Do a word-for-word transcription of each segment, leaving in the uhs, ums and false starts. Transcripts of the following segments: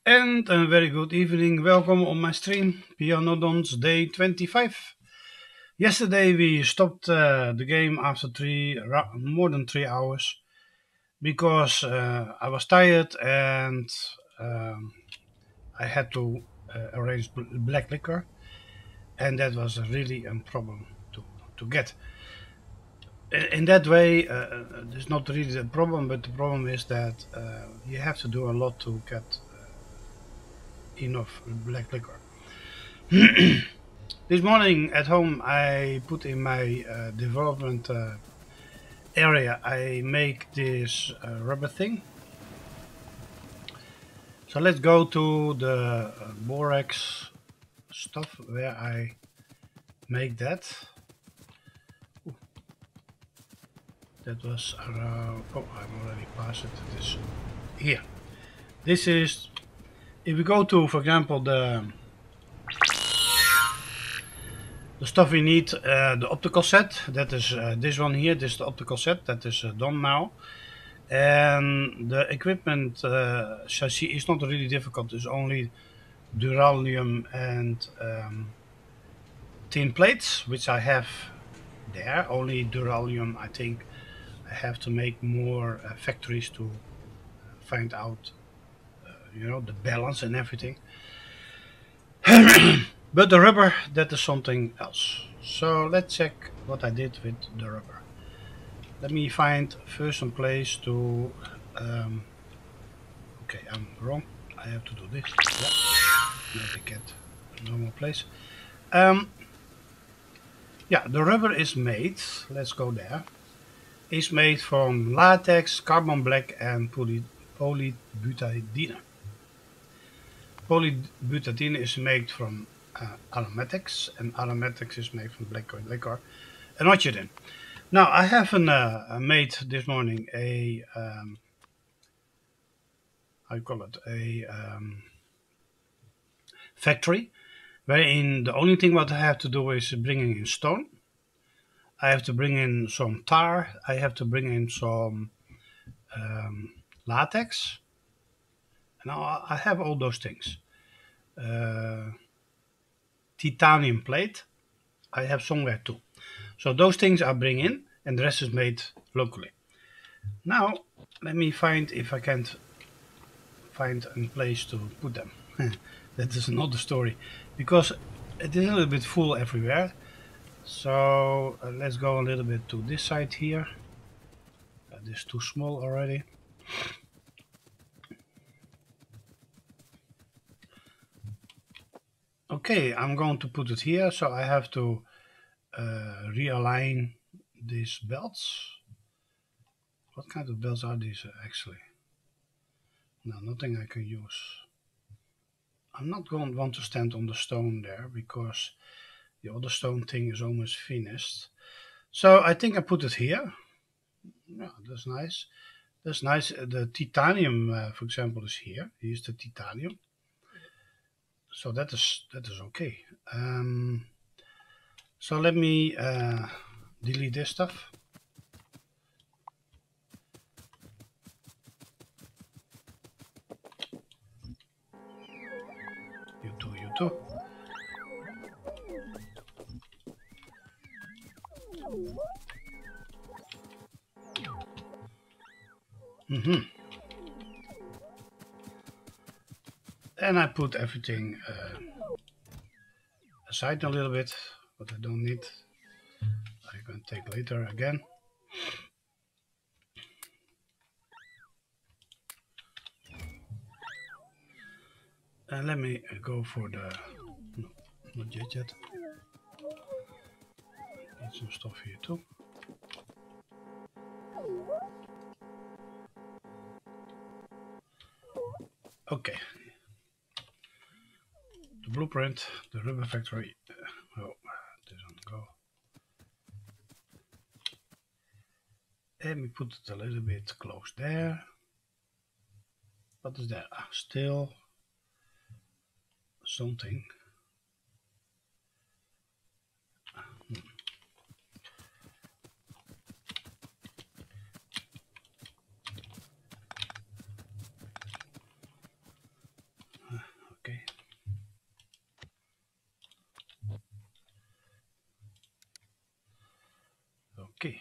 And a very good evening. Welcome on my stream, Pianodons Day twenty-five. Yesterday we stopped uh, the game after three, more than three hours because uh, I was tired and um, I had to uh, arrange black liquor, and that was really a problem to, to get. In that way, uh, it's not really a problem, but the problem is that uh, you have to do a lot to get uh, enough black liquor. This morning at home, I put in my uh, development uh, area, I make this uh, rubber thing. So let's go to the uh, borax stuff where I make that. Ooh. That was around, oh, I'm already past it. This here. This is, if we go to, for example, the the stuff we need, uh, the optical set, that is uh, this one here, this is the optical set, that is uh, done now. And the equipment uh, chassis is not really difficult, it's only duralium and um, tin plates, which I have there. Only duralium, I think I have to make more uh, factories to find out, uh, you know, the balance and everything. But the rubber, that is something else. So let's check what I did with the rubber. Let me find first some place to, um, okay, I'm wrong. I have to do this. Yeah. Now I get a normal place. Um, yeah, the rubber is made, let's go there, is made from latex, carbon black and poly, polybutadiene. Polybutadiene is made from uh, aromatics, and aromatics is made from black liquor and oxygen. Now I have an, uh, made this morning a, um, how you call it, a um, factory, wherein the only thing what I have to do is bringing in stone. I have to bring in some tar. I have to bring in some um, latex. Now I have all those things. Uh, titanium plate, I have somewhere too. So those things I bring in, and the rest is made locally. Now let me find if I can't find a place to put them. That is another story, because it is a little bit full everywhere. So uh, let's go a little bit to this side here. Uh, this is too small already. Okay, I'm going to put it here, so I have to uh, realign these belts. What kind of belts are these uh, actually? No, nothing I can use. I'm not going to want to stand on the stone there, because the other stone thing is almost finished. So I think I put it here. Yeah, that's nice. That's nice. The titanium, uh, for example, is here. Here's the titanium. So that is that is okay. Um, so let me uh, delete this stuff. You too, you too. Mm-hmm. And I put everything uh, aside a little bit, what I don't need. I can take later again. And let me go for the, no, not yet yet. Need some stuff here too. Okay. The blueprint, the rubber factory. Uh, oh, doesn't go. Let me put it a little bit close there. What is that? Ah, still something. Hmm. Okay.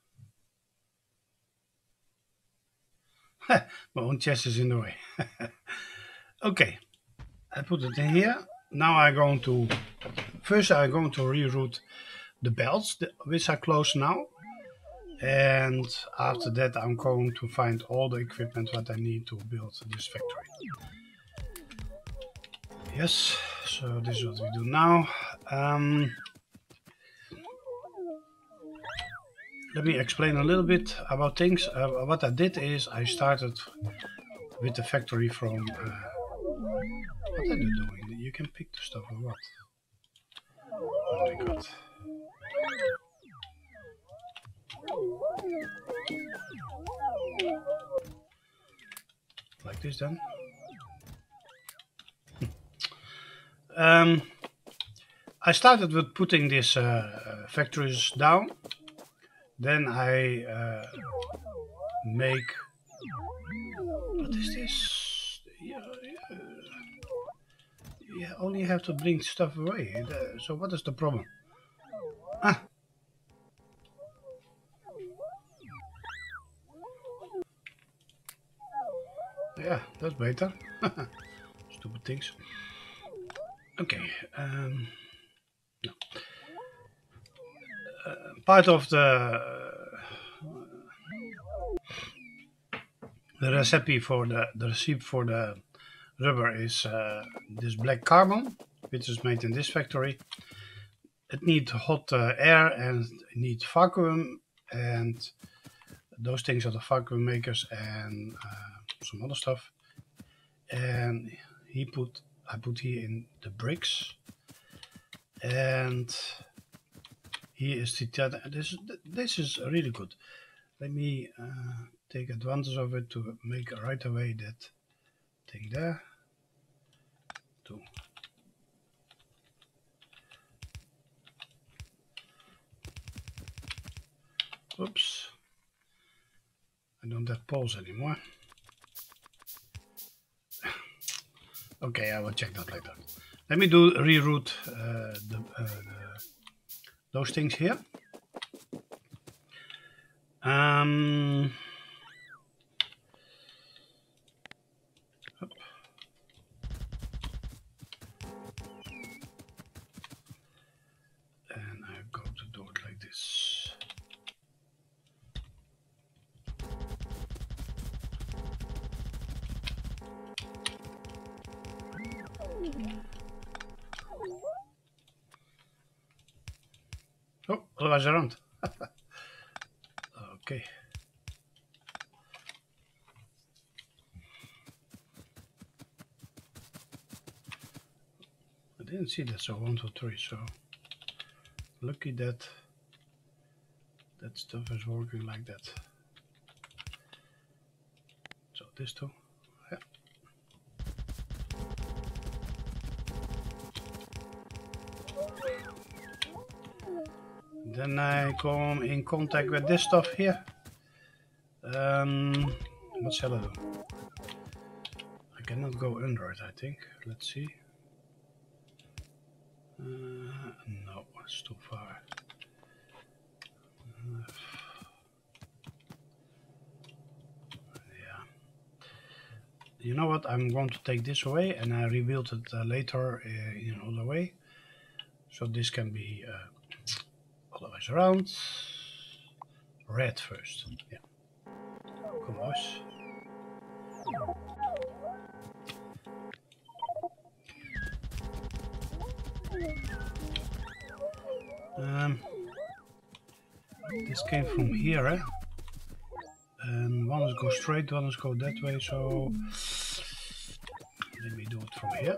My own chest is in the way. Okay, I put it in here. Now I'm going to, first I'm going to reroute the belts, which are closed now. And after that I'm going to find all the equipment what I need to build this factory. Yes, so this is what we do now. Um, let me explain a little bit about things. Uh, what I did is I started with the factory from... Uh, what are you doing? You can pick the stuff or what? Oh my god. Like this then. um, I started with putting these uh, factories down. Then I uh, make... What is this? Yeah, yeah, yeah, only have to bring stuff away. So what is the problem? Ah. Yeah, that's better. Stupid things. Okay. Um, no. uh, part of the uh, the recipe for the the recipe for the rubber is uh, this black carbon, which is made in this factory. It needs hot uh, air and it needs vacuum, and those things are the vacuum makers and uh, some other stuff. And he put I put here in the bricks, and here is the this this is really good. Let me uh, take advantage of it to make right away that thing there. Two. Oops. I don't have poles anymore. Okay, I will check that later. Let me do reroute uh, the, uh, the, those things here. Um, and I'm going to do it like this. Oh, otherwise around. Okay. I didn't see that, so one, two, three, so lucky that that stuff is working like that. So this too, yeah. Then I come in contact with this stuff here. Um, what shall I do? I cannot go under it, I think. Let's see. Uh, no, it's too far. Uh, yeah. You know what? I'm going to take this away and I rebuild it uh, later uh, in another way. So this can be uh, all the way around. Red first. Yeah. Come on. Um, this came from here, eh? And one is go straight, one is go that way, so let me do it from here.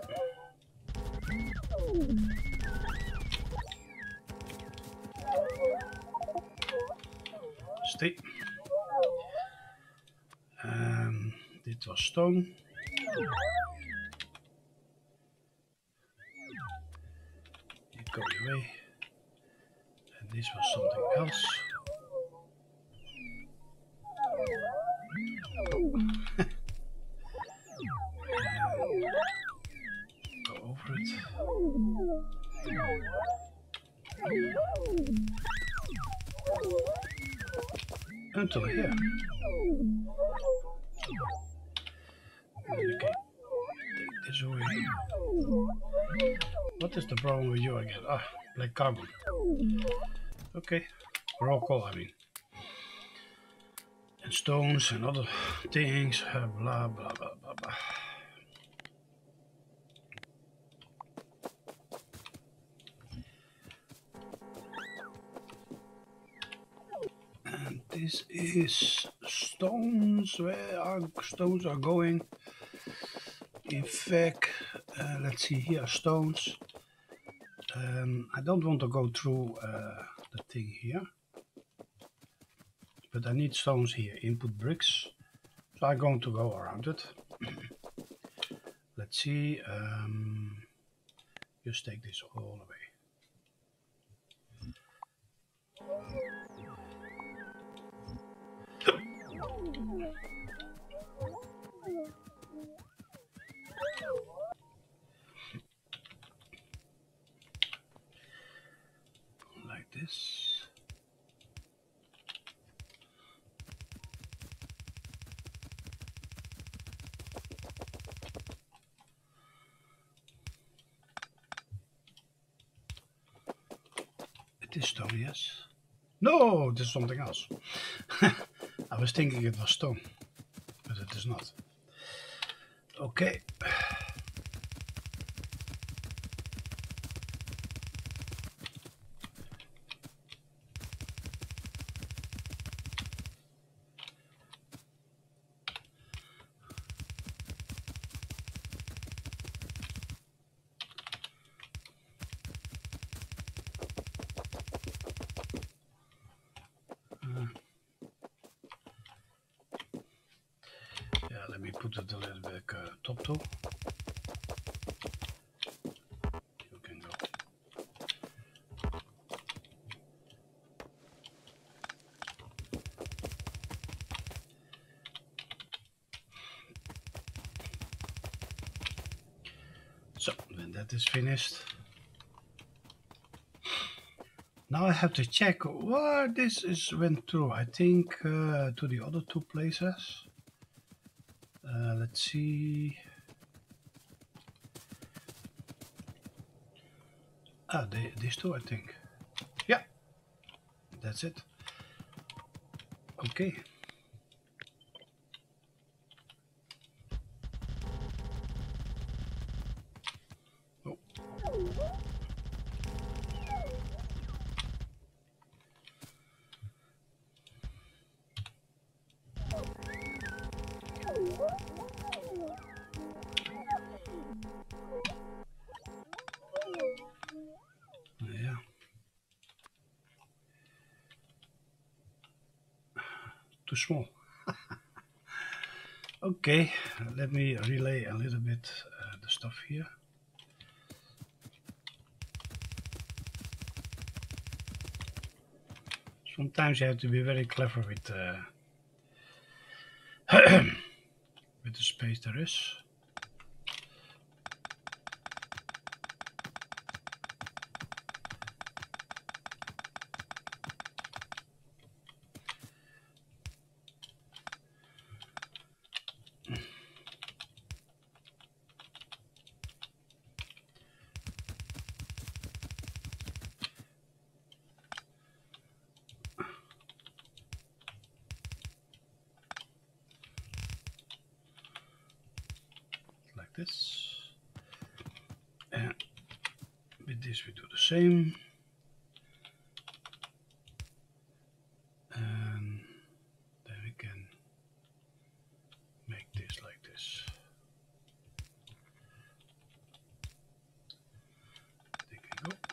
Stay. Um, dit was stone. It goes away. And this was something else. Go over it. till here. Okay, take this away. What is the problem with you again? Ah, black carbon. Okay, raw coal, I mean. And stones and other things, uh, blah blah blah blah blah. And this is stones. Where our stones are going? In fact, uh, let's see here, stones. Um, I don't want to go through uh, the thing here, but I need stones here. Input bricks, so I'm going to go around it. Let's see. Um, just take this all away. Like this. It is stone, yes. No, this is something else. I was thinking it was stone, but it is not. Okay. Yeah, let me put it a little bit uh, top to. You can go. So, when that is finished, now I have to check what this is went through. I think uh, to the other two places. Uh, let's see. Ah, they, these two, I think. Yeah, that's it. Okay. Oh. Yeah. Too small. Okay, let me relay a little bit uh, the stuff here. Sometimes you have to be very clever with uh, with the space there is. Like this. And with this we do the same. And then we can make this like this. They can go.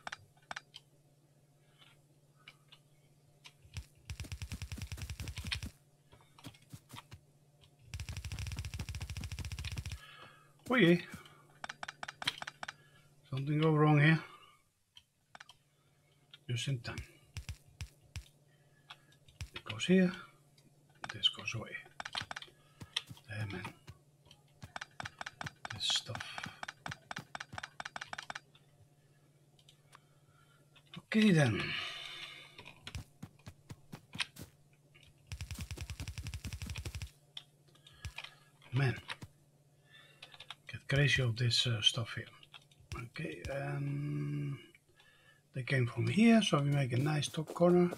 Oh yeah. Something go wrong here. Just in time. It goes here. This goes away. Damn man. This stuff. Okay then. man, get crazy of this uh, stuff here. Okay, um, they came from here, so we make a nice top corner.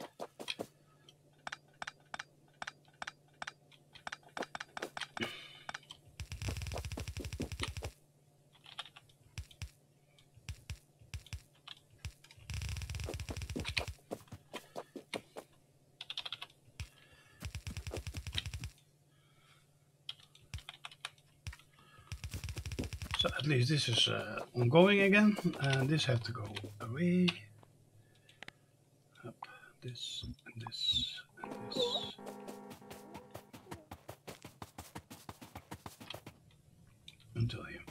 So at least this is uh, ongoing again, and this has to go away. Up, this, and this, and this. Until here.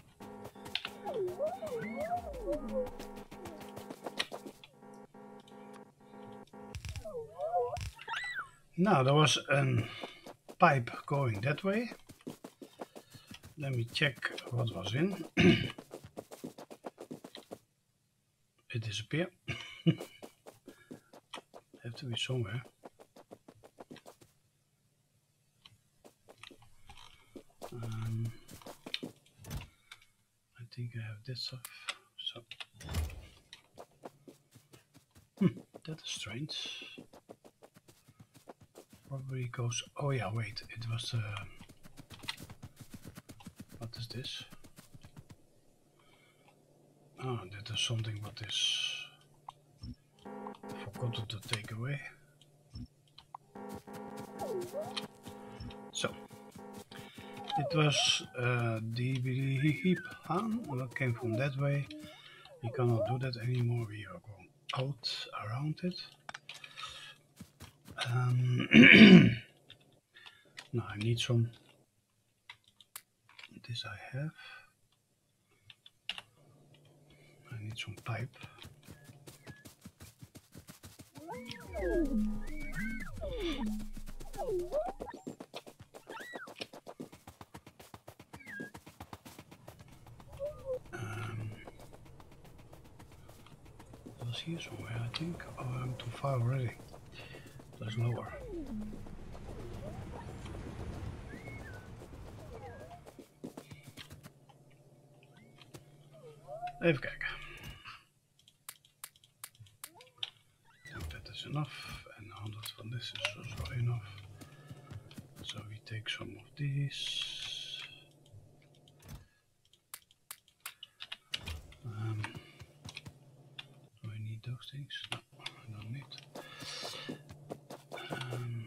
Now there was a pipe going that way. Let me check what was in. It disappeared. Have to be somewhere. Um, I think I have this stuff. So hmm, that is strange. Probably goes. Oh yeah, wait. It was. Uh, what is this? Oh, that is something what is forgotten to take away. So it was uh, D B D heap, huh? That came from that way. We cannot do that anymore. We are going out around it. Um, now I need some. This I have. I need some pipe. Um, it was here somewhere, I think. Oh, I'm too far already. Let's lower. Even kijken. I think that is enough, and one hundred from this is also enough. So we take some of these. Um, do I need those things? No, I don't need. Um,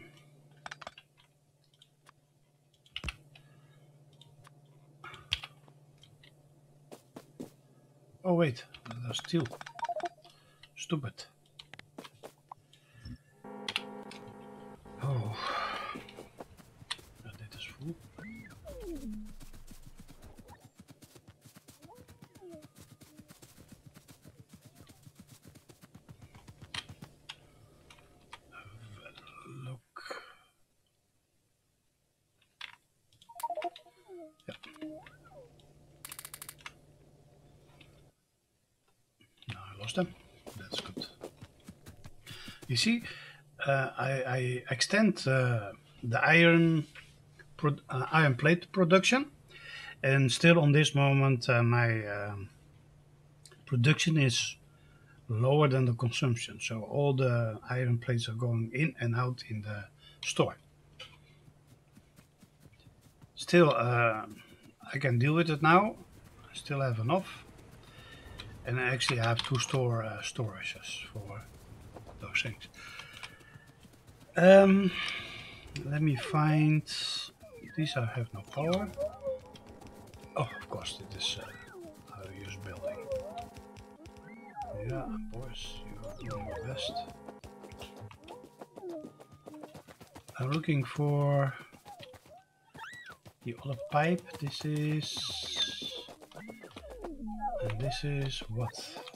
oh wait, that's steel. Stupid. Oh, dit is full. Look. Ja. Now I lost them. That's good. You see, uh, I, I extend uh, the iron pro uh, iron plate production, and still on this moment uh, my uh, production is lower than the consumption. So all the iron plates are going in and out in the store. Still, uh, I can deal with it now. I still have enough, and I actually have two store uh, storages for those things. Um, let me find. These I have no power. Oh, of course, it is uh, how to use building. Yeah, boys, you are doing your best. I'm looking for the other pipe. This is, and this is what?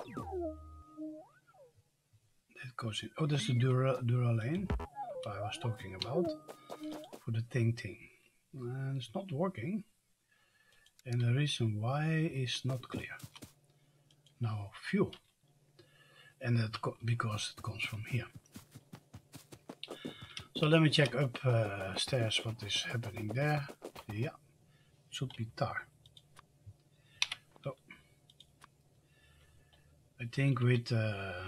That goes in. Oh, this is the Dura Duralane I was talking about for the Ting Ting, and it's not working. And the reason why is not clear. Now fuel, and that because it comes from here. So let me check up uh, stairs what is happening there. Yeah, should be tar. So I think with uh,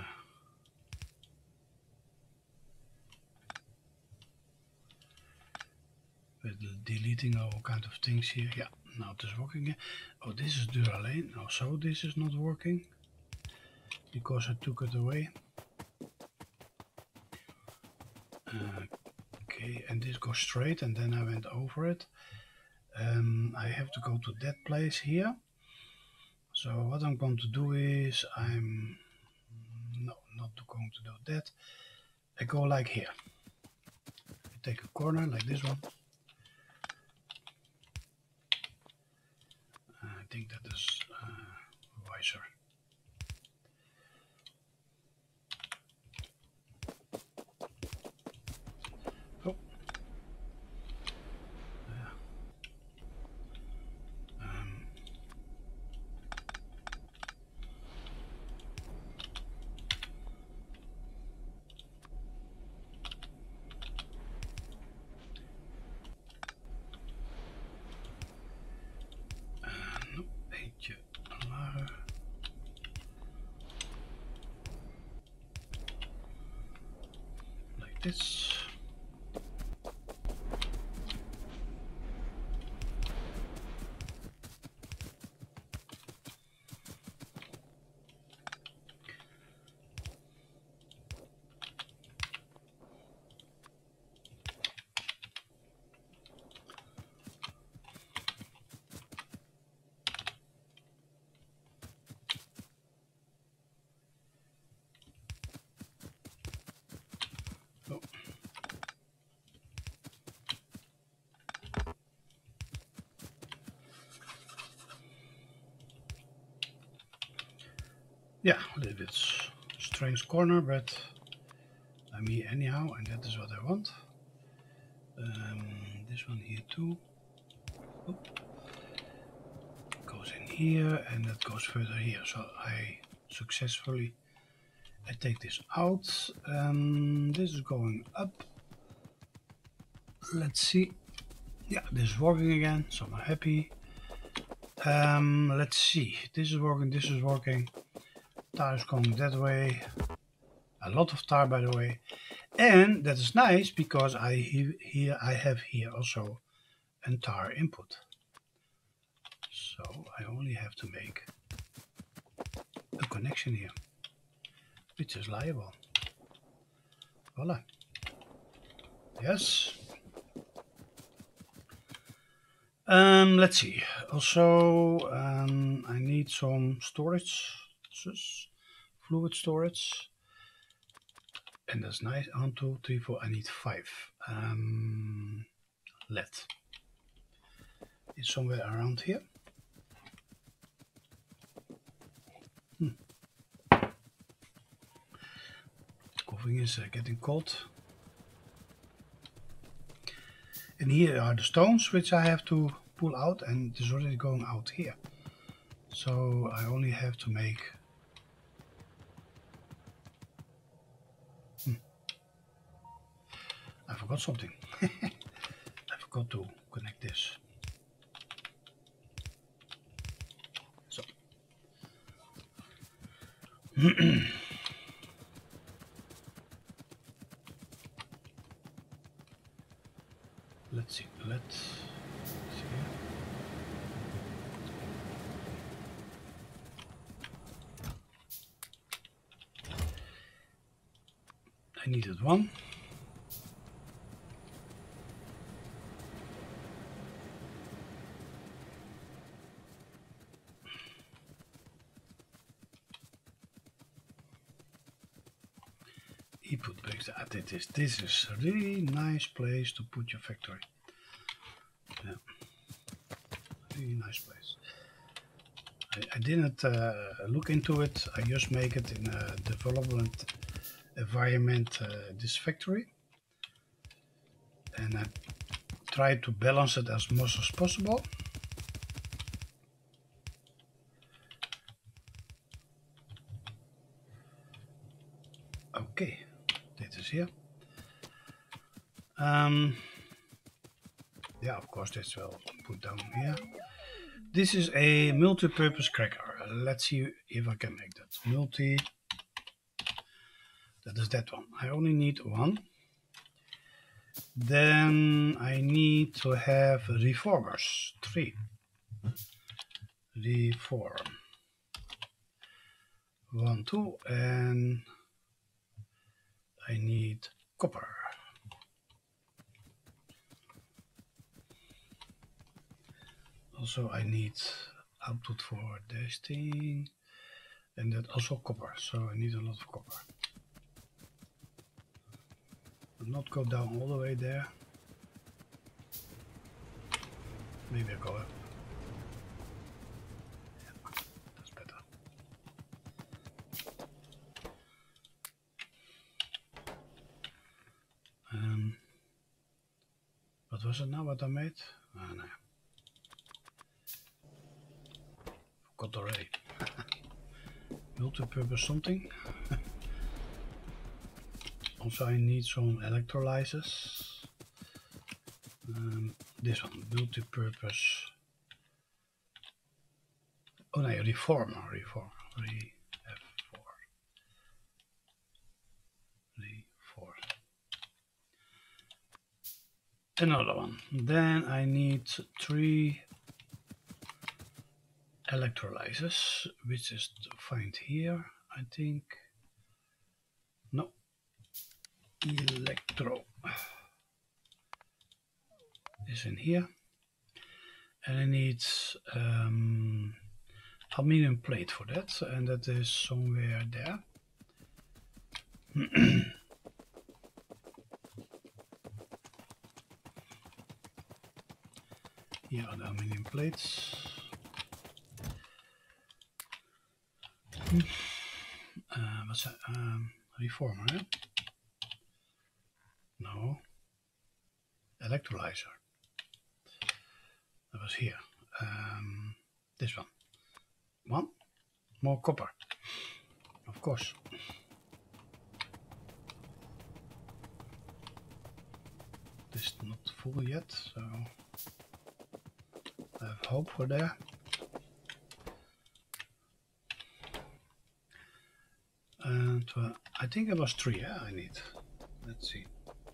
with deleting all kind of things here. Yeah, now it is working again. Oh, this is Duralane. Also, this is not working because I took it away. Uh, okay, and this goes straight, and then I went over it. Um, I have to go to that place here. So what I'm going to do is I'm no, not going to do that. I go like here. I take a corner like this one. Uh, I think that is uh, wiser. Oh. Yeah. Um, nog eentje lager. Like this. Oh. Yeah, a little bit strange corner, but I'm here anyhow, and that is what I want. Um, this one here too. Oop. Goes in here, and that goes further here. So I successfully I take this out. Um, this is going up. Let's see. Yeah, this is working again, so I'm happy. Um, let's see. This is working. This is working. Tar is going that way. A lot of tar, by the way, and that is nice because I here I have here also a tar input. So I only have to make a connection here, which is liable. Voila. Yes. Um, let's see. Also, um, I need some storage, fluid storage. And that's nice. One, two, three, four. I need five. Um, lead. It's somewhere around here. Hmm. Coughing is uh, getting cold. And here are the stones which I have to pull out, and it is already going out here. So I only have to make. Hmm. I forgot something. I forgot to connect this. So. Let's see. Let's see. I needed one. He put bricks. Ah, this, this is a really nice place to put your factory. Yeah, really nice place. I, I didn't uh, look into it. I just make it in a development environment, uh, this factory, and I try to balance it as much as possible. Okay, dit is hier. Um, Yeah, of course, this will put down here. This is a multi-purpose cracker. Let's see if I can make that. Multi, that is that one. I only need one. Then I need to have reformers, three. Reform. One, two, and I need copper. Also, I need output for this thing, and that also copper. So I need a lot of copper. Will not go down all the way there. Maybe I go up. Yeah, that's better. Um, what was it now? What I made? Ah, no. Forgot already. Multi-purpose something. Also, I need some electrolyzers. Um, this one, multi-purpose. Oh no, reformer, reformer, re F four, re four. Another one. Then I need three electrolyzers, which is to find here, I think. No, electro is in here, and I need um, aluminum plate for that, and that is somewhere there. Here are the aluminum plates. Uh, what's that? Um, reformer, eh? No. Electrolyzer. That was here. Um, this one. One. More copper. Of course. This is not full yet, so I have hope for there. And uh, I think it was three, yeah, I need. Let's see.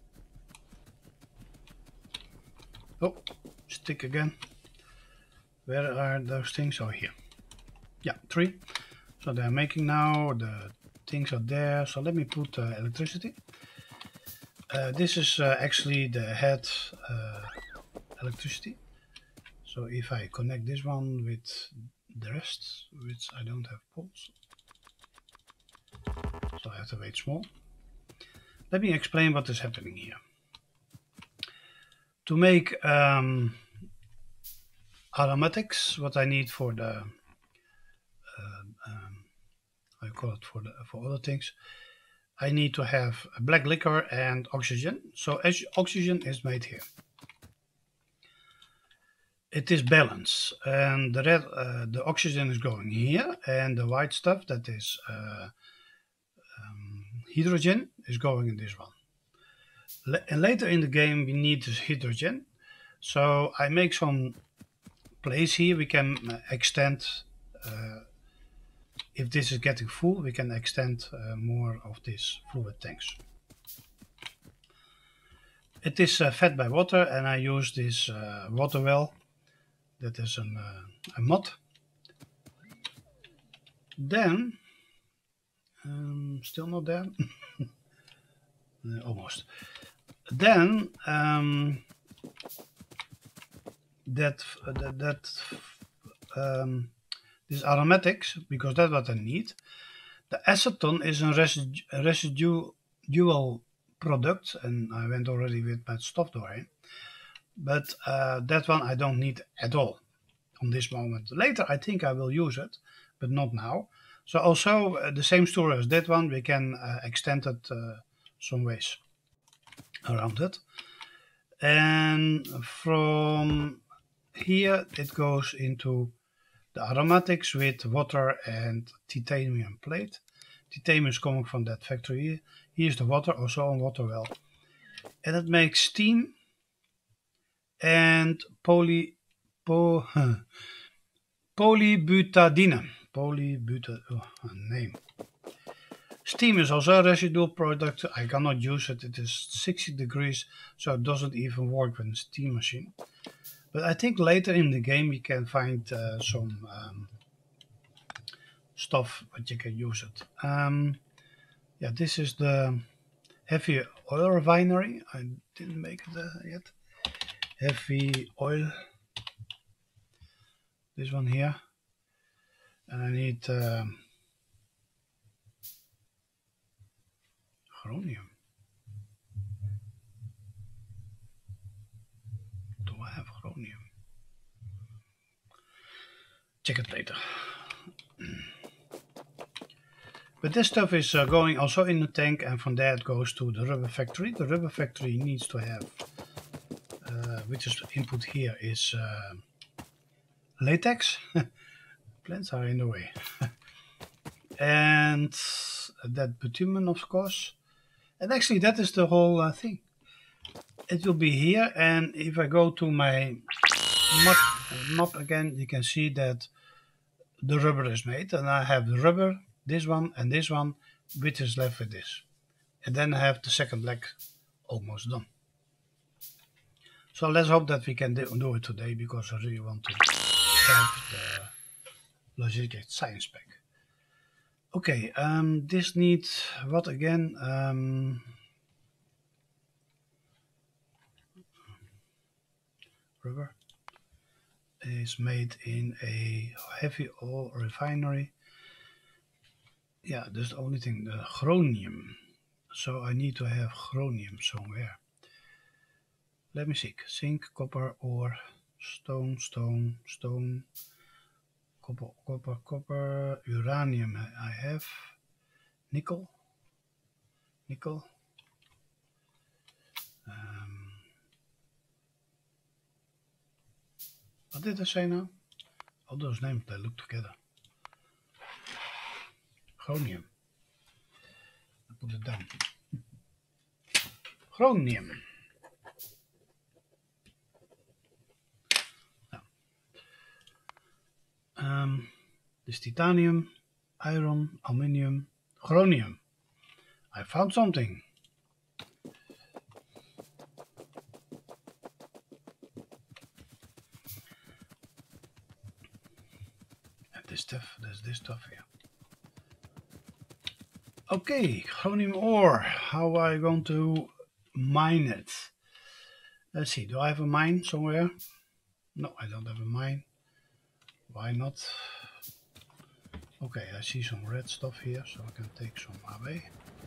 Oh, stick again. Where are those things? Oh, here. Yeah, three. So they're making now, the things are there. So let me put uh, electricity. Uh, this is uh, actually the head uh, electricity. So if I connect this one with the rest, which I don't have poles, so I have to wait small. Let me explain what is happening here. To make um, aromatics, what I need for the uh, um, how you call it for the for other things, I need to have black liquor and oxygen. So as oxygen is made here. It is balanced, and the red, uh, the oxygen is going here, and the white stuff that is uh, um, hydrogen is going in this one. Le and later in the game we need this hydrogen, so I make some place here. We can uh, extend. Uh, if this is getting full, we can extend uh, more of these fluid tanks. It is uh, fed by water, and I use this uh, water well. That is an, uh, a mod. Then, um, still not there, uh, almost. Then um, that uh, that, that um, this aromatics, because that's what I need. The acetone is a residu residual product, and I went already with my stuff doorheen. But uh, that one I don't need at all on this moment. Later I think I will use it, but not now. So also uh, the same story as that one, we can uh, extend it uh, some ways around it. And from here it goes into the aromatics with water and titanium plate. Titanium is coming from that factory here. Here's the water, also on water well. And it makes steam and poly, po, polybutadiene. Polybuta, oh, a name. Steam is also a residual product. I cannot use it. It is sixty degrees, so it doesn't even work with a steam machine. But I think later in the game you can find uh, some um, stuff that you can use it. Um, yeah, this is the heavy oil refinery. I didn't make it uh, yet. Heavy oil. This one here. And I need um, chromium. Do I have chromium? Check it later. But this stuff is uh, going also in the tank, and from there it goes to the rubber factory. The rubber factory needs to have, uh, which is input here is uh, latex. Plants are in the way. And that bitumen, of course. And actually that is the whole uh, thing. It will be here, and if I go to my map, map again, you can see that the rubber is made, and I have the rubber, this one and this one, which is left with this. And then I have the second leg almost done. So let's hope that we can do it today, because I really want to have the Logitech Science Pack. Okay, um, this needs what again? Um, rubber is made in a heavy oil refinery. Yeah, that's the only thing, the chromium. So I need to have chromium somewhere. Let me see. Zinc, copper, ore, stone, stone, stone, copper, copper, copper, uranium I have, nickel, nickel. Um, what did I say now? All those names, they look together. Chromium. I put it down. Chromium. Nou. Um, this titanium, iron, aluminium, chromium. I found something. And this stuff, there's this stuff here. Okay, chromium ore. How are I going to mine it? Let's see, do I have a mine somewhere? No, I don't have a mine. Why not? Okay, I see some red stuff here, so I can take some away.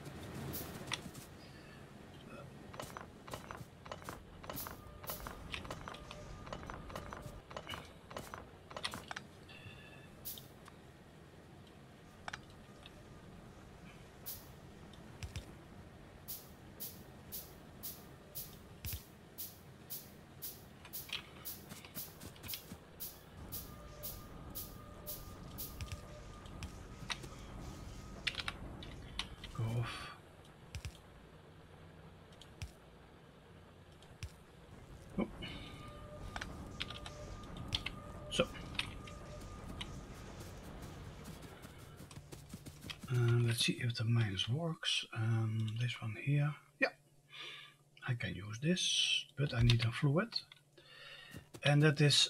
Go off. Oh. So. Uh, let's see if the mines works. Um, this one here. Yeah. I can use this, but I need a fluid. And that is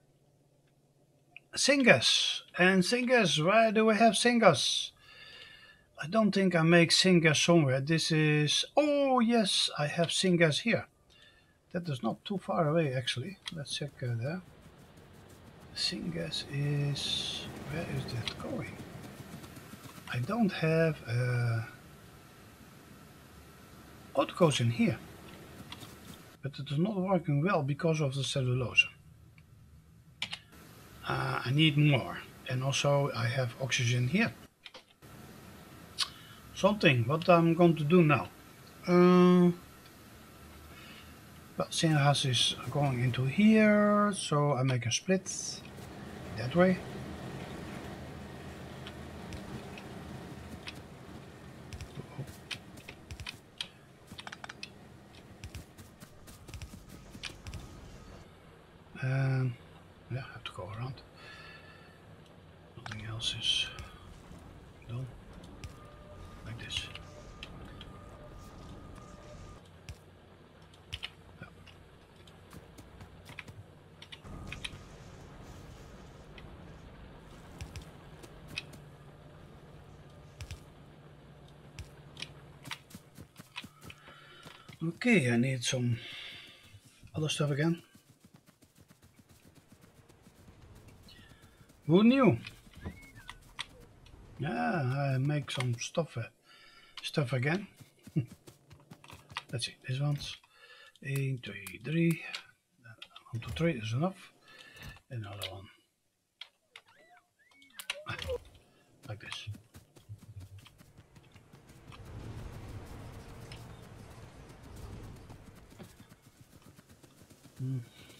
syngas. And syngas, where do we have syngas? I don't think I make syngas somewhere. This is, oh yes, I have syngas here. That is not too far away actually. Let's check uh, there. Syngas is, where is that going? I don't have, uh, oh, it goes in here. But it is not working well because of the cellulose. Uh, I need more. And also I have oxygen here. Something, what I'm going to do now. Uh, well, syngas is going into here, so I make a split that way. yeah, I have to go around. Nothing else is done. Like this. Yeah. Okay, I need some other stuff again. Who knew? Yeah, I make some stuff uh, stuff again. Let's see, this one's one, two, three. One, two, three is enough. Another one. Like this. Mm.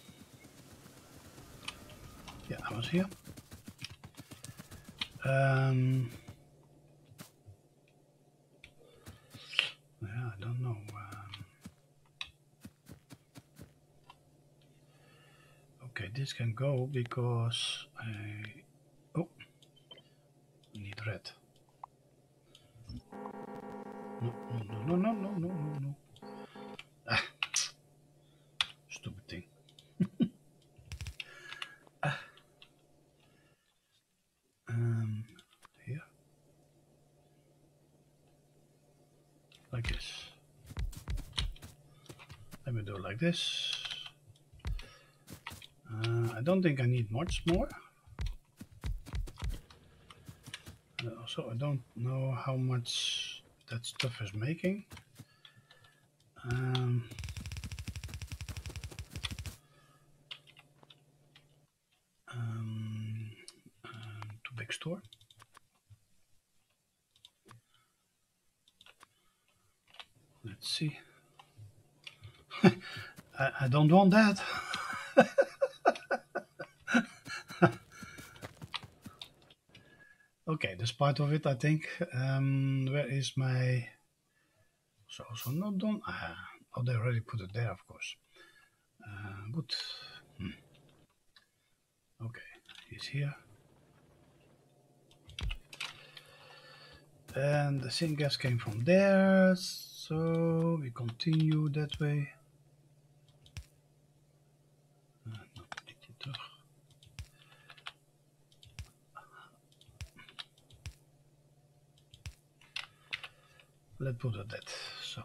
Yeah, I was here. Um, yeah, I don't know. Um, okay, this can go because I. Oh, I need red. No, no, no, no, no, no, no, no. Ah, stupid thing. ah. Um, here, like this. Let me do it like this. Uh, I don't think I need much more. Uh, also, I don't know how much that stuff is making. Um, um, um, to big store. Let's see. I, I don't want that. Okay, that's part of it, I think. Um, where is my... So also not done. Ah, oh, they already put it there, of course. Uh, but hmm. Okay, he's here. And the syngas came from there, so we continue that way. Uh, nog een beetje terug. Let's put it that. So.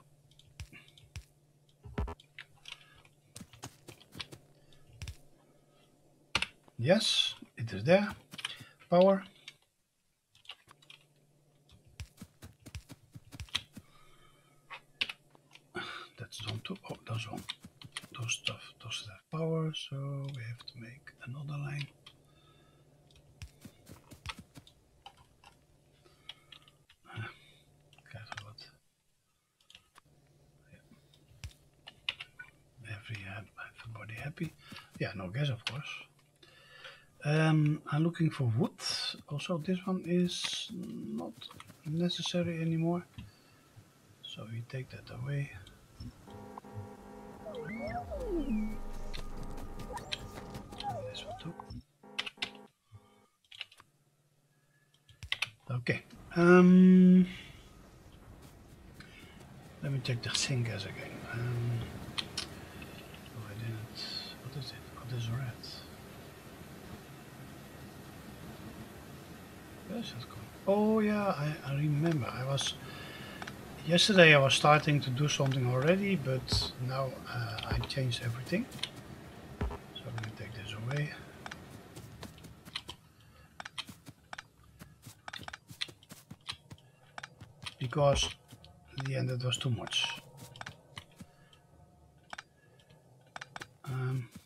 Yes, it is there. Power. That's done too. Oh, those one. Those stuff. Those have power, so we have to make another line. Uh, careful what. Yeah. Every uh, everybody happy. Yeah, no gas, of course. Um, I'm looking for wood. Also, this one is not necessary anymore. So we take that away. And this one too. Okay. Um, let me check the syngas again. Um, oh, I didn't. What is it? What is red? Where's that going? Oh yeah, I, I remember. I was yesterday. I was starting to do something already, but now uh, I changed everything. So I'm gonna take this away. Because in the end it was too much. Um,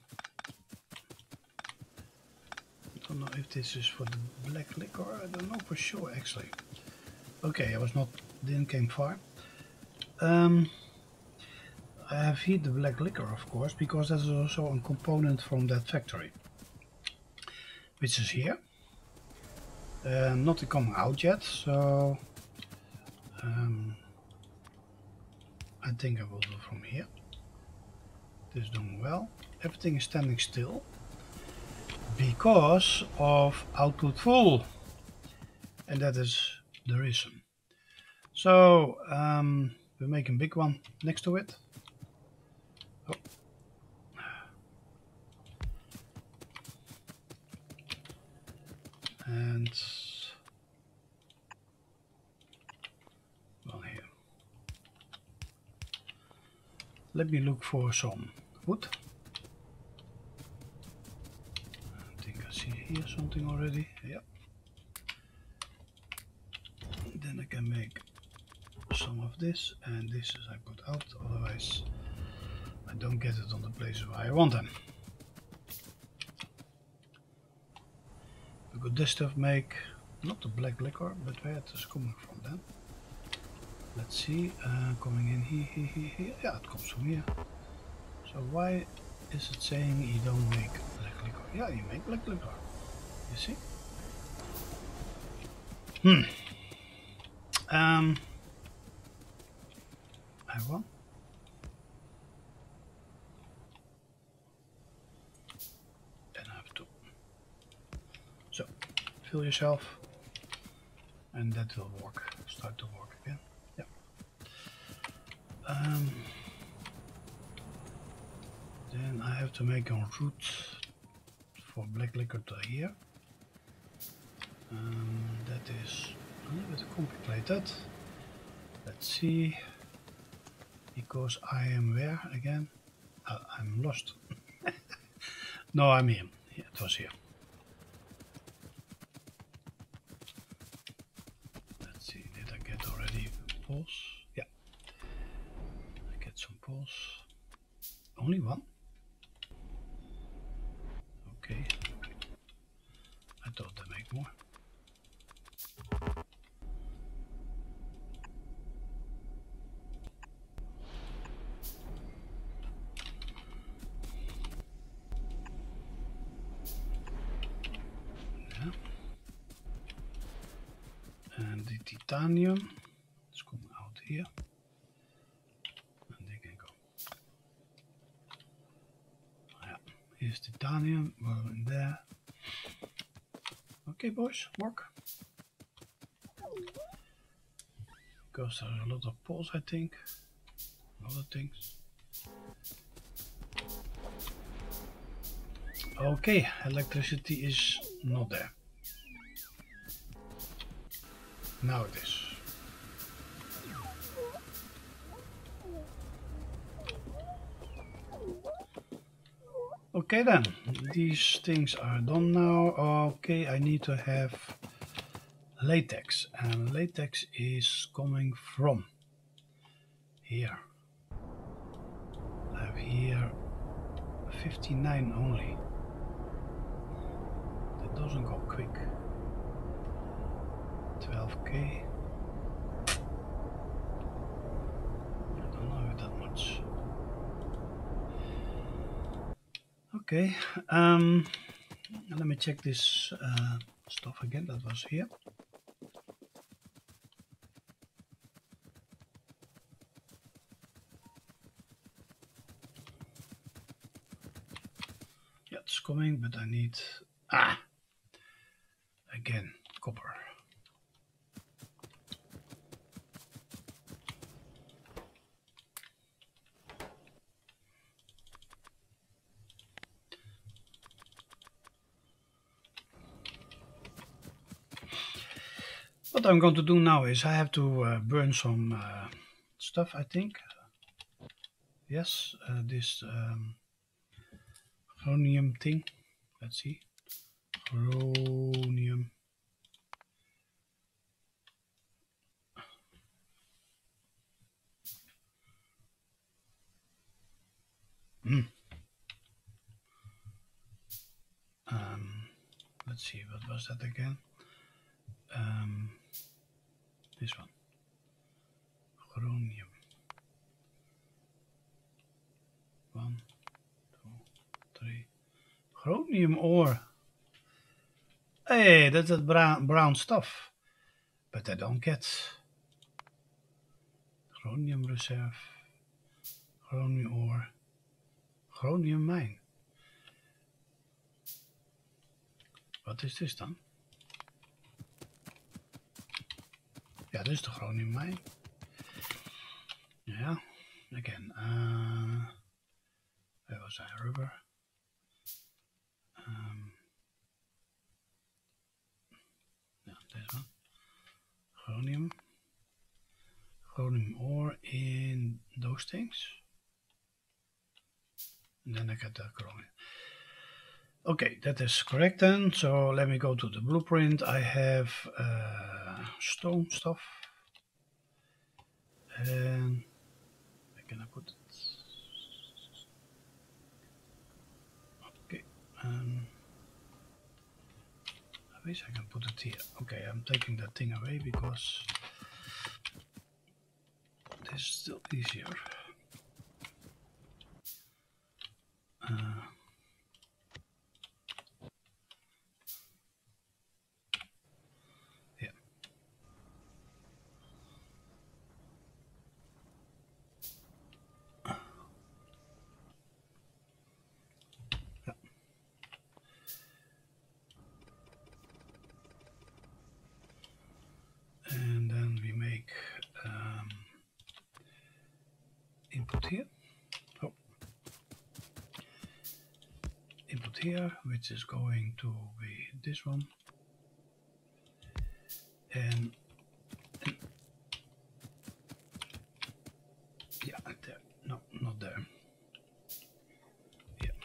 I don't know if this is for the black liquor. I don't know for sure actually. Okay, I was not didn't came far. Um, I have heat the black liquor, of course, because that is also a component from that factory, which is here. Uh, not coming out yet, so um, I think I will do from here. This is doing well. Everything is standing still because of output full, and that is the reason. So um, we make a big one next to it. Oh. And well, here. Let me look for some wood. I think I see here something already. Yep. Then I can make some of this, and this is I put out, otherwise I don't get it on the places where I want them. We could this stuff make not the black liquor, but where it is coming from then. Let's see, uh, coming in here, here, here, here. Yeah, it comes from here. So why is it saying you don't make black liquor? Yeah, you make black liquor. You see? Hmm. Um. I have one. And I have two. So, fill yourself, and that will work. Start to work again. Yeah. Um. Then I have to make a route for black liquor to here. Um, that is a little bit complicated. Let's see. Because I am where again? Uh, I'm lost. No, I'm here. Yeah, it was here. Let's see. Did I get already poles? Yeah. I get some poles. Only one? Okay. I thought they make more. Yeah. And the titanium is coming out here. And they can go. Yeah. Here's titanium. We're in there. Okay, boys, work. Because there's a lot of poles, I think. Other things. Okay, electricity is not there. Now it is. Okay then, these things are done now. Okay, I need to have latex, and latex is coming from here. I have here fifty-nine only. That doesn't go quick. twelve K. I don't know that much. Okay, um, let me check this uh, stuff again that was here. Yeah, it's coming, but I need, ah, again, copper. What I'm going to do now is I have to uh, burn some uh, stuff, I think. Yes, uh, this um, chromium thing. Let's see. Chromium. Mm. Um, let's see, what was that again? Um, this one. Chromium. One, two, three. Chromium ore. Hey, that's that brown, brown stuff. But I don't get chromium reserve, chromium ore, chromium mine. Wat is dit dan? Ja, dit is de chromium. Ja, again. Uh, where was I? Rubber. Um, yeah, this one. Chromium. Chromium ore in those things. And then I get the chromium. Okay, that is correct then. So let me go to the blueprint. I have uh, stone stuff. And where can I put it? Okay. Um, I wish I can put it here. Okay, I'm taking that thing away because this is still easier. Uh, yeah. Yeah. And then we make um, input here. Oh. Input here, which is going to be this one. And, and yeah, there. No, not there. Yeah.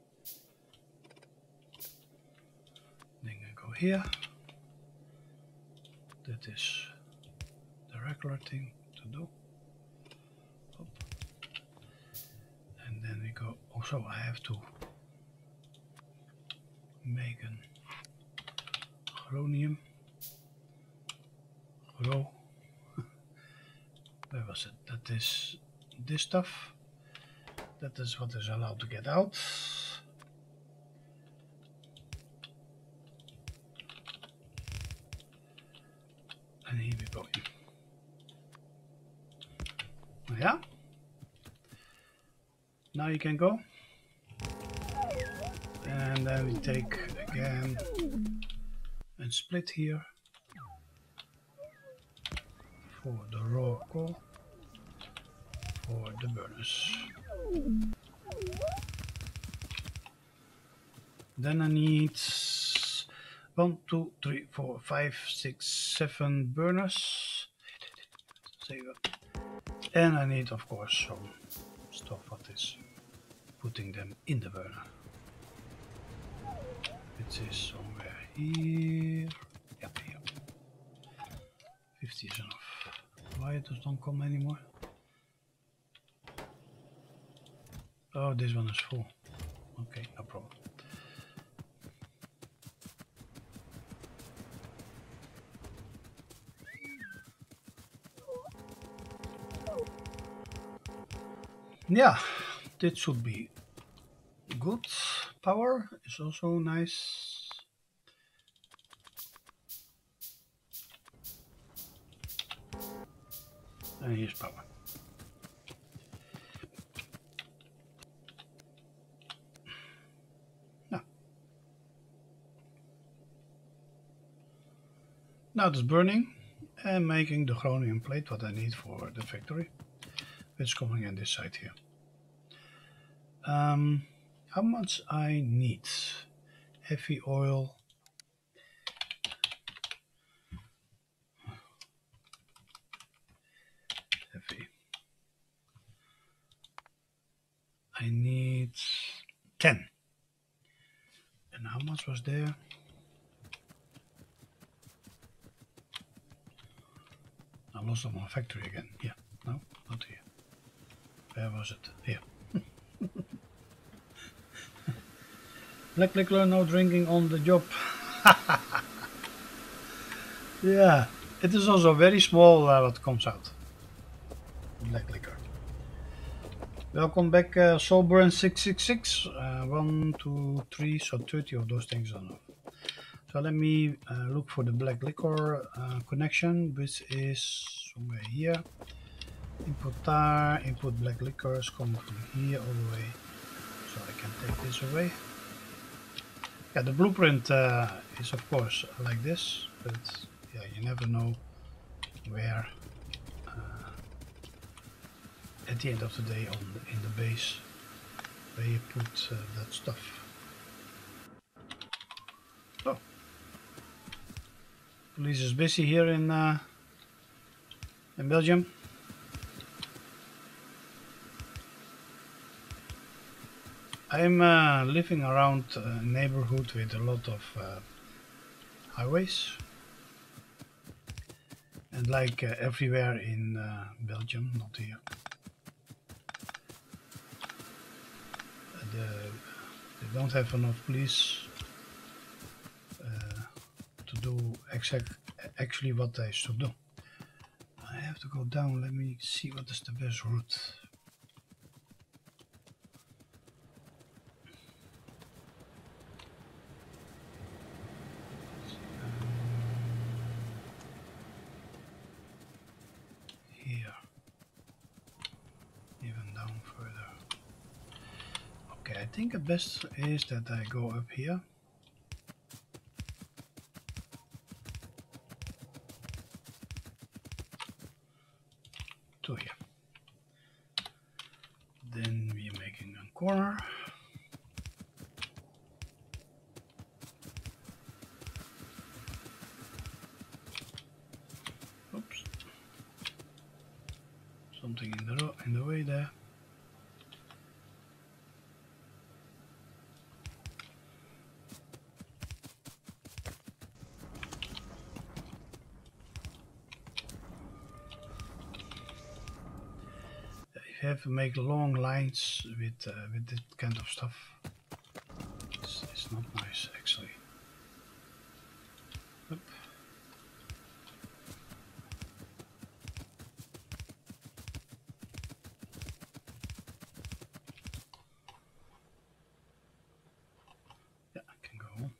Then I go here. That is the regular thing to do. Hop. And then we go. Also, I have to make an chromium. Grow. Where was it? That is this stuff. That is what is allowed to get out. And here we go. Yeah. Now you can go. And then we take again and split here for the raw coal for the burners. Then I need one, two, three, four, five, six, seven burners. And I need, of course, some stuff what is putting them in the burner. It is somewhere here. Yep, here. fifty is enough. Why it doesn't come anymore? Oh, this one is full. Okay, no problem. Yeah, that should be good. Power is also nice. And here's power. Now, now it's burning and making the chromium plate what I need for the factory. It's coming in this side here. Um, how much I need? Heavy oil. Heavy. I need ten. And how much was there? I lost on my factory again. Yeah, no, not here. Where was it? Here. Black liquor, no drinking on the job. Yeah, it is also very small uh, what comes out. Black liquor. Welcome back, uh, Soulburn six six six. Uh, one, two, three, so thirty of those things are enough. So let me uh, look for the black liquor uh, connection, which is somewhere here. Input tar, input black liquor is coming from here all the way. So I can take this away. Yeah, the blueprint uh, is of course like this, but yeah, you never know where uh, at the end of the day on the, in the base where you put uh, that stuff. Oh, police is busy here in uh, in Belgium. I'm uh, living around a neighborhood with a lot of uh, highways, and like uh, everywhere in uh, Belgium, not here, uh, the, they don't have enough police uh, to do exact actually what they should do. I have to go down. Let me see what is the best route. Here, even down further. Okay, I think the best is that I go up here. To here. Then we're making a corner. Oops. Something in the in the way there. You have to make long lines with uh, with this kind of stuff. It's, it's not nice actually. Oop. Yeah, I can go on.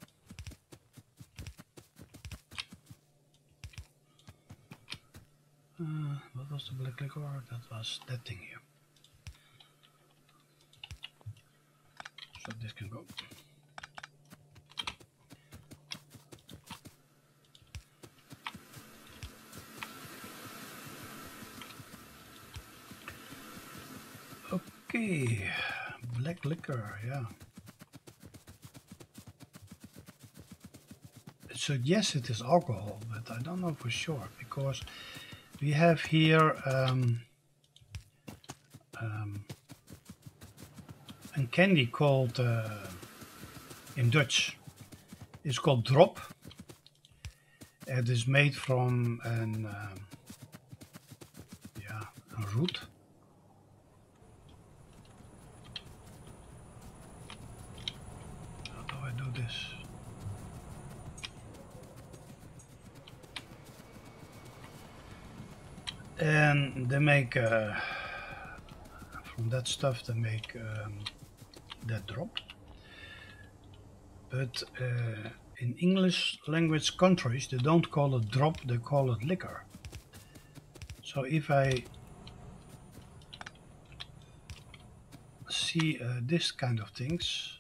Uh, what was the black liquor? That was that thing here. So this can go. Okay, black liquor, yeah. So yes, it is alcohol, but I don't know for sure because we have here um, um, a candy called uh, in Dutch. It's called drop. It is made from an um, yeah a root. How do I do this? And they make uh, from that stuff they make um, that drop. But uh, in English language countries they don't call it drop, they call it liquor. So if I see uh, this kind of things,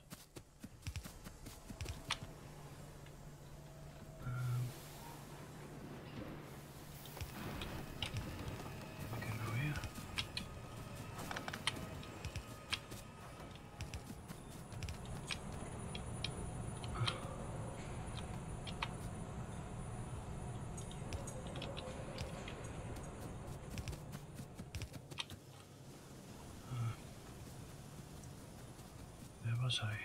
um, I can go here. Where was I?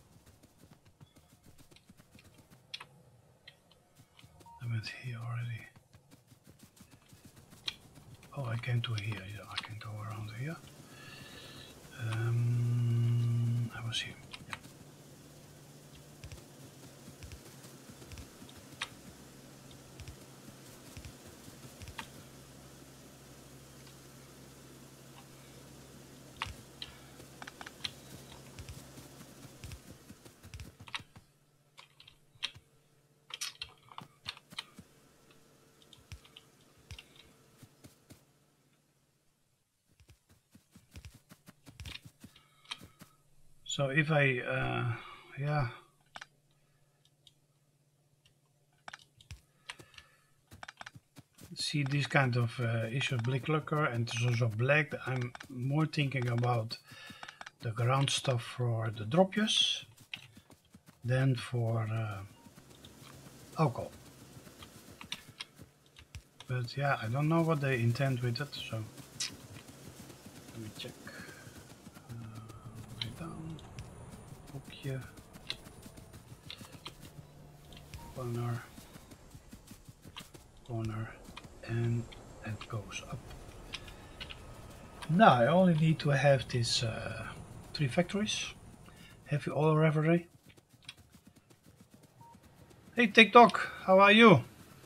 I went here already. Oh, I came to here. Yeah, I can go around here. Um, I was here. Yeah. So if I, uh, yeah, see these kind of uh, issues, black lacquer and it's also black. I'm more thinking about the ground stuff for the dropjes than for uh, alcohol. But yeah, I don't know what they intend with it, so let me check. Uh, right down, hoekje, corner, corner, and it goes up. Now I only need to have this uh, three factories. Heavy oil refinery. Hey TikTok, how are you?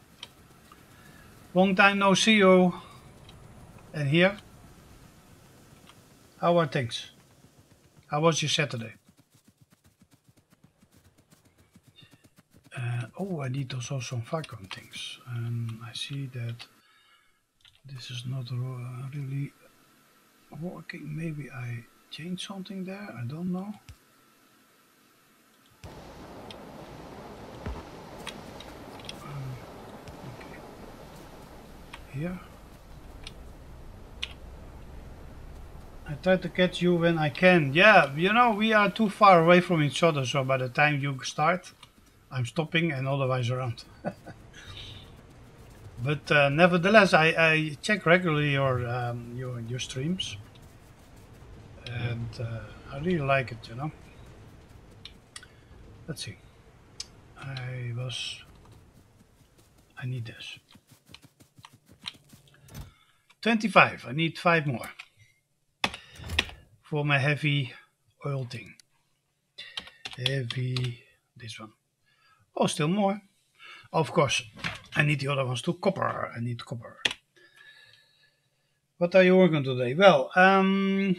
Long time no see you. And here, how are things? How was your Saturday? Uh, oh, I need also some Falcon things. Um, I see that this is not uh, really working. Maybe I changed something there. I don't know. Um, okay. Here. I try to catch you when I can. Yeah, you know, we are too far away from each other, so by the time you start, I'm stopping and otherwise around. But uh, nevertheless, I, I check regularly your um, your your streams, and uh, I really like it. You know. Let's see. I was. I need this. twenty-five. I need five more for my heavy oil thing. Heavy. This one. Oh, still more. Of course, I need the other ones too. Copper. I need copper. What are you working today? Well, um,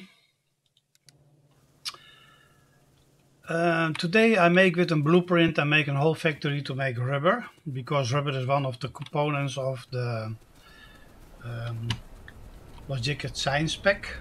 uh, today I make with a blueprint. I make a whole factory to make rubber because rubber is one of the components of the um, Logic Science pack.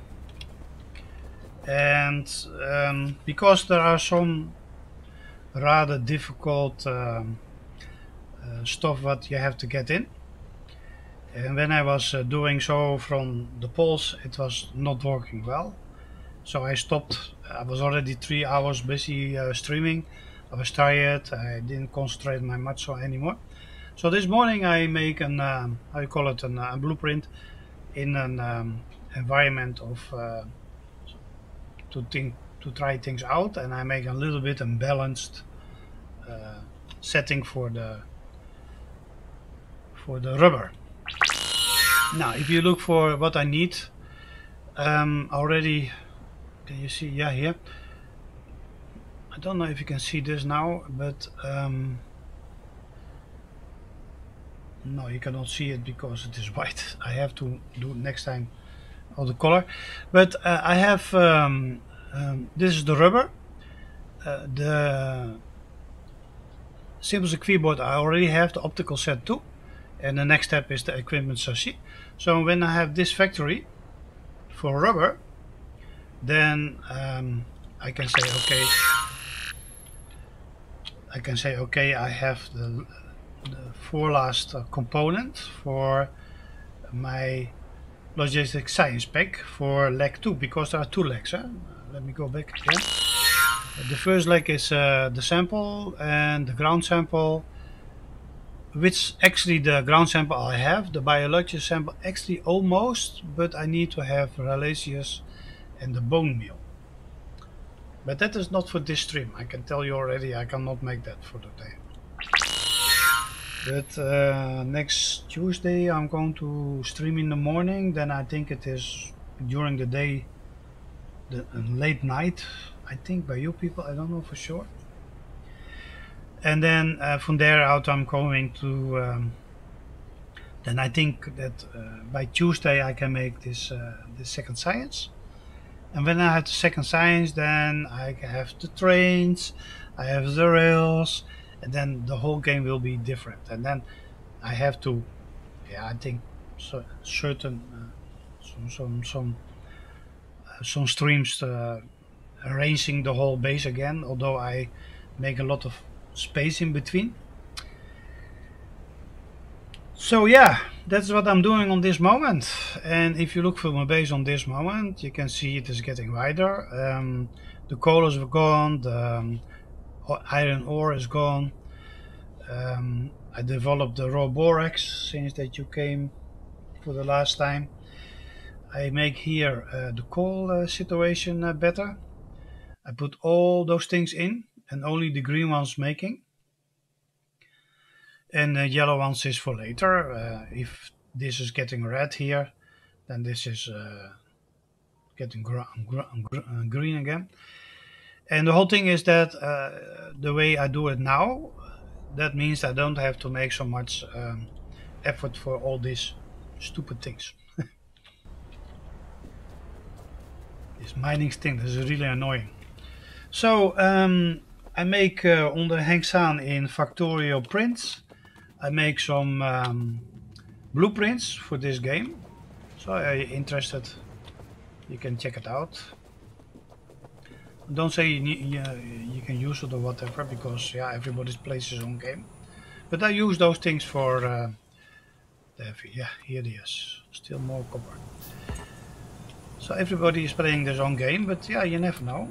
And um, because there are some rather difficult um, uh, stuff what you have to get in, and when I was uh, doing so from the polls, it was not working well, so I stopped. I was already three hours busy uh, streaming. I was tired. I didn't concentrate my much so anymore. So this morning I make an um, how you call it an, uh, a blueprint in an um, environment of uh, to think to try things out, and I make a little bit unbalanced uh, setting for the for the rubber. Now, if you look for what I need, um, already, can you see? Yeah, here. I don't know if you can see this now, but um, no, you cannot see it because it is white. I have to do next time all the color. But uh, I have um, um, this is the rubber. Uh, the Symbols keyboard I already have the optical set too, and the next step is the equipment chassis. So when I have this factory for rubber, then um, I can say okay. I can say okay. I have the, the four last uh, component for my Logistic Science pack for leg two, because there are two legs. Huh? Let me go back again. The first leg is uh, the sample and the ground sample, which actually the ground sample I have, the biological sample actually almost, but I need to have Rhalasius and the bone meal. But that is not for this stream. I can tell you already, I cannot make that for today. But uh, next Tuesday I'm going to stream in the morning. Then I think it is during the day, the uh, late night. I think by you people, I don't know for sure. And then uh, from there out I'm going to. Um, then I think that uh, by Tuesday I can make this uh, this second science. And when I have the second science, then I have the trains, I have the rails, and then the whole game will be different. And then I have to, yeah, I think so, certain uh, some some some uh, some streams uh, arranging the whole base again. Although I make a lot of space in between. So yeah. that's what I'm doing on this moment. And if you look for my base on this moment, you can see it is getting wider. Um, the coal is gone, the um, iron ore is gone. Um, I developed the raw borax since that you came for the last time. I make here uh, the coal uh, situation uh, better. I put all those things in and only the green ones making. And the yellow ones is for later. Uh, if this is getting red here, then this is uh, getting gr gr gr uh, green again. And the whole thing is that uh, the way I do it now, that means I don't have to make so much um, effort for all these stupid things. This mining thing, this is really annoying. So um, I make uh, on the Hexan in Factorio prints. I make some um, blueprints for this game. So if you're interested, you can check it out. Don't say you, need, you, you can use it or whatever, because yeah, everybody plays his own game. But I use those things for uh, the, yeah, here it is, still more copper. So everybody is playing their own game, but yeah, you never know.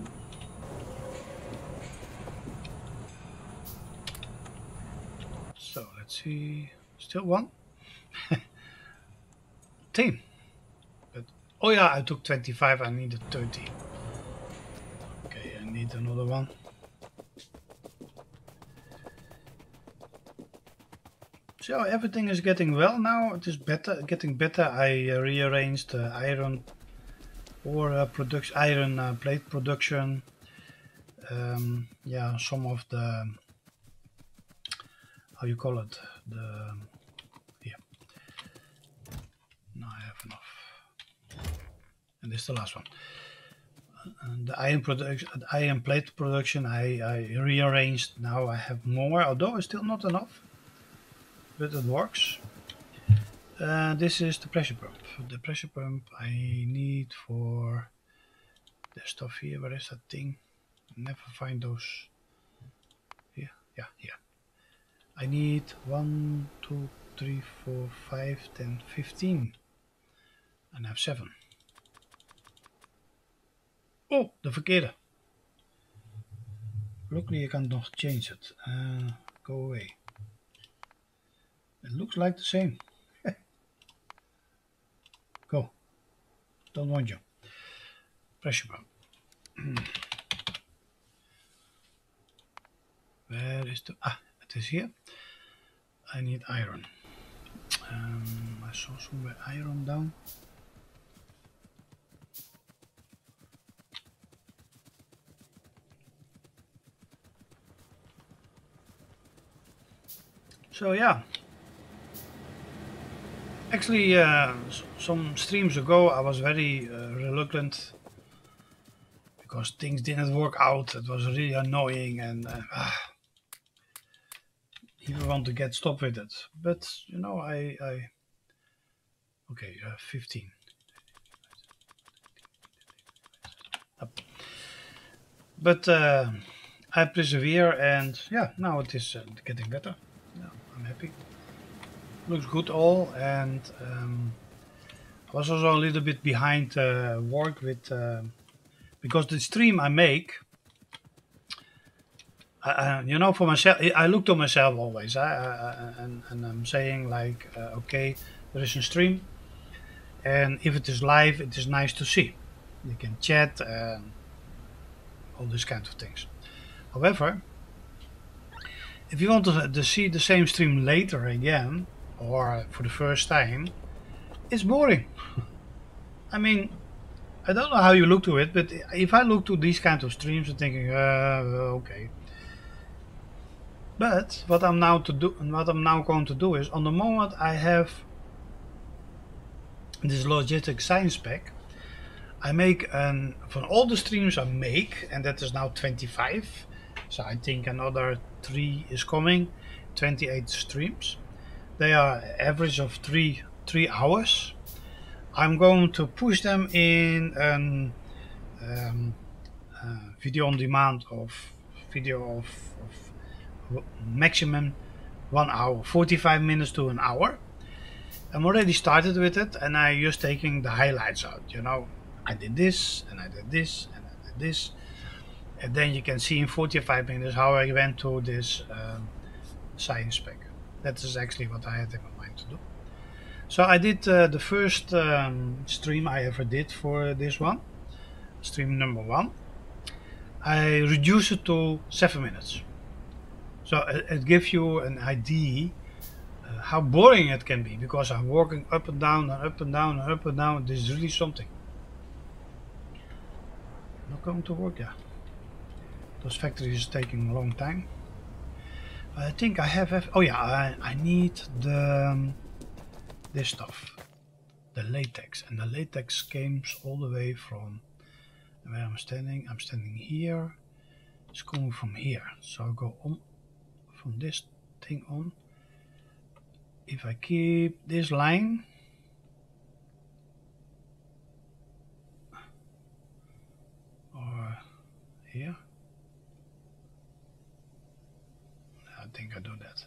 So let's see, still one. Team. But oh yeah, I took twenty-five, I needed thirty. Okay, I need another one. So everything is getting well now. It is better, getting better. I uh, rearranged the uh, iron ore uh, production, iron uh, plate production. Um, yeah, some of the, how you call it, the, yeah. Now I have enough. And this is the last one. And the iron production, iron plate production, I, I rearranged. Now I have more, although it's still not enough, but it works. Uh, this is the pressure pump. The pressure pump I need for the stuff here. Where is that thing? Never find those. Here, yeah, here. I need one, two, three, four, five, ten, fifteen, and I have seven. Oh, de verkeerde. Luckily I can nog change it. Uh, go away. It looks like the same. Go. Don't want you. Pressure pump. Where is the... Ah, it is here. I need iron. Um, I saw somewhere iron down. So yeah. Actually, uh, some streams ago I was very uh, reluctant because things didn't work out. It was really annoying and uh, ah, even want to get stop with it. But you know, I, I okay, uh, fifteen. Up. But uh, I persevere, and yeah, now it is uh, getting better. Yeah, I'm happy. Looks good all, and um, I was also a little bit behind uh, work with uh, because the stream I make, uh, you know, for myself, I look to myself always, I, I, and, and I'm saying like, uh, okay, there is a stream, and if it is live, it is nice to see. You can chat and all these kind of things. However, if you want to, to see the same stream later again, or for the first time, it's boring. I mean, I don't know how you look to it, but if I look to these kind of streams, I'm thinking, uh, okay. But what I'm now to do, what I'm now going to do is, on the moment I have this logistic science pack, I make an from all the streams I make, and that is now twenty-five. So I think another three is coming, twenty-eight streams. They are average of three three hours. I'm going to push them in an um, uh, video on demand of video of, of maximum one hour, forty-five minutes to an hour. I'm already started with it, and I just taking the highlights out. You know, I did this, and I did this, and I did this, and then you can see in forty-five minutes how I went to this um, science spec. That is actually what I had in my mind to do. So I did uh, the first um, stream I ever did for this one, stream number one. I reduced it to seven minutes. So it, it gives you an idea uh, how boring it can be, because I'm walking up and down and up and down and up and down. This is really something. Not going to work, yeah. Those factories are taking a long time. I think I have, have oh yeah, I, I need the um, this stuff, the latex, and the latex comes all the way from where I'm standing. I'm standing here. It's coming from here, so I'll go on from this thing on. If I keep this line, or here, I think I do that.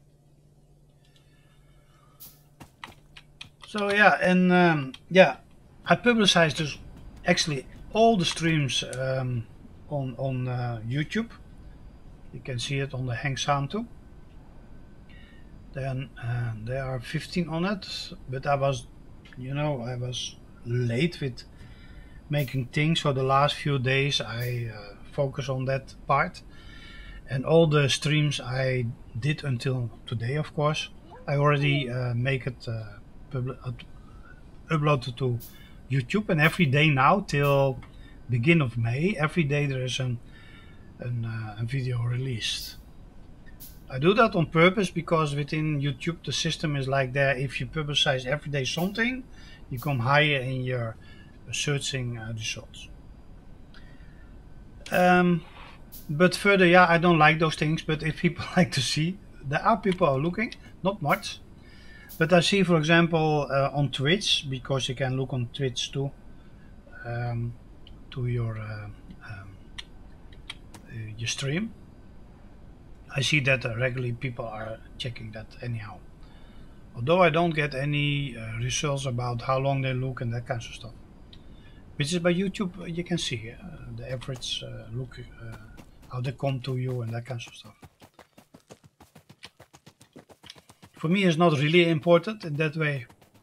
So yeah, and um, yeah, I publicized this actually all the streams um, on on uh, YouTube. You can see it on the Hang Sound too. Then uh, there are fifteen on it, but I was, you know, I was late with making things. So the last few days I uh, focus on that part, and all the streams I did until today, of course, I already uh, make it uh, uh, uploaded to YouTube, and every day now till beginning of May, every day there is an, an uh, a video released. I do that on purpose because within YouTube the system is like that. If you publicize every day something, you come higher in your searching uh, results. Um, but further, yeah, I don't like those things. But if people like to see, there are people are looking, not much. But I see, for example, uh, on Twitch, because you can look on Twitch too, um, to your uh, um, uh, your stream. I see that uh, regularly people are checking that anyhow. Although I don't get any uh, results about how long they look and that kind of stuff. Which is by YouTube, uh, you can see uh, the average uh, look, uh, how they come to you and that kind of stuff. For me, it's not really important in that way.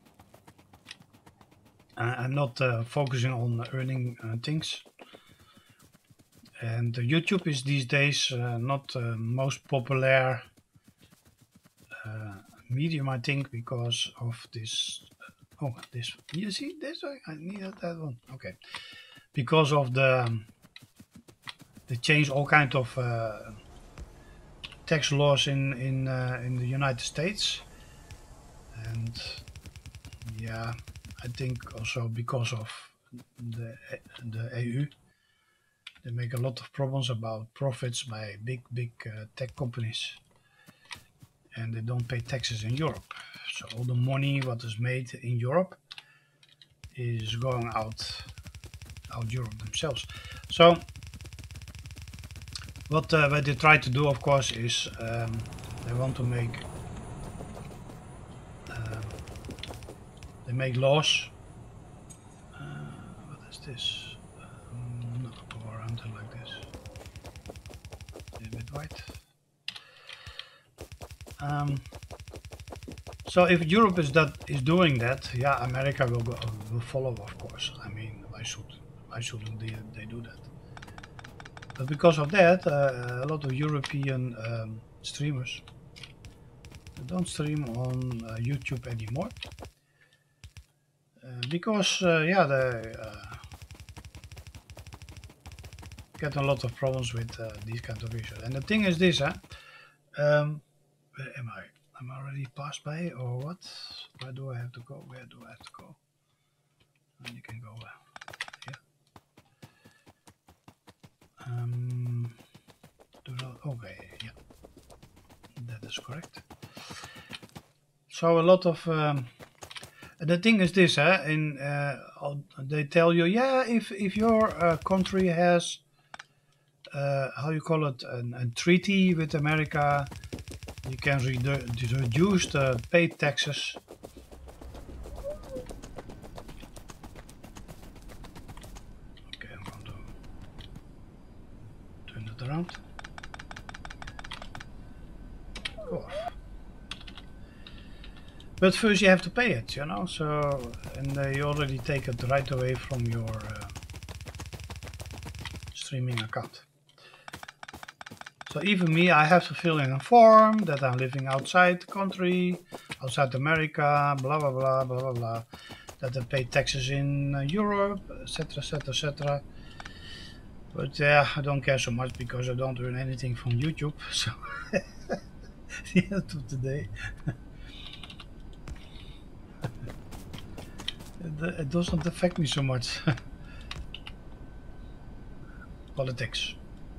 Uh, I'm not uh, focusing on earning uh, things. And uh, YouTube is these days uh, not the uh, most popular uh, medium, I think, because of this. Uh, oh, this. You see this? I needed that one. Okay, because of the um, they change all kind of uh, tax laws in in uh, in the United States, and yeah, I think also because of the the E U. They make a lot of problems about profits by big, big uh, tech companies, and they don't pay taxes in Europe. So all the money what is made in Europe is going out, out Europe themselves. So what, uh, what they try to do, of course, is um, they want to make um, they make laws. Uh, what is this? Like this, a little bit white. Um, so if Europe is that is doing that, yeah, America will go, will follow, of course. I mean, why should why shouldn't they, they do that? But because of that, uh, a lot of European um, streamers don't stream on uh, YouTube anymore uh, because uh, yeah, they uh, get a lot of problems with uh, these kind of issues. And the thing is this, huh? Um, where am I? Am I already passed by or what? Where do I have to go? Where do I have to go? And you can go uh, here. Um, do not, okay, yeah, that is correct. So a lot of um, the thing is this, huh? In uh, they tell you, yeah, if if your uh, country has Uh, how you call it, a, a treaty with America, you can redu reduce the paid taxes around. Go off. But first you have to pay it, you know, so, and they already take it right away from your uh, streaming account. So even me, I have to fill in a form that I'm living outside the country, outside America, blah, blah, blah, blah, blah, blah, that I pay taxes in uh, Europe, et cetera, et cetera, et cetera. But yeah, I don't care so much because I don't earn anything from YouTube, so the end of the day. it, it doesn't affect me so much. Politics.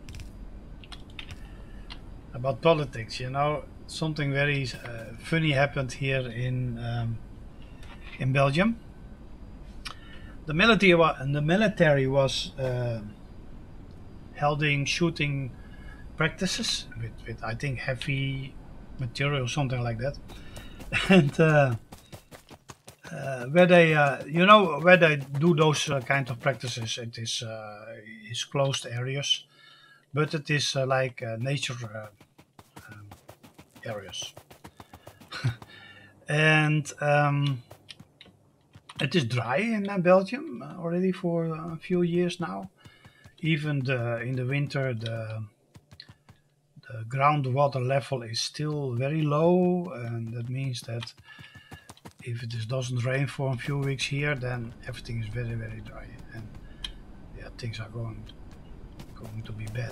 About politics, you know, something very uh, funny happened here in um, in Belgium. The military, wa the military was uh, holding shooting practices with, with, I think, heavy material, something like that, and uh, uh, where they, uh, you know, where they do those uh, kind of practices, it is uh, is closed areas, but it is uh, like uh, nature uh, um, areas. And um, it is dry in uh, Belgium uh, already for a few years now. Even the, in the winter, the, the groundwater level is still very low, and that means that if it is, doesn't rain for a few weeks here, then everything is very, very dry, and yeah, things are going going to be bad.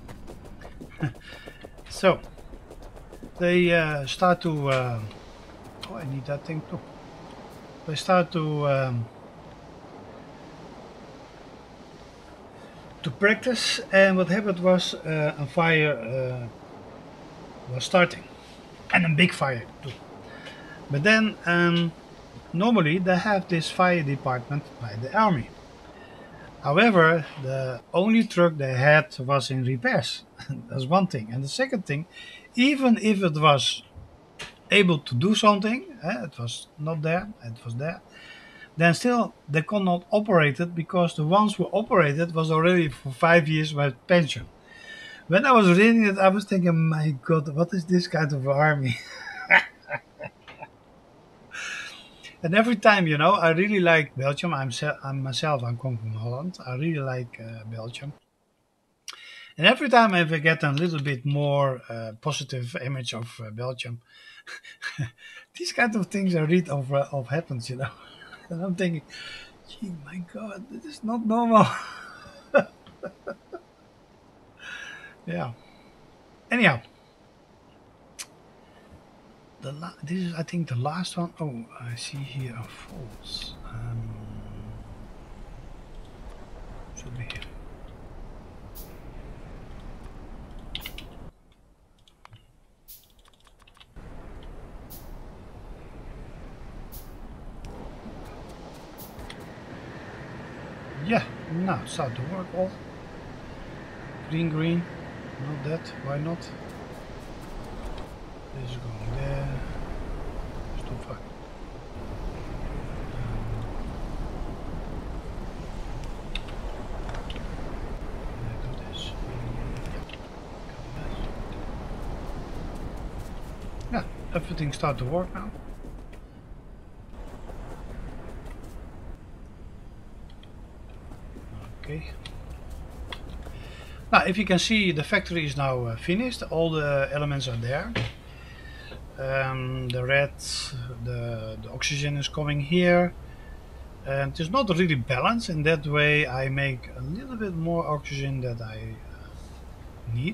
So they uh, start to. Uh, oh, I need that thing too. They start to um, to practice, and what happened was uh, a fire uh, was starting, and a big fire too. But then um, normally they have this fire department by the army. However, the only truck they had was in repairs. That's one thing. And the second thing, even if it was able to do something, eh, it was not there, it was there, then still they could not operate it because the ones who operated was already for five years with pension. When I was reading it, I was thinking, my God, what is this kind of army? And every time, you know, I really like Belgium. I'm, I'm myself, I'm coming from Holland. I really like uh, Belgium. And every time I get a little bit more uh, positive image of uh, Belgium, these kind of things I read of, uh, of happens, you know. And I'm thinking, gee, my God, this is not normal. Yeah. Anyhow. The la this is, I think, the last one. Oh, I see here a false. Um, should be here. Yeah, now start to work all. Green, green. Not that. Why not? This is going there. It's too far. Yeah, everything start to work now. Okay. Now, if you can see, the factory is now uh, finished. All the elements are there. Um, the red, the, the oxygen is coming here. And it's not really balanced. In that way, I make a little bit more oxygen that I uh, need.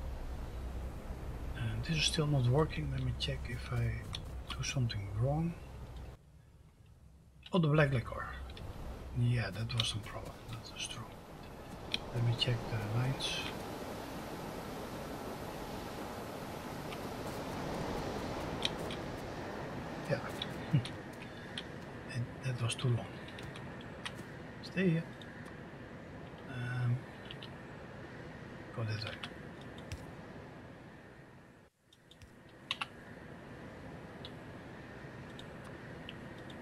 And this is still not working. Let me check if I do something wrong. Oh, the black liquor. Yeah, that was some problem. That was true. Let me check the lines. Yeah. And that was too long. Stay here. Um, go that way.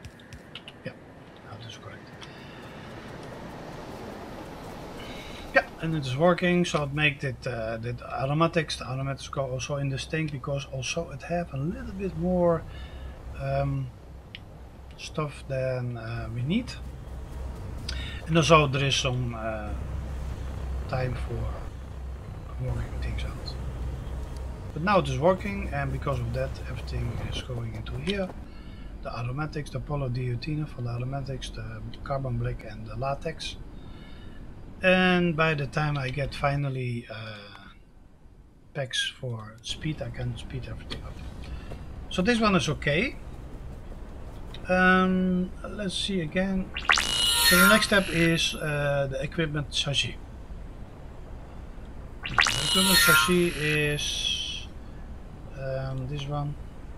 Yeah, now that's correct. Yeah, and it is working, so it makes it uh, that aromatics. The aromatics go also in the stink because also it have a little bit more um, stuff than uh, we need, and also there is some uh, time for working things out. But now it is working, and because of that, everything is going into here. The aromatics, the polydeutina for the aromatics, the carbon black, and the latex. And by the time I get finally uh, packs for speed, I can speed everything up. So this one is okay. Um, let's see again. So the next step is uh, the equipment chassis. The equipment chassis is um, this one.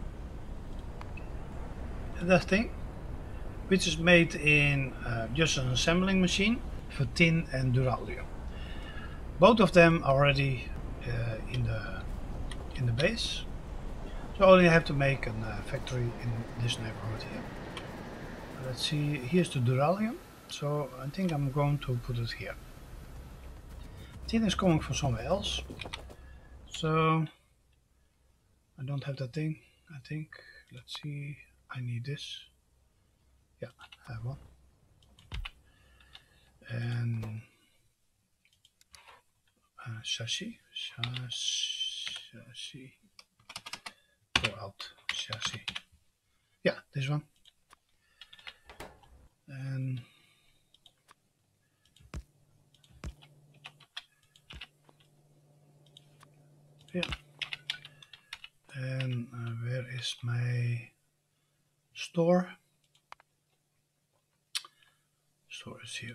That thing, which is made in uh, just an assembling machine for tin and duralium. Both of them are already uh, in the in the base, so I only have to make a uh, factory in this neighborhood here. Let's see, here's the duralium, so I think I'm going to put it here. Tin is coming from somewhere else, so I don't have that thing, I think. Let's see, I need this. Yeah, I have one. And uh, chassis, chassis, go out, chassis. Yeah, this one. And yeah. And uh, where is my store? Store is here.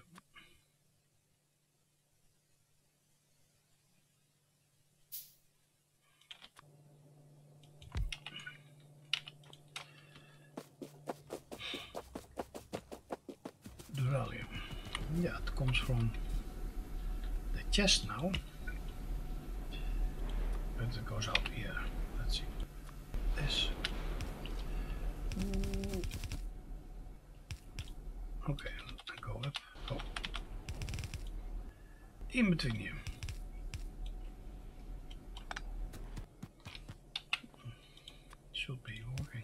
Duralium. Yeah, it comes from the chest now. But it goes out here. Let's see. This. Okay, I go up. Oh. In between here. Should be working.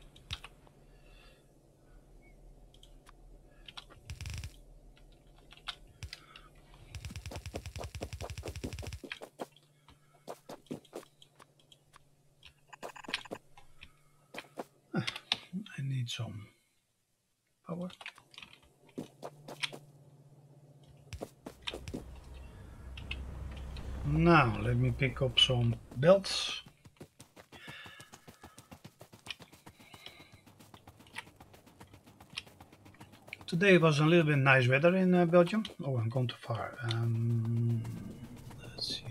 Ah, I need some power. Now let me pick up some belts. Today was a little bit nice weather in uh, Belgium. Oh, I'm going too far. Um, let's see.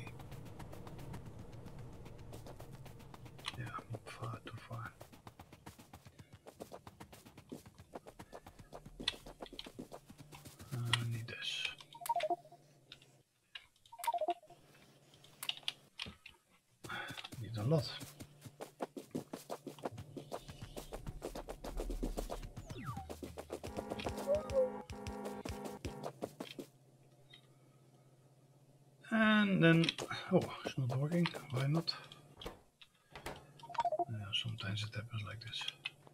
Yeah, I'm far too far. I need this. Need a lot. And then, oh, it's not working. Why not? Yeah, sometimes it happens like this.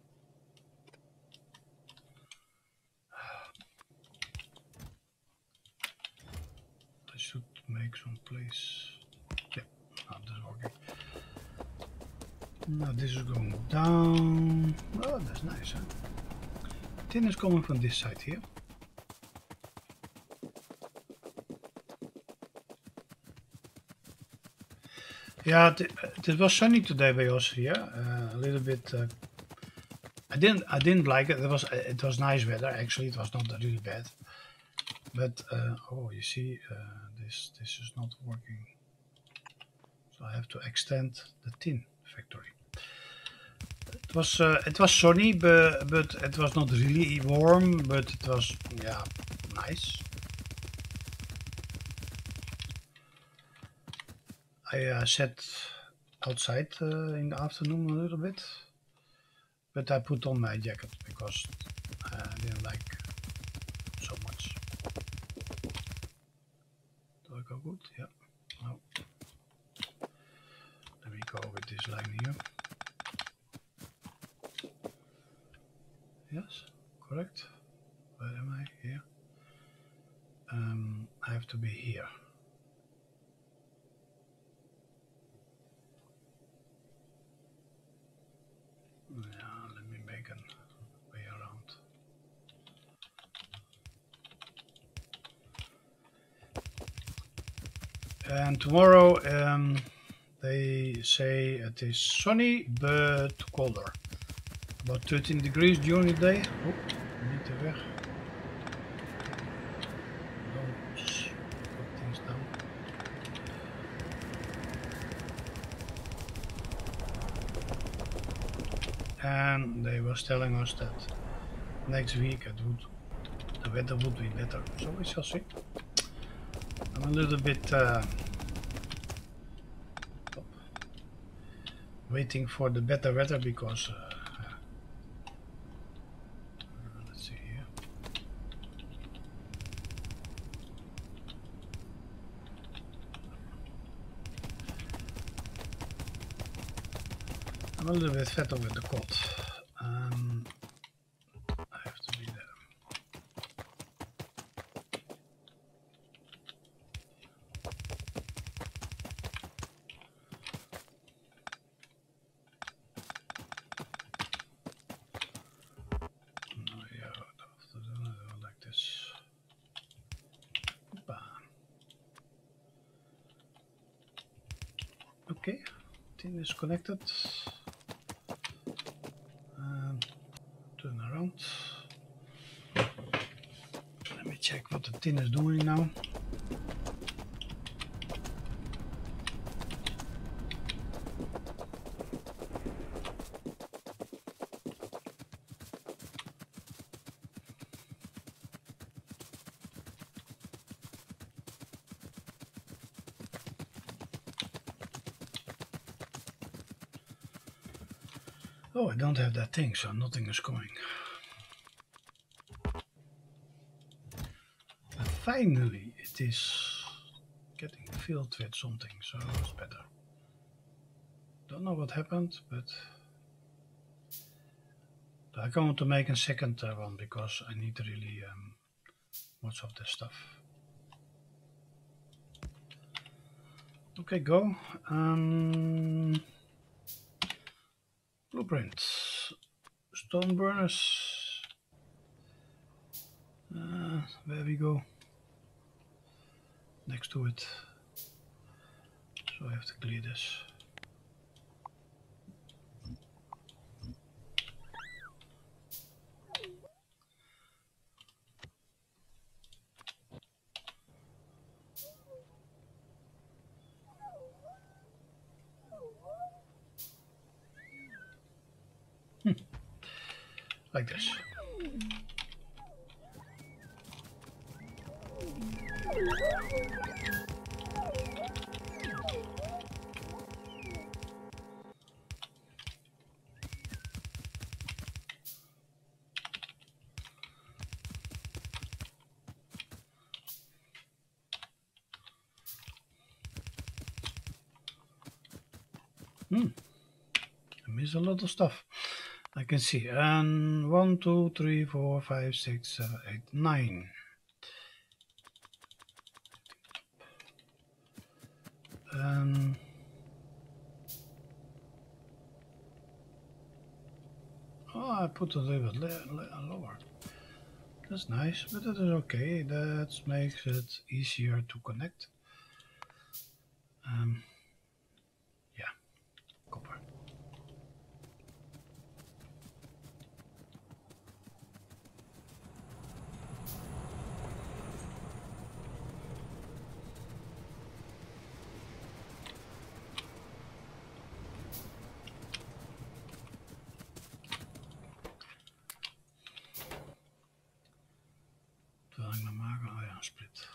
I should make some place. Yeah, now this is working. Now this is going down. Oh, that's nice, huh? Tin is coming from this side here. Yeah, it, it was sunny today by us here. Uh, a little bit. Uh, I didn't. I didn't like it. It was. It was nice weather. Actually, it was not really bad. But uh, oh, you see, uh, this this is not working. So I have to extend the tin factory. It was. Uh, it was sunny, but but it was not really warm. But it was, yeah, nice. I uh, sat outside uh, in the afternoon a little bit, but I put on my jacket because I didn't like so much. It I go good? Yeah. No. Let me go with this line here. Yes, correct. Where am I? Here. Um, I have to be here. Yeah, let me make a way around. And tomorrow um, they say it is sunny but colder. About thirteen degrees during the day. Oh, niet te weg. Don't put things down. And they was telling us that next week it would, the weather would be better. So we shall see. I'm a little bit uh, waiting for the better weather because uh, uh, let's see here. I'm a little bit fed up with the cold. Um, I have to be there. No, yeah, I have to do it like this. Hoppa. Okay, tin is connected. Um, turn around. Let me check what the tin is doing now. Oh, I don't have that thing, so nothing is coming. And finally, it is getting filled with something, so it's better. Don't know what happened, but I'm going to make a second uh, one because I need really um, much of this stuff. Okay, go. Um, blueprints. Stone burners. Uh, where we go? Next to it. So I have to clear this. Hmm. Like this. Hmm. I miss a lot of stuff. I can see. And one, two, three, four, five, six, seven, eight, nine. Um, oh, I put it a little bit lower. That's nice, but that is okay. That makes it easier to connect. Um, yeah, copper. Terwijl ik nou maken, oh ja, split.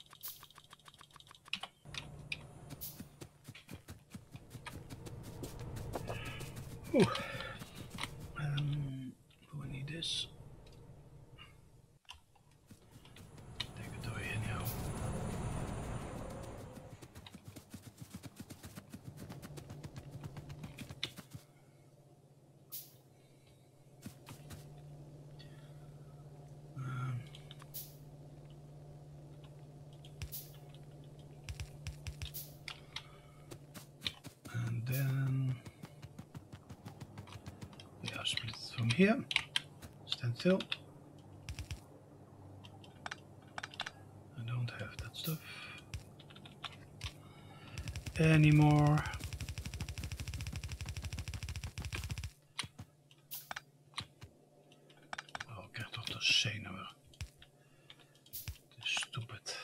Oeh. Um, do we need this? Take it away anyhow. from here. Stand still. I don't have that stuff anymore. Oh, ik krijg toch de zenuwen. Het is stupid.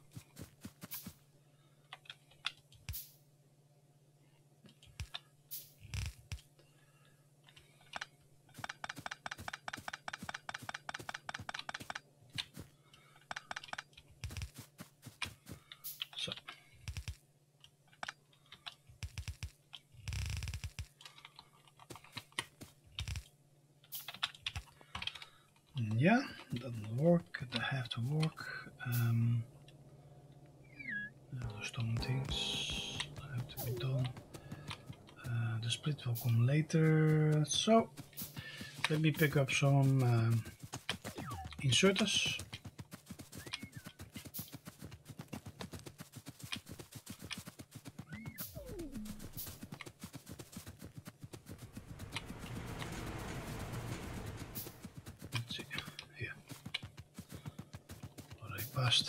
Zo. Yeah, it doesn't work. They have to work. Um, there's some things have to be done. Uh, the split will come later. So let me pick up some um, inserters. Let's see here. Already passed.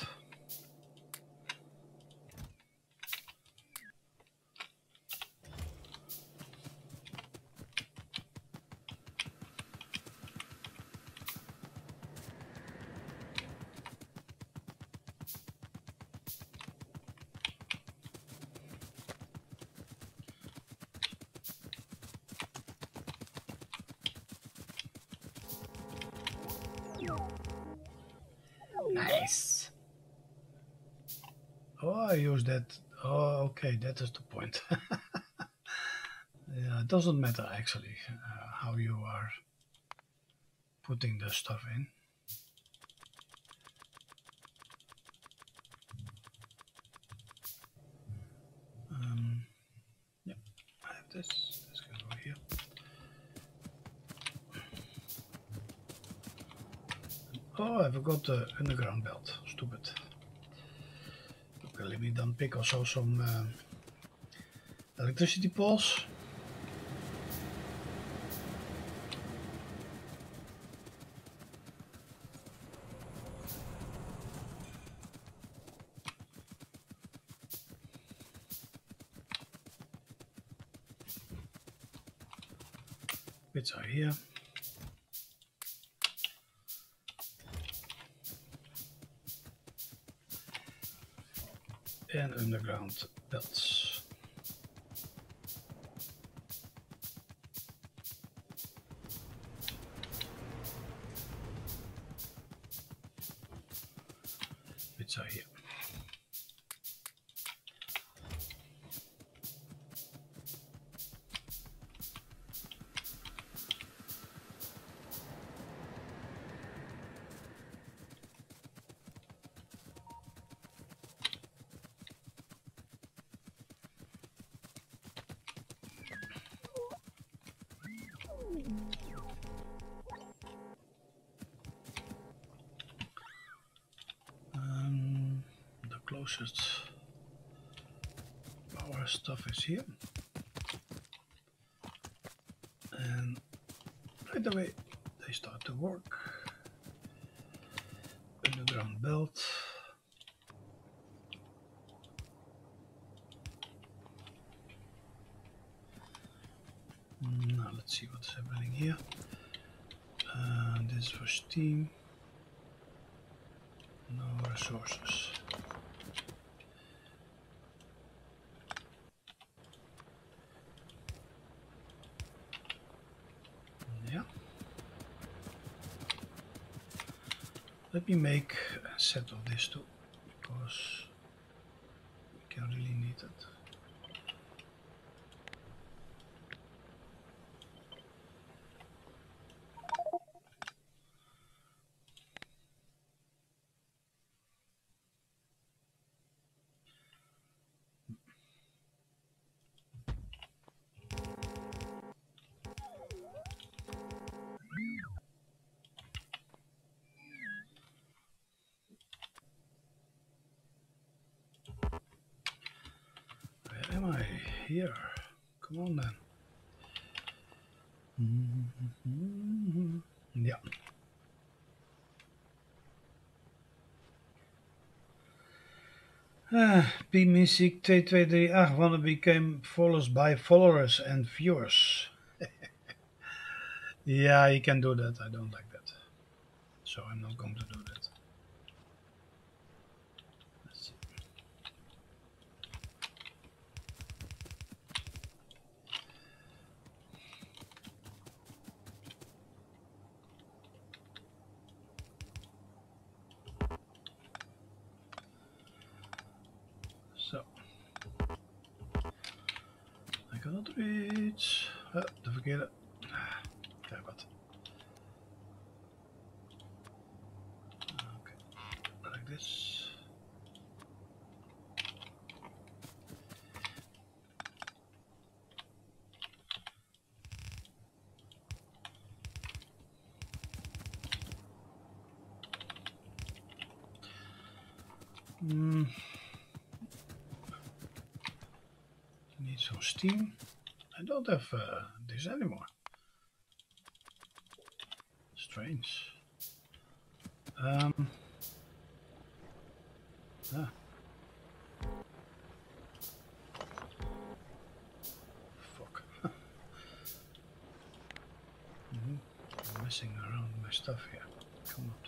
Nice. Oh, I use that. Oh, okay, that is the point. Yeah, it doesn't matter actually uh, how you are putting the stuff in. Um, yeah, I have this. This can go here. Oh, I forgot the underground belt. Stupid. Okay, let me then pick also some uh, electricity poles. Bits are here. And underground belts. Bits are here. Um, the closest power stuff is here. And right away they start to work. Underground belt. Now let's see what's happening here. Uh, this is for steam. No resources. Yeah. Let me make a set of this too, because we can really need it. Where am I? Here. Come on then. Ja. Uh, P-Music twee twee drie acht wanna became followed by followers and viewers. Yeah, you can do that. I don't like that. So I'm not going to do that. Let's see. So I cannot reach. Oh, de verkeerde. Kijk wat. Okay, like this. Mm. Need some steam. I don't have uh, this anymore. Strange. Um. Ah. Fuck. mm-hmm. I'm messing around with my stuff here. Come on.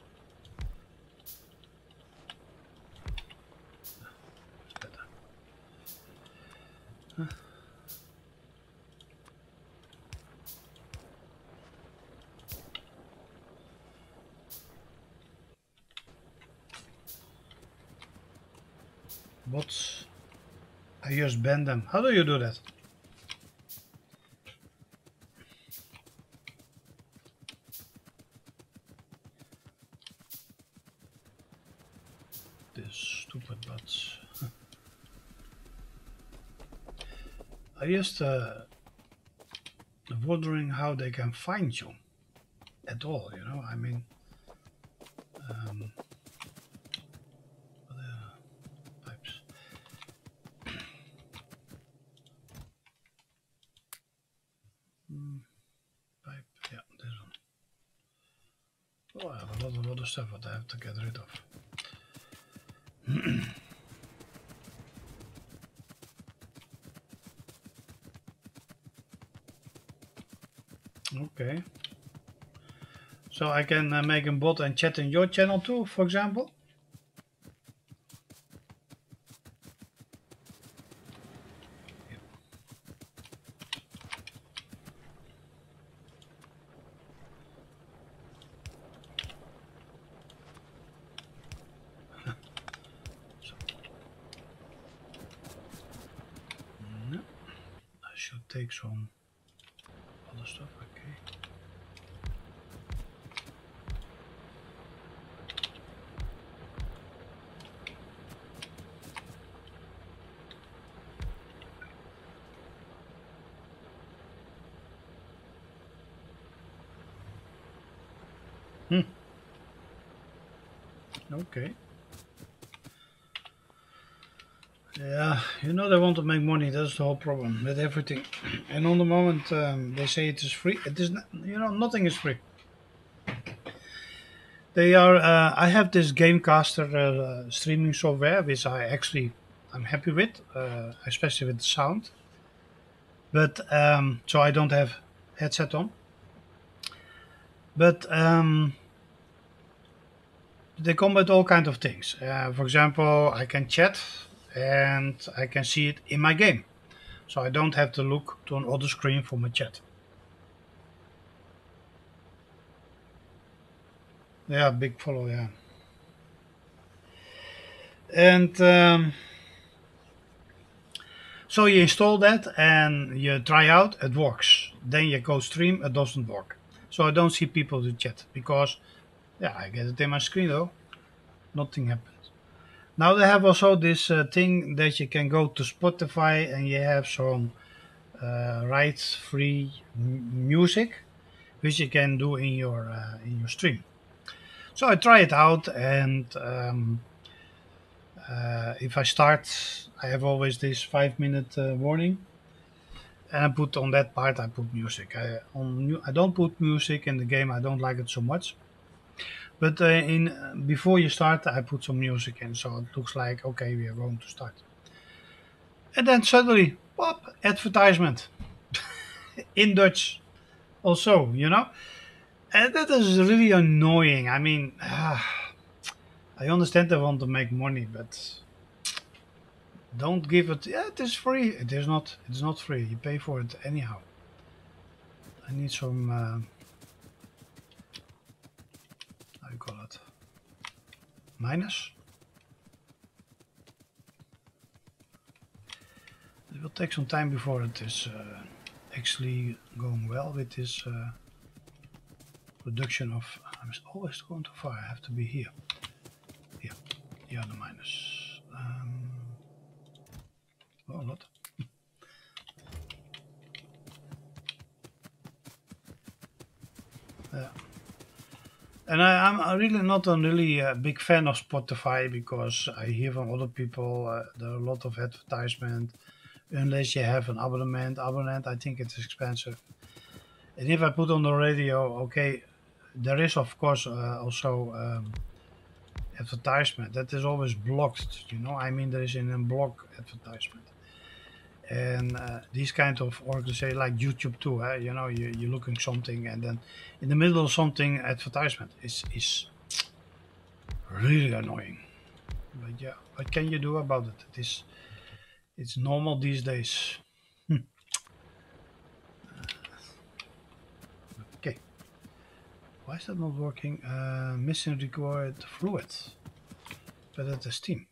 It's better. Huh? Bots. I just ban them. How do you do that? This stupid bots. I just uh, wondering how they can find you at all. You know, I mean, um, uh, pipes. Mm, pipe. Yeah, this one. Oh, I have a lot of other stuff that I have to get rid of. Okay. So I can uh, make a bot and chat in your channel too, for example? So, no, I should take some other stuff, okay. Hmm. Okay. Yeah, you know they want to make money. That's the whole problem with everything. And on the moment um, they say it is free. It is, not, you know, nothing is free. They are. Uh, I have this Gamecaster uh, streaming software, which I actually I'm happy with, uh, especially with the sound. But um, so I don't have headset on. But um, they come with all kinds of things. Uh, for example, I can chat and I can see it in my game, so I don't have to look to an other screen for my chat. Yeah, big follow, yeah. And um, so you install that and you try out, it works. Then you go stream, it doesn't work. So I don't see people to chat because, yeah, I get it in my screen though. Nothing happens. Now they have also this uh, thing that you can go to Spotify and you have some uh, rights-free m- music, which you can do in your uh, in your stream. So I try it out, and um, uh, if I start, I have always this five-minute uh, warning, and I put on that part I put music. I on mu- I don't put music in the game. I don't like it so much. But uh, in uh, before you start, I put some music in, so it looks like okay, we are going to start. And then suddenly, pop, advertisement in Dutch also, you know, and that is really annoying. I mean, ah, I understand they want to make money, but don't give it. Yeah, it is free. It is not. It's not free. You pay for it anyhow. I need some. Uh, how you call it? Minus. It will take some time before it is uh, actually going well with this uh, production of. I'm always going too far. I have to be here. Here. Here are the minus. Um, oh, a lot. Yeah. And I, I'm uh, really not a really uh, big fan of Spotify because I hear from other people uh, there are a lot of advertisement. Unless you have an abonnement, abonnement I think it's expensive. And if I put on the radio, okay, there is of course uh, also um, advertisement that is always blocked. You know, I mean there is an unblock advertisement. And uh, these kind of organizations like YouTube too, eh? You know, you, you're looking something and then in the middle of something advertisement is is really annoying. But yeah, what can you do about it? It is it's normal these days. Hmm. Okay, why is that not working? Uh, missing required fluid, but it is steam.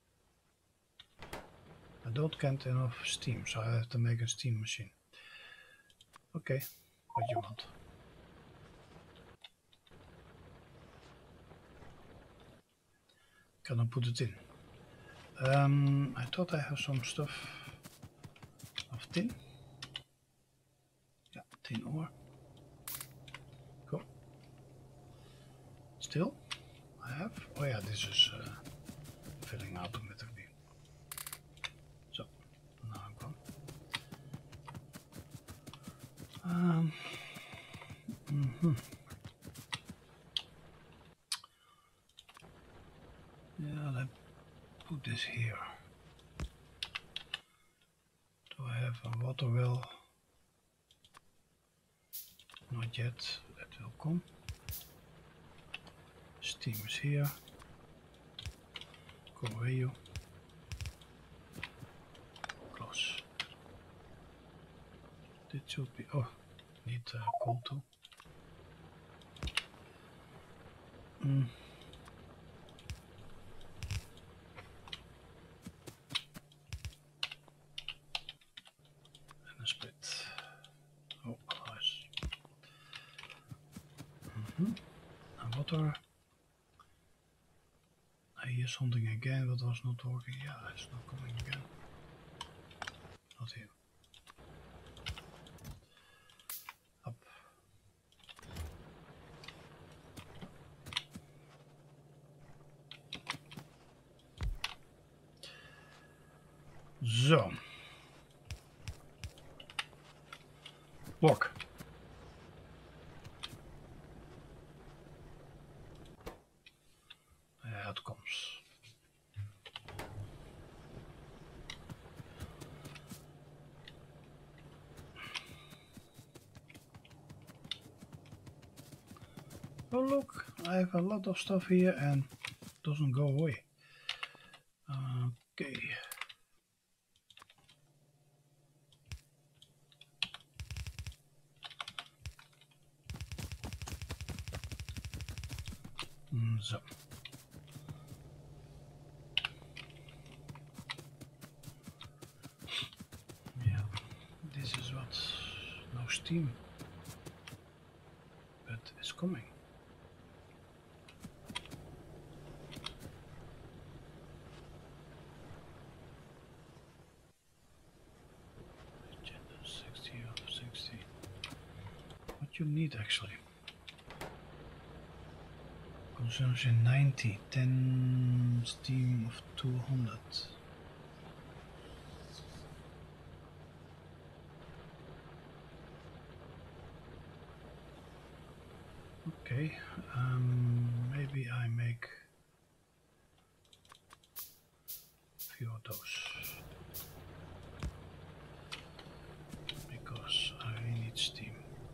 I don't get enough steam, so I have to make a steam machine. Okay, what you want? Can I put it in? Um, I thought I have some stuff of tin. Yeah, tin ore. Cool. Still, I have. Oh yeah, this is uh, filling automatically. So now I'm gone. Um, mm-hmm. Yeah, let's put this here. Do I have a water well? Not yet. That will come. Steam is here. Go away, you. Close. This should be. Oh, need uh, coal too. Mm. And a split. Oh, nice. Mm-hmm. And water. I hear something again, but was not working. Yeah, it's not coming again. Not here. Up. Zo. Walk. There it comes. Oh look, I have a lot of stuff here and it doesn't go away. Okay. So. Yeah, this is what, no steam, but it's coming. sixty of sixty. What you need actually? Consumption ninety, ten steam of two hundred. Okay, um, maybe I make a few of those because I need steam.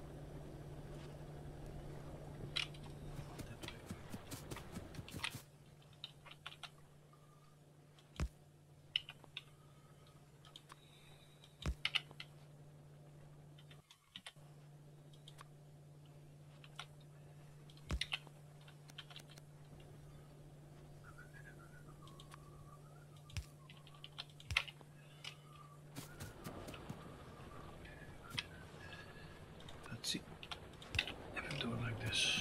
Let's see if I do it like this.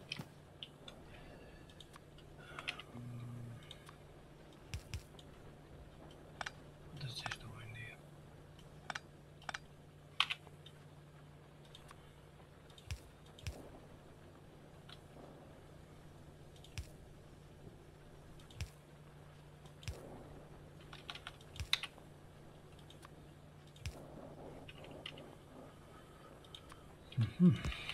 What is this doing here? Mm-hmm.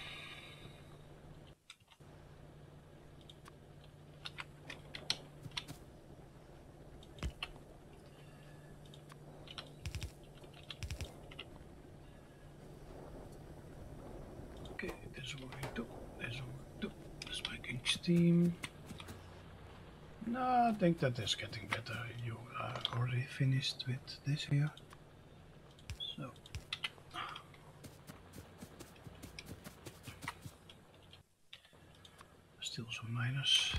Okay, this is what we do. This is what we do. It's making steam. No, I think that is getting better. You are already finished with this here. So still some minus.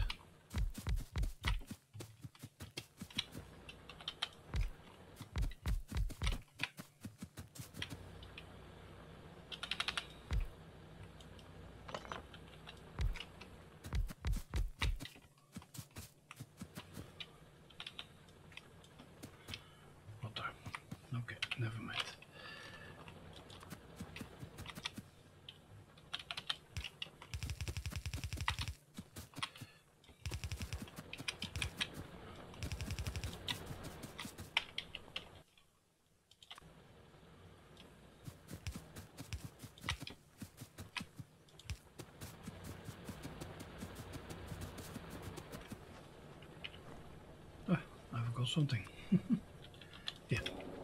Water. Okay, never mind. Ah, I forgot something. Yeah.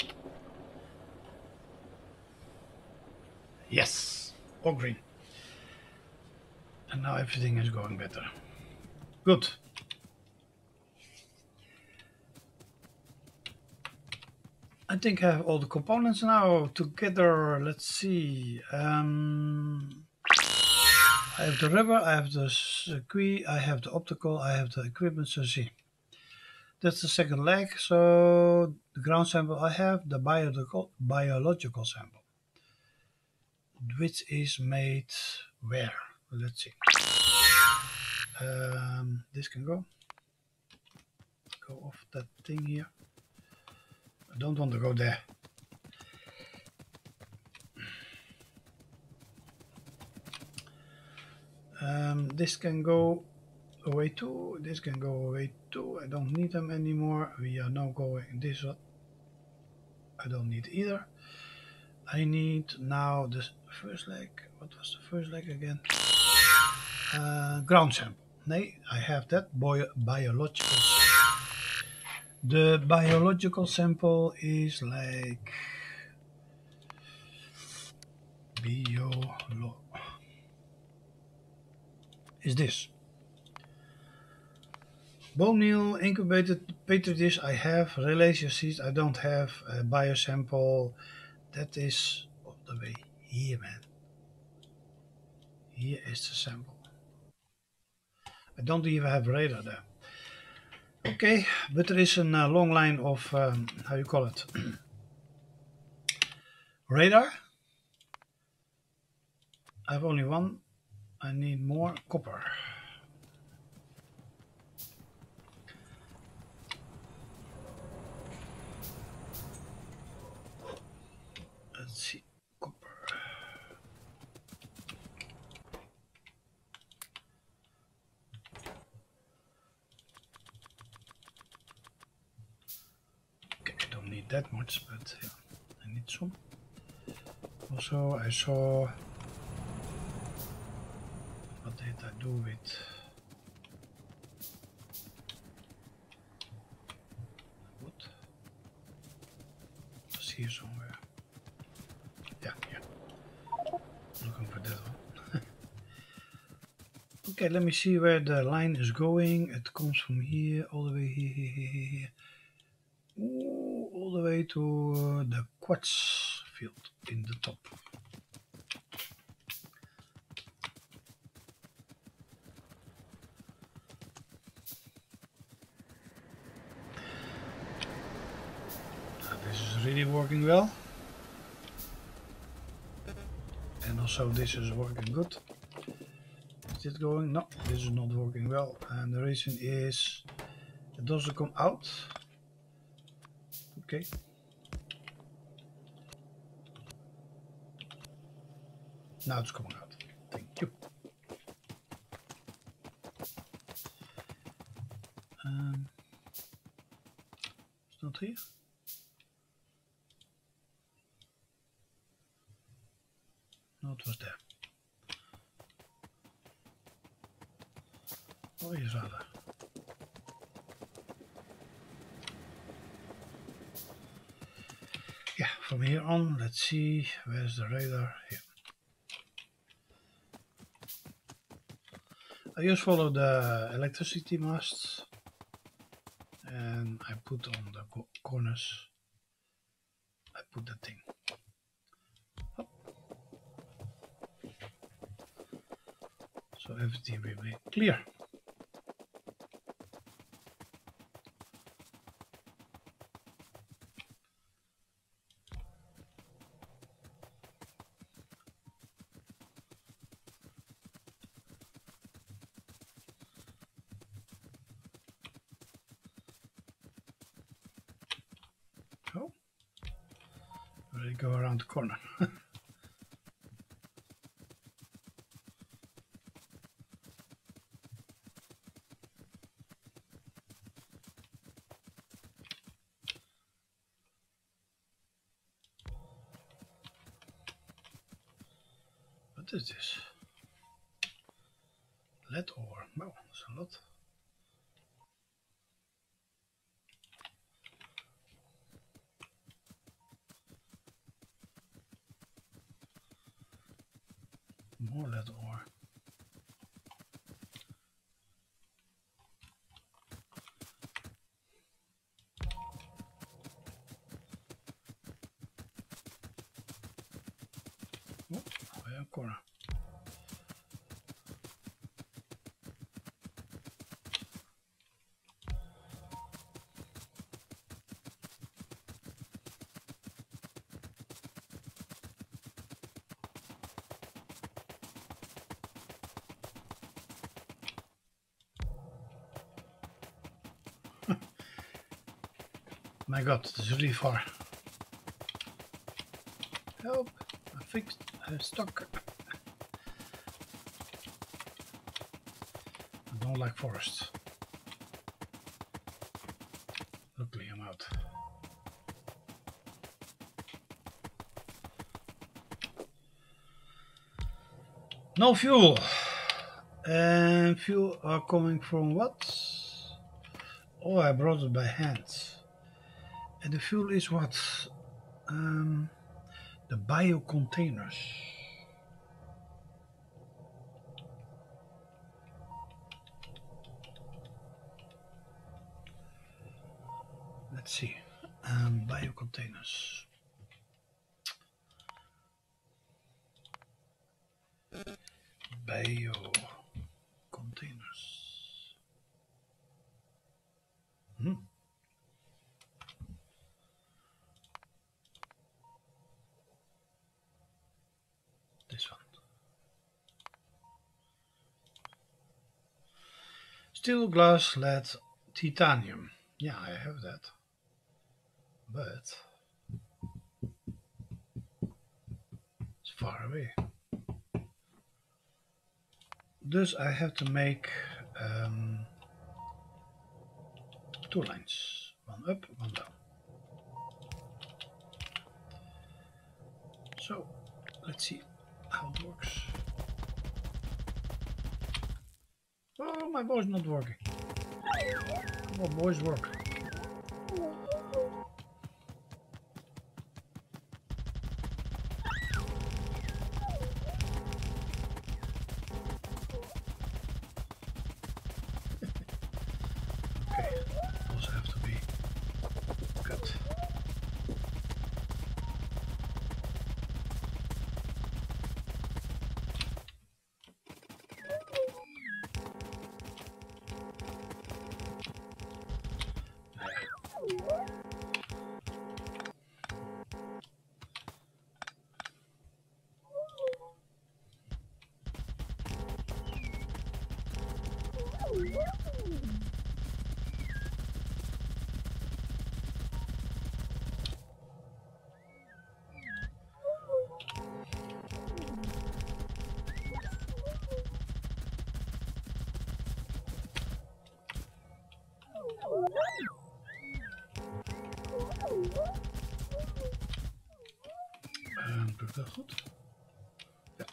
Yes, all green. And now everything is going better. Good. I think I have all the components now together. Let's see. Um, I have the rubber, I have the circuit, I have the optical, I have the equipment. So see. That's the second leg. So the ground sample I have, the biological, biological sample, which is made where? Let's see. Um, this can go. Go off that thing here. I don't want to go there. Um, this can go away too. This can go away too. I don't need them anymore. We are now going this one. I don't need either. I need now the first leg. What was the first leg again? Uh, ground sample. Nee, I have that Bio biological. The biological sample is like bio is this bone meal incubated petri dish. I have relation seeds. I don't have a biosample. That is all the way here, man. Here is the sample. I don't even have radar there. Okay, but there is a uh, long line of um, how you call it radar. I have only one. I need more copper. Let's see, copper. Okay, I don't need that much, but yeah, I need some. Also, I saw what they do it. What? It's here somewhere. Yeah, yeah. Looking for that one. Okay, let me see where the line is going. It comes from here all the way here, here, here, here, here. Ooh, all the way to uh, the quartz field in the top. Now, this is really working well. And also this is working good. Is it going? No, this is not working well. And the reason is it doesn't come out. Okay. Now it's coming out. Thank you. Um, it's not here. No, it was there. Oh, here's rather. Yeah, from here on, let's see, where's the radar? Here. I just follow the electricity masts and I put on the co corners, I put that thing. Up. So everything will be clear. Oh, ready to go around the corner. What is this? Lead ore. Wow, that's a lot. More lead ore. Oh, way a corner. My god, this is really far. Help! I'm fixed. I'm stuck. I don't like forests. Luckily I'm out. No fuel! And fuel are coming from what? Oh, I brought it by hand. And the fuel is what? Um, the bio containers. Let's see. Um, bio containers. Bio containers. Hmm. This one. Steel, glass, lead, titanium. Yeah, I have that. But it's far away. Thus I have to make um, two lines. One up, one down. So let's see how it works. Oh, my voice not working. Come on, boys, work. Okay, also have to be cut. Uh, doe ik dat goed? Ja.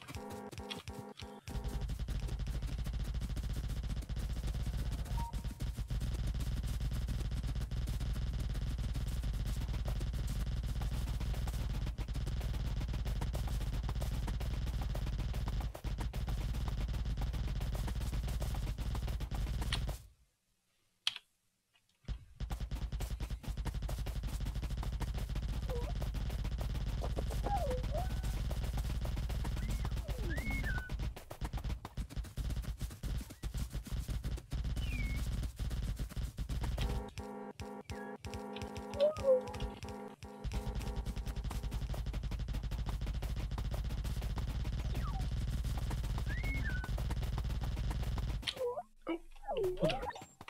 Oh, water.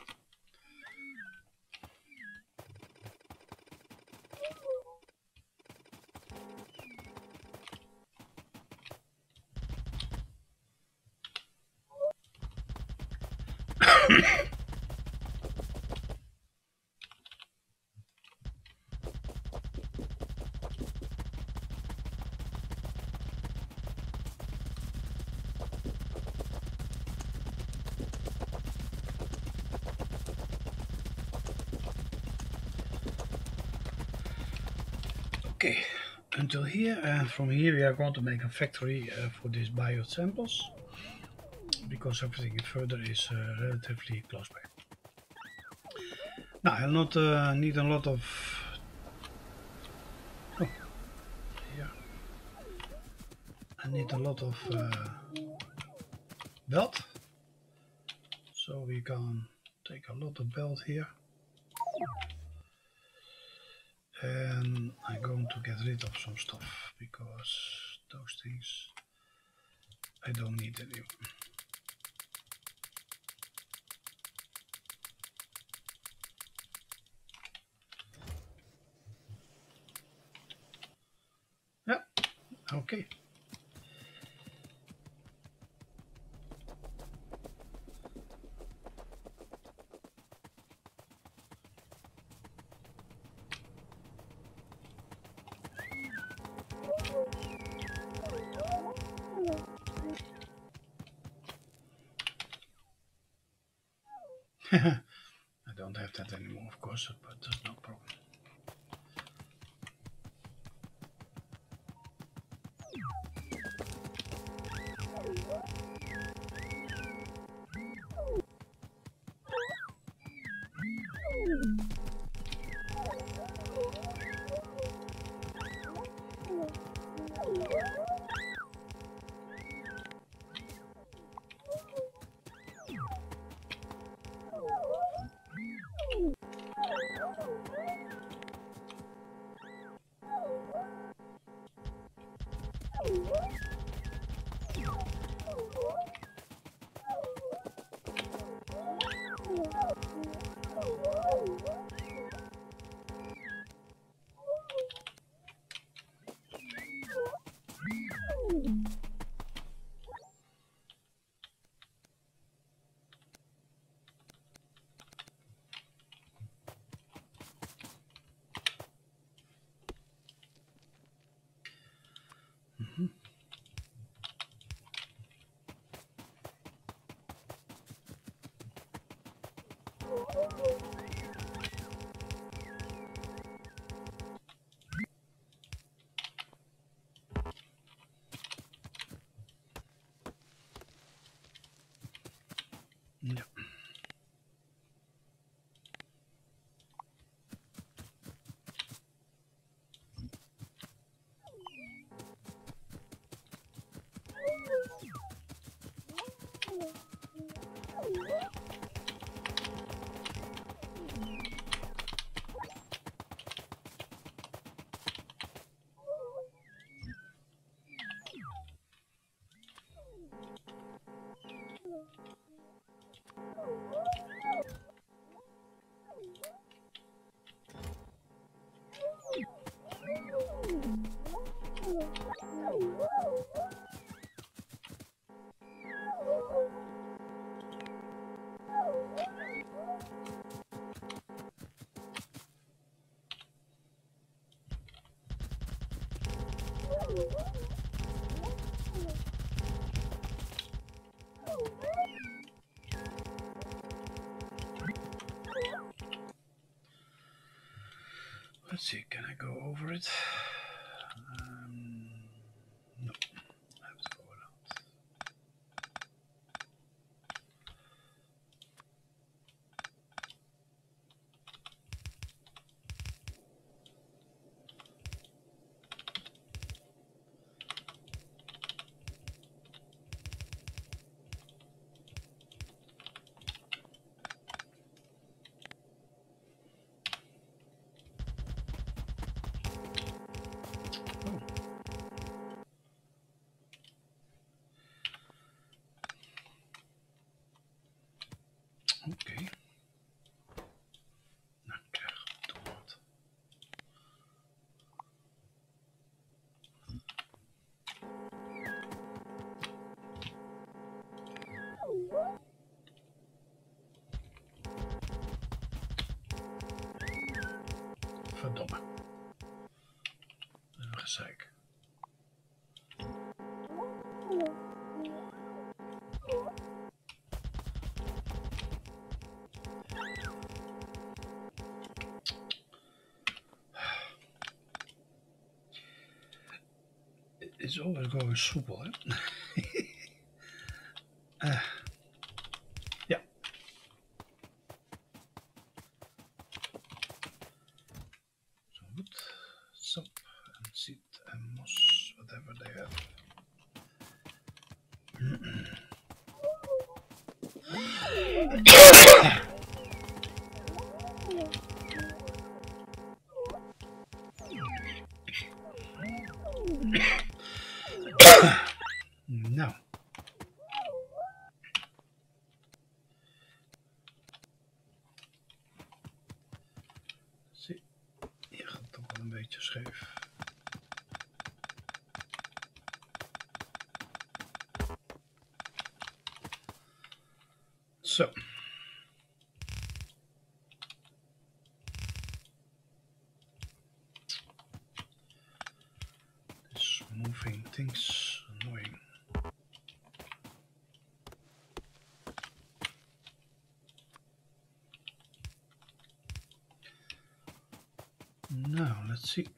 Okay, until here, and from here we are going to make a factory uh, for these bio samples, because everything further is uh, relatively close by. Now I'll not uh, need a lot of. Oh, yeah. I need a lot of uh, belt, so we can take a lot of belt here. And I'm going to get rid of some stuff because those things I don't need anymore. Yeah, okay. I don't have that anymore, of course, but that's no problem. Ja. Let's see, can I go over it? Um, no, I have to go around. Oké. Nou, ik krijg toch wat. Verdomme. Even gezeik. It's always going soepel, hè? uh, ja. Zo goed. Sap en ziet en mos, whatever they have. Nou. Zie, hier gaat het toch wel een beetje scheef. Zo. This moving things annoying. Now, let's see.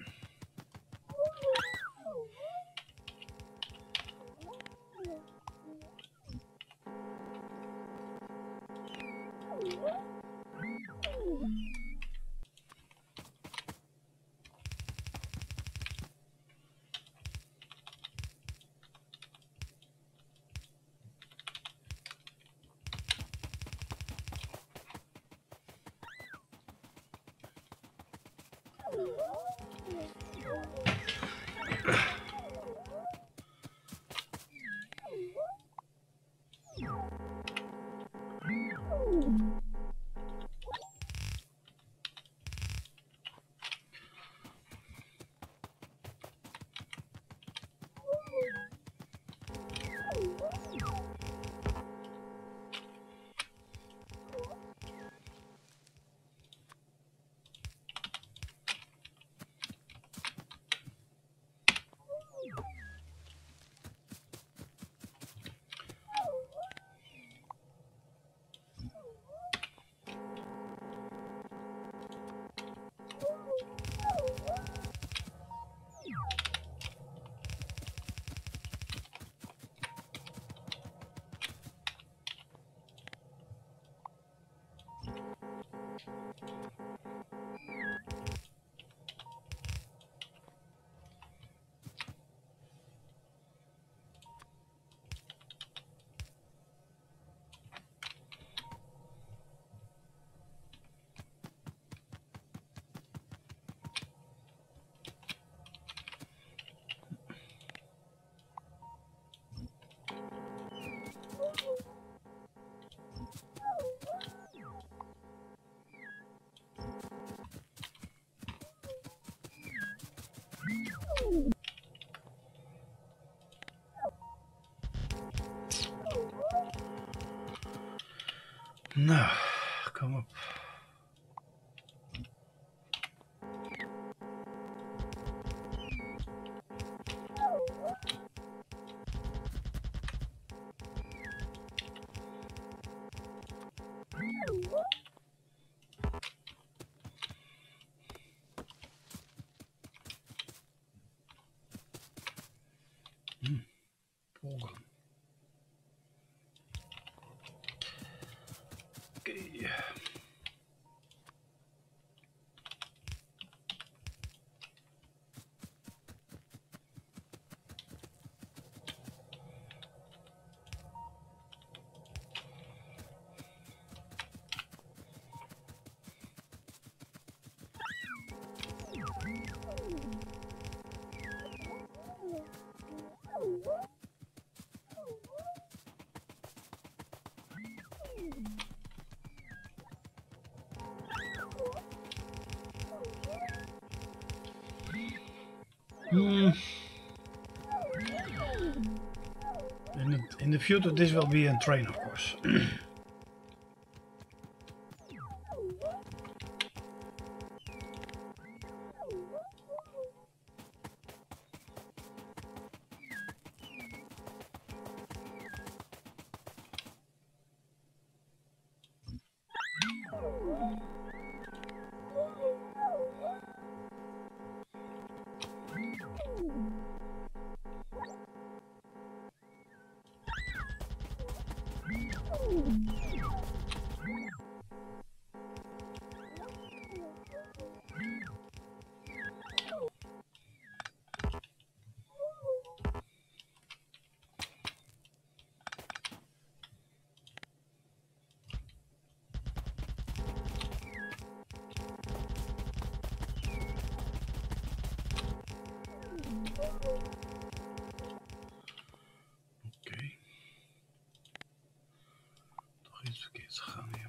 Nou, kom op. Hm, volgen. Oké. Okay. Hmm. In the, in the future, this will be a train, of course. Oké. Toch iets verkeerds gegaan hier.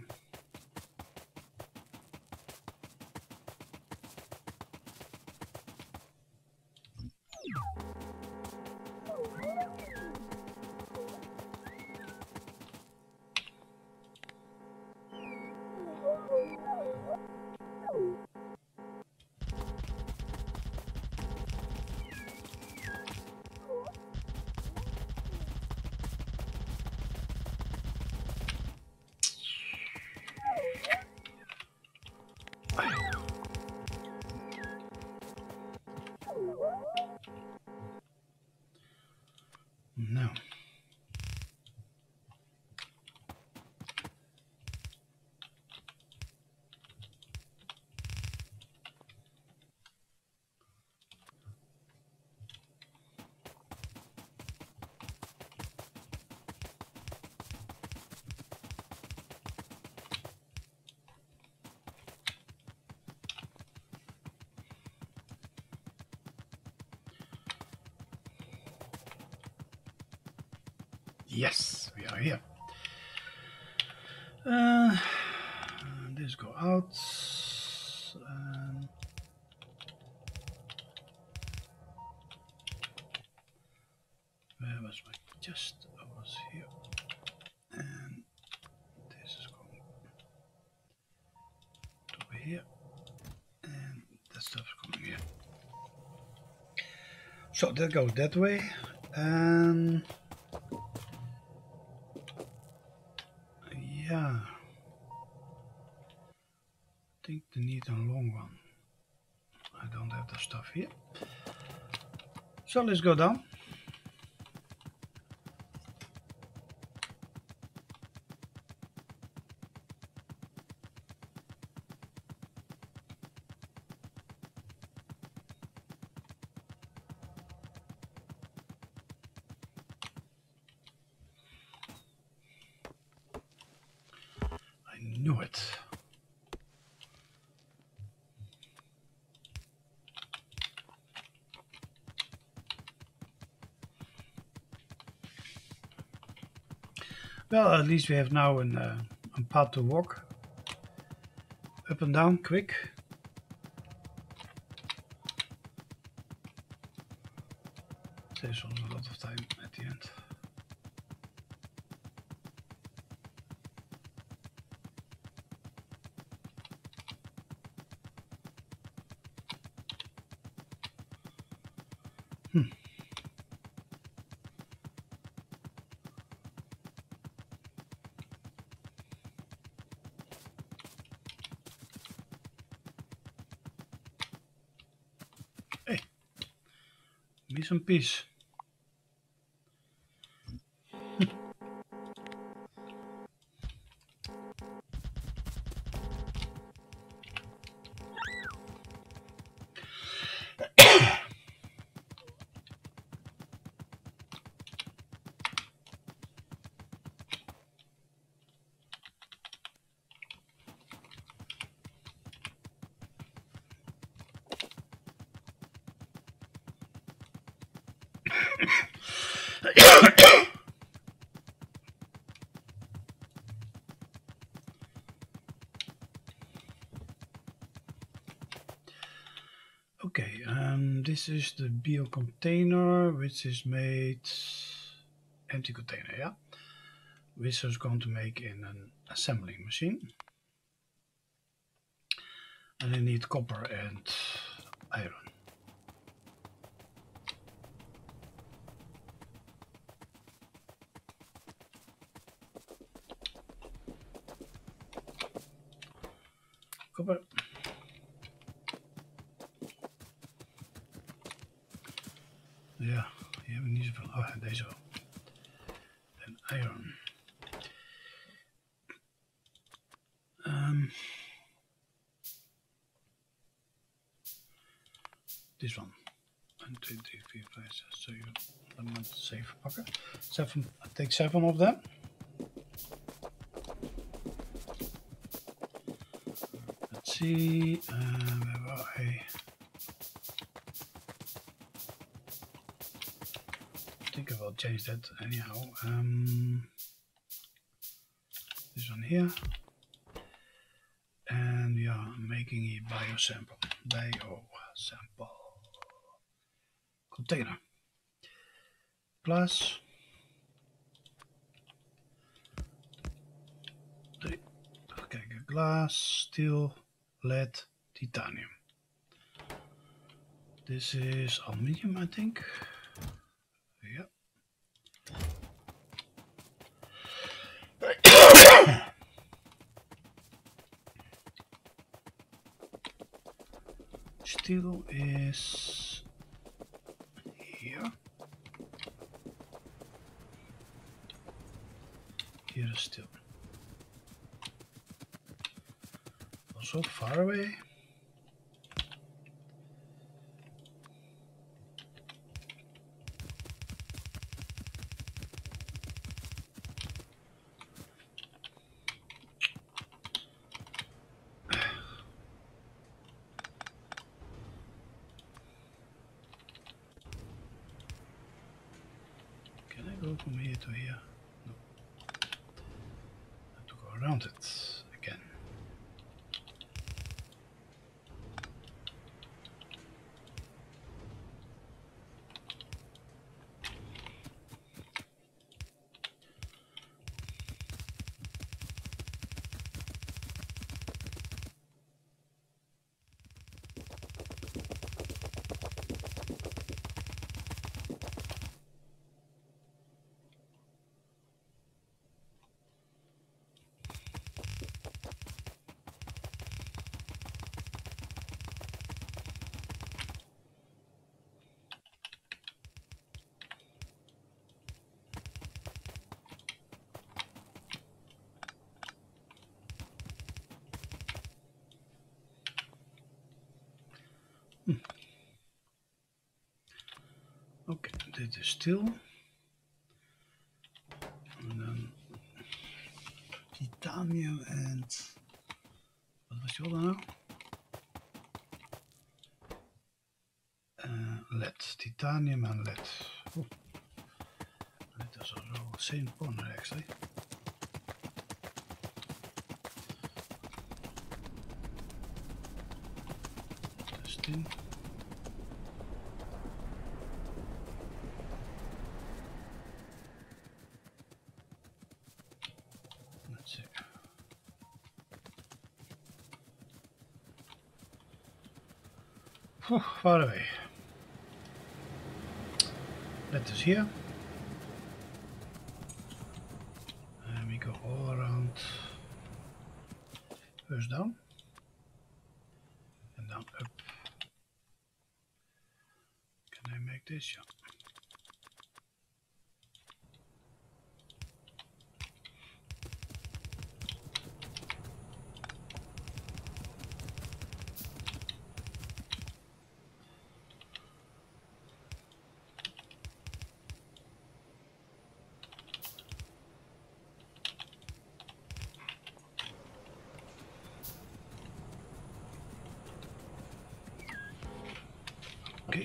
Nou. Yes, we are here. Uh, this go out. Um, where was my chest? I was here. And this is going over here. And that stuff's coming here. So that goes that way. And yeah. I think they need a long one. I don't have the stuff here. So let's go down. I knew it. Well, at least we have now an, uh, a path to walk. Up and down, quick. Saves us a lot of time at the end. Hmm. Hey, give me some peace. Okay, um, this is the bio container, which is made empty container, yeah, which is going to make in an assembling machine, and I need copper and iron. Copper. Ja, die heb ik niet zoveel. Oh, deze wel. En iron. Um, this one. one, two, three, four, five, six, seven. Dan moet ik zeven pakken. Seven, I take seven of them. Let's see. Uh, where were I? I think I will change that anyhow. Um, this one here. And we are making a biosample. Biosample. Container. Plus. Three. Kijk, glass, steel, lead, titanium. This is aluminium, I think. Yeah. Steel is here. Here is steel. Also far away. Can I go from here to here? No. I have to go around it again. Hmm. Okay, dit is steel. En dan titanium en wat was die dan nou? Uh, lead, titanium en lead. Oh. Lead is also same corner actually. Testing. Let's see. Whew, far away. That is here. And we go all around. First down. And down up. Can I make this? Yeah. Okay.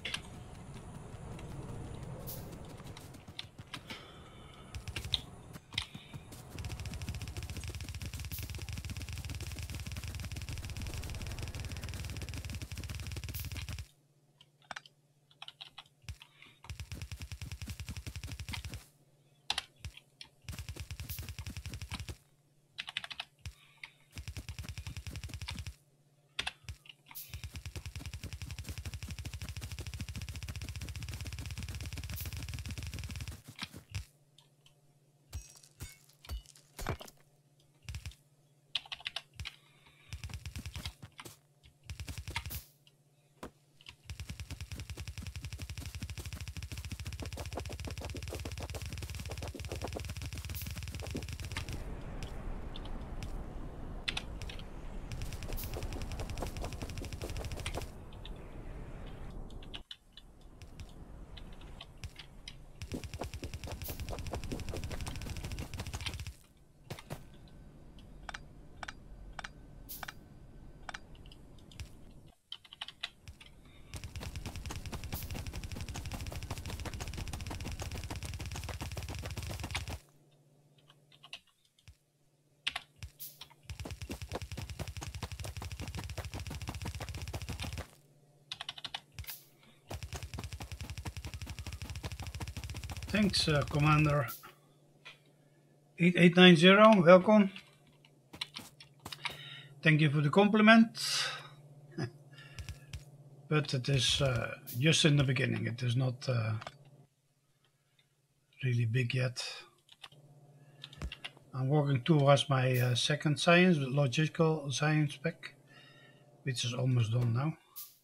Thanks, uh, Commander eight eight nine zero, welcome. Thank you for the compliment. But it is uh, just in the beginning, it is not uh, really big yet. I'm working towards my uh, second science, logical science spec, which is almost done now.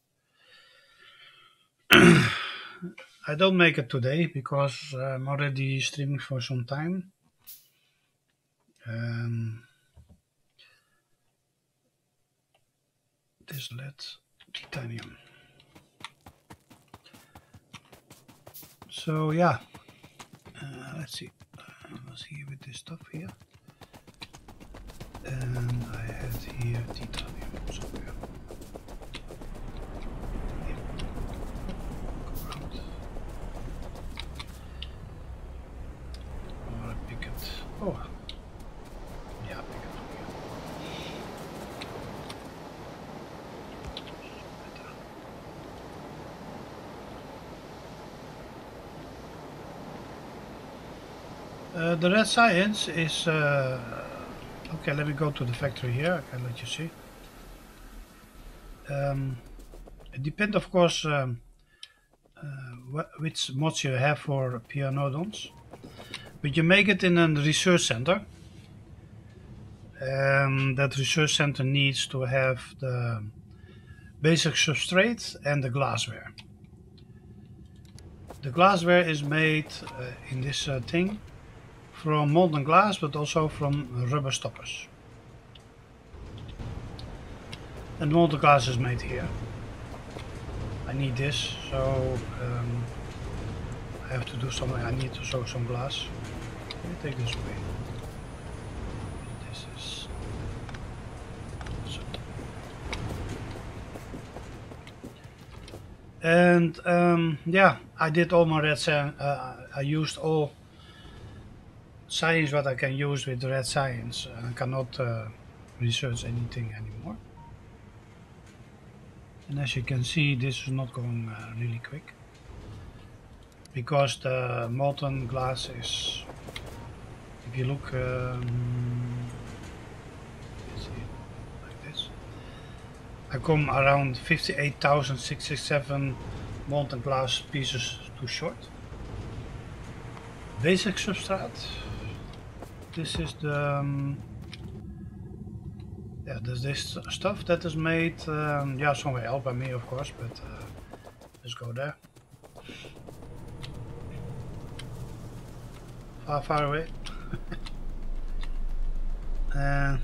I don't make it today because I'm already streaming for some time. Um, this lead titanium. So yeah, uh, let's see. I was here with this stuff here, and I had here titanium somewhere. Or I pick it. Oh, yeah, pick it from here. Uh, the red science is uh, okay. Let me go to the factory here. I can let you see. Um, it depends, of course, um, uh, which mods you have for Pianodons, but you make it in a research center. And that research center needs to have the basic substrate and the glassware. The glassware is made uh, in this uh, thing from molten glass, but also from rubber stoppers. And molten glass is made here. I need this, so um, I have to do something. I need to sew some glass. Let me take this away. This is so. And um, yeah, I did all my red science. Uh, I used all science what I can use with red science. I cannot uh, research anything anymore. And as you can see, this is not going uh, really quick because the molten glass is, if you look um, see, like this, I come around fifty-eight thousand six hundred sixty-seven molten glass pieces too short. basic substrate. This is the um, yeah, there's this stuff that is made um, yeah, somewhere else by me, of course, but uh, let's go there. Far, far away. uh,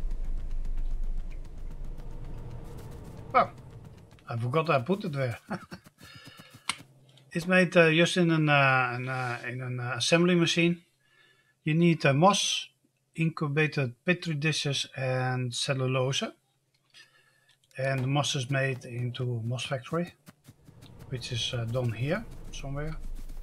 well, I forgot I put it there. It's made uh, just in an, uh, an uh, in an uh, assembly machine. You need uh, moss, incubated petri dishes, and cellulose. And the moss is made into moss factory, which is uh, done here somewhere.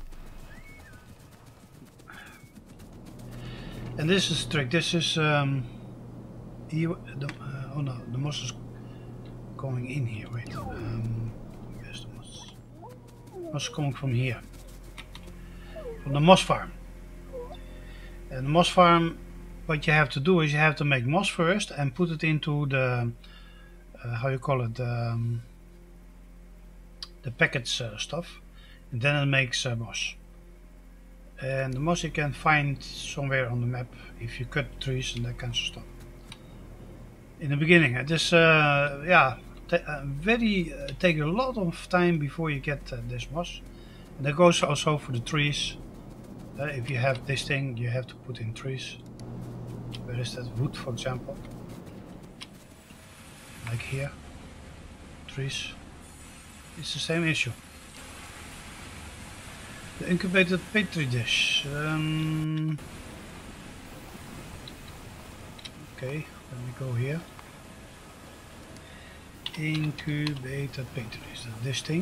And this is the trick. This is um, here. The, uh, oh no, the moss is going in here. Wait, um, where's the moss? Moss is coming from here, from the moss farm. And the moss farm, what you have to do is you have to make moss first and put it into the uh, how you call it, um, the package uh, stuff, and then it makes uh, moss. And the moss you can find somewhere on the map if you cut trees and that kind of stuff. In the beginning, it is uh, yeah, uh, very uh, take a lot of time before you get uh, this moss. And that goes also for the trees. Uh, if you have this thing, you have to put in trees. Where is that? Wood, for example. Like here. Trees. It's the same issue. The incubated petri dish. Um, okay, let me go here. Incubated petri dish. This thing.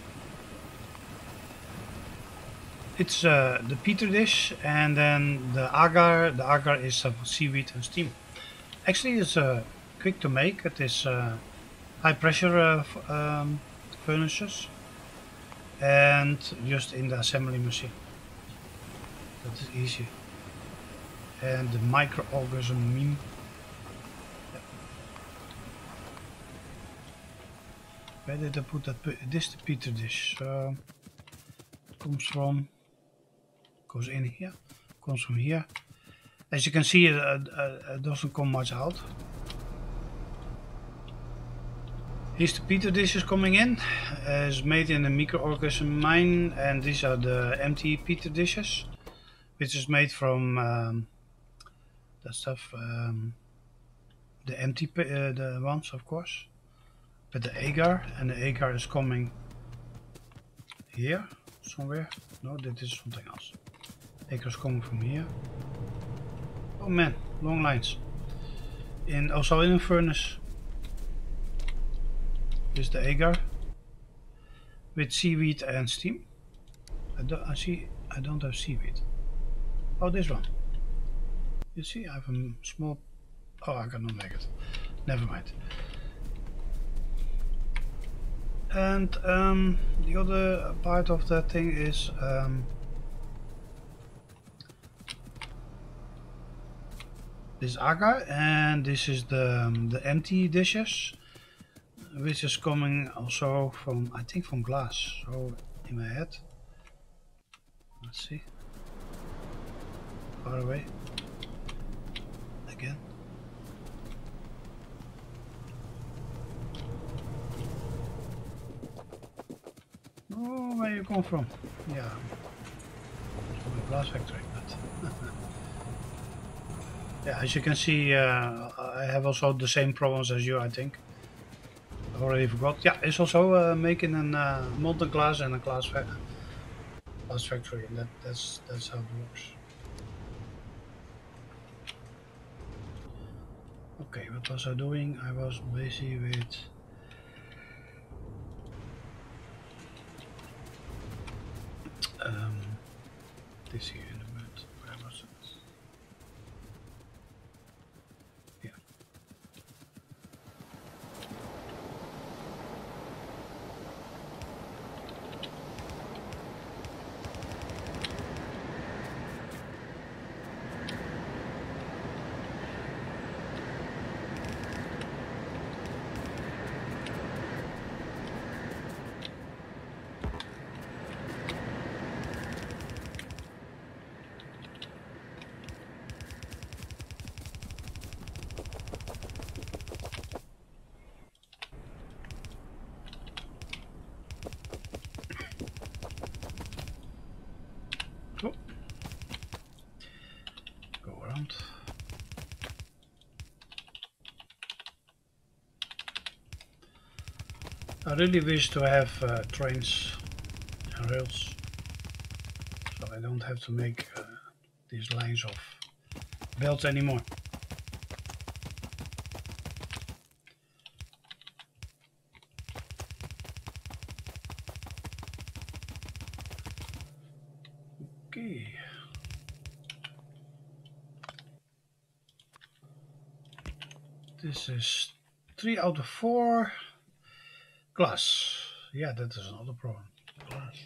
It's uh, the petri dish, and then the agar. The agar is uh, seaweed and steam. Actually, it's uh, quick to make. It is uh, high pressure uh, um, furnaces, and just in the assembly machine. That is easy. And the microorganism meme. Yeah. Where did I put that? This is the petri dish. So it comes from. Goes in here. Comes from here. As you can see, it, uh, uh, it doesn't come much out. Here's the petri dishes coming in. Uh, it's made in a microorganism mine, and these are the empty petri dishes, which is made from um, that stuff. Um, the empty uh, the ones, of course, but the agar, and the agar is coming here somewhere. No, that is something else. Agar is coming from here. Oh man, long lines. In also in a furnace. Is the agar with seaweed and steam. I don't I see I don't have seaweed. Oh, this one. You see, I have a small. Oh, I cannot make it. Never mind. And um, the other part of that thing is um, this agar, and this is the um, the empty dishes, which is coming also from, I think, from glass. So in my head, let's see, far away again. Oh, where you come from? Yeah, from the glass factory, but yeah, as you can see, uh, I have also the same problems as you, I think. I already forgot. Yeah, it's also uh, making a uh, molten glass and a glass, fa glass factory, and that, that's that's how it works. Okay, what was I doing? I was busy with um, this here in the bed. Where was it? Yeah. around. I really wish to have uh, trains and rails, so I don't have to make uh, these lines of belts anymore. Okay. This is three out of four. Glass. Yeah, that is another problem. Glass.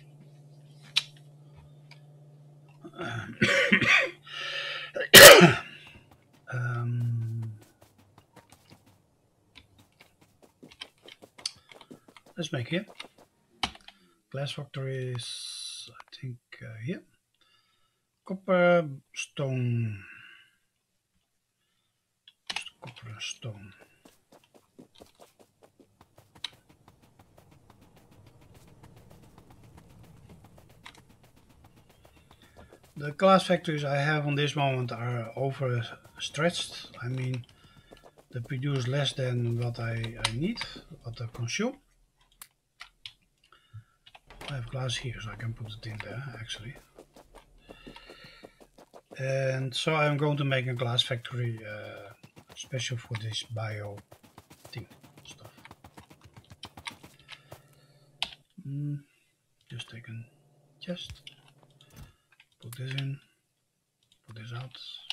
um, let's make here. Glass factory is, I think, uh, here. Copper, stone. Copper and stone. The glass factories I have on this moment are overstretched. I mean, they produce less than what I, I need, what I consume. I have glass here, so I can put it in there, actually. And so I'm going to make a glass factory uh, special for this bio thing stuff. Mm, just take a chest, put this in, put this out.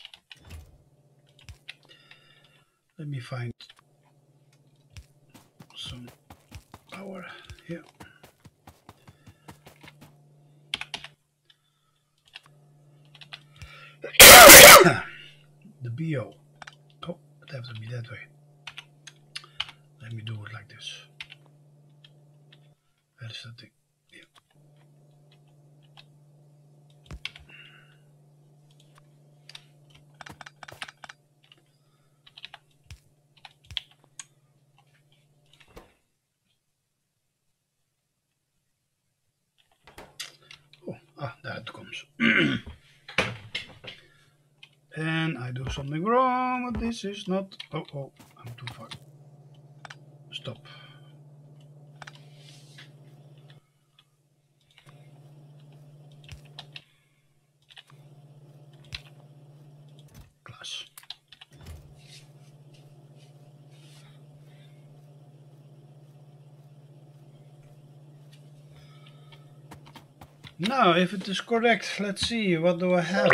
Let me find some power here. The bio. Oh, it has to be that way. Let me do it like this. Where is that thing? Yeah. Oh, ah, there it comes. And I do something wrong. This is not. Oh, oh, I'm too far. Stop. Glass. Now, if it is correct, let's see. What do I have?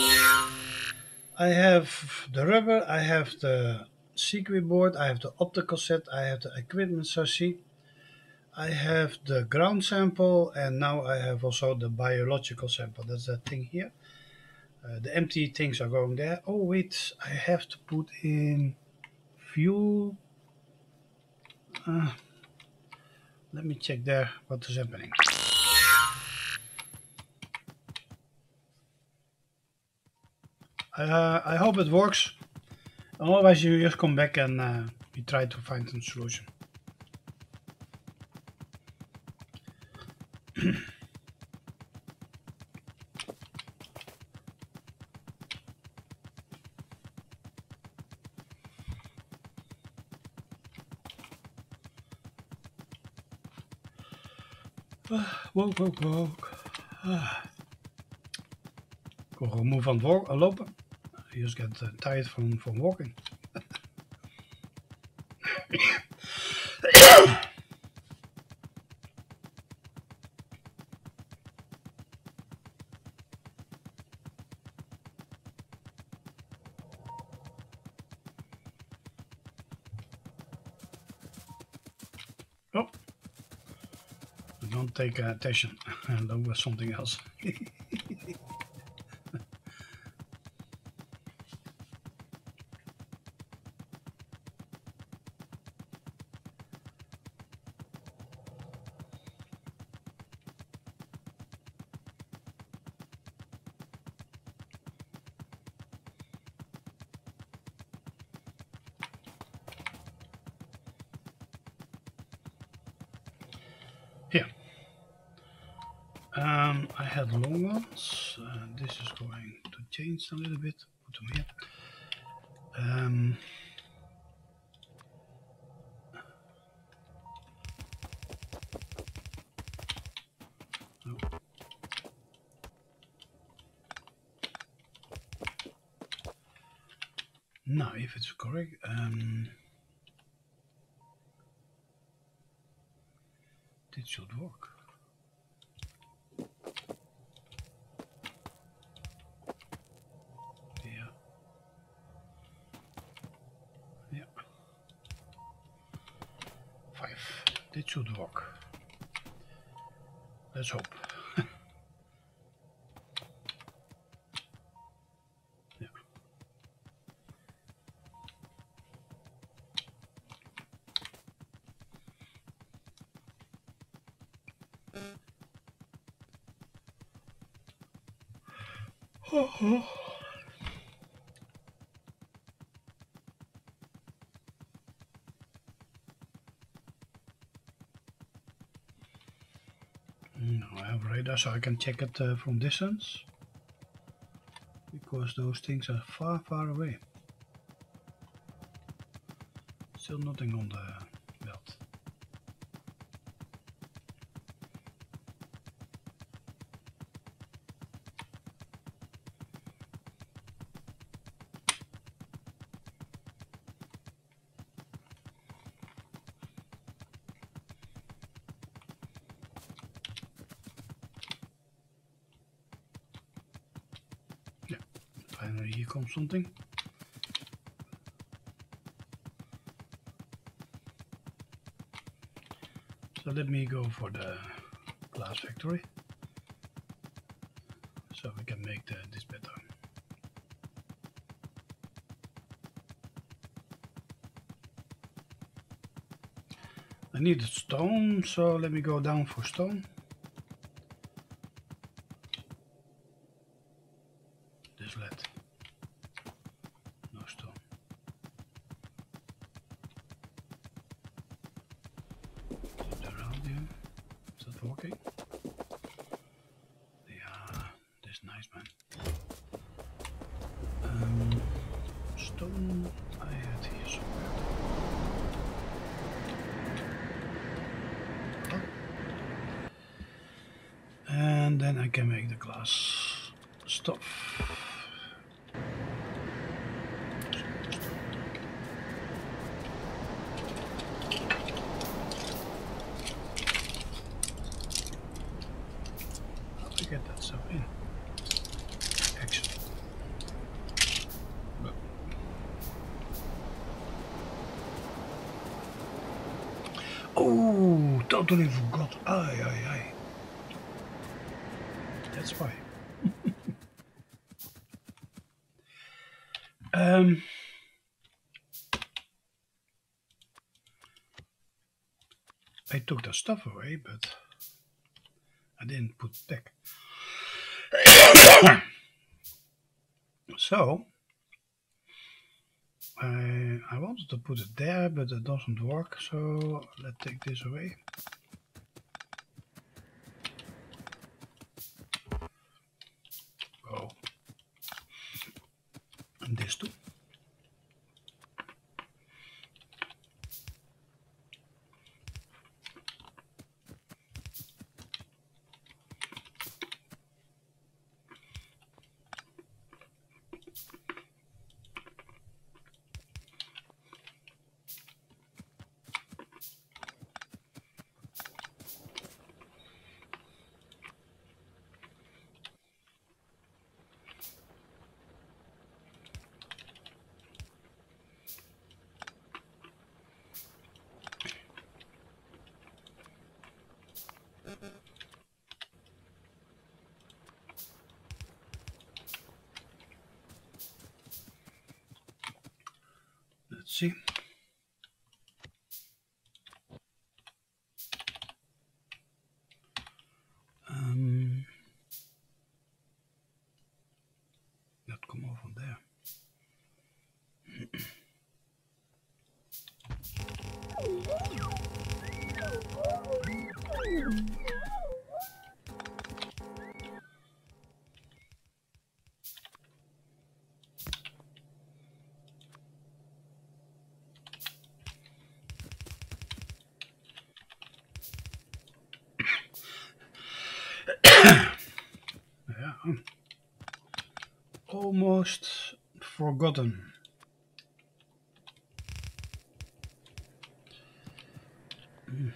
I have the rubber. I have the circuit board. I have the optical set. I have the equipment chassis. I have the ground sample, and now I have also the biological sample. That's that thing here. Uh, the empty things are going there. Oh wait, I have to put in fuel. Uh, let me check there what is happening. Uh, I hope it works. Otherwise, you just come back and uh, we try to find some solution. Woke, woke, woke. Ah. Ik word gewoon moe van het walk, uh, lopen. You just get uh, tired from, from walking. Oh, don't take uh, attention and look with something else. Here. Um, I had long ones. Uh, this is going to change a little bit. put them here. Um, oh. Now, if it's correct, um, this should work. Yeah. Yeah. Five. This should work. Let's hope. Yeah. Oh, oh. No, I have radar so I can check it uh, from distance, because those things are far, far away. Still nothing on the belt. Yeah, finally here comes something. So let me go for the glass factory, so we can make the, this better. I need stone, so let me go down for stone. This lead. No stone. Flip around here. Is that working? Yeah, this is nice, man. Um, stone I had here somewhere. And then I can make the glass stuff. How do I get that stuff in? Actually. But oh, totally forgot. Aye, aye, aye. That's why. um, I took the stuff away, but I didn't put it back. So I, I wanted to put it there, but it doesn't work. So let's take this away. Oh, and this too. Let's see. Um, that come over from there. uh, almost forgotten. Mm.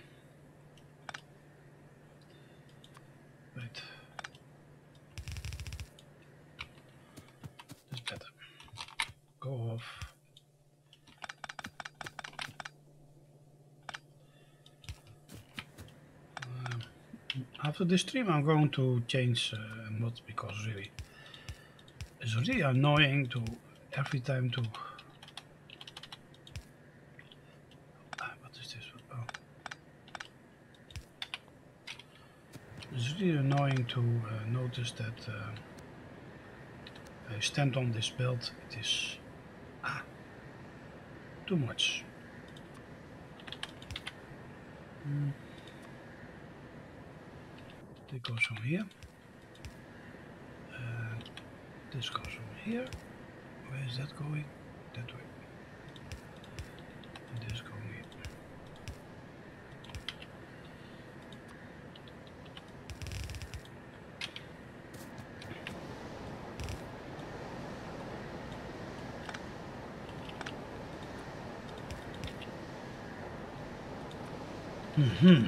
Wait. That's better. Go off. Um, after this stream I'm going to change uh, mods because really it's really annoying to every time to ah, what is this? Oh. It's really annoying to uh, notice that uh, I stand on this build. It is ah, too much. Mm. This goes from here. Uh, this goes from here. Where is that going? That way. And this going here. Mm-hmm.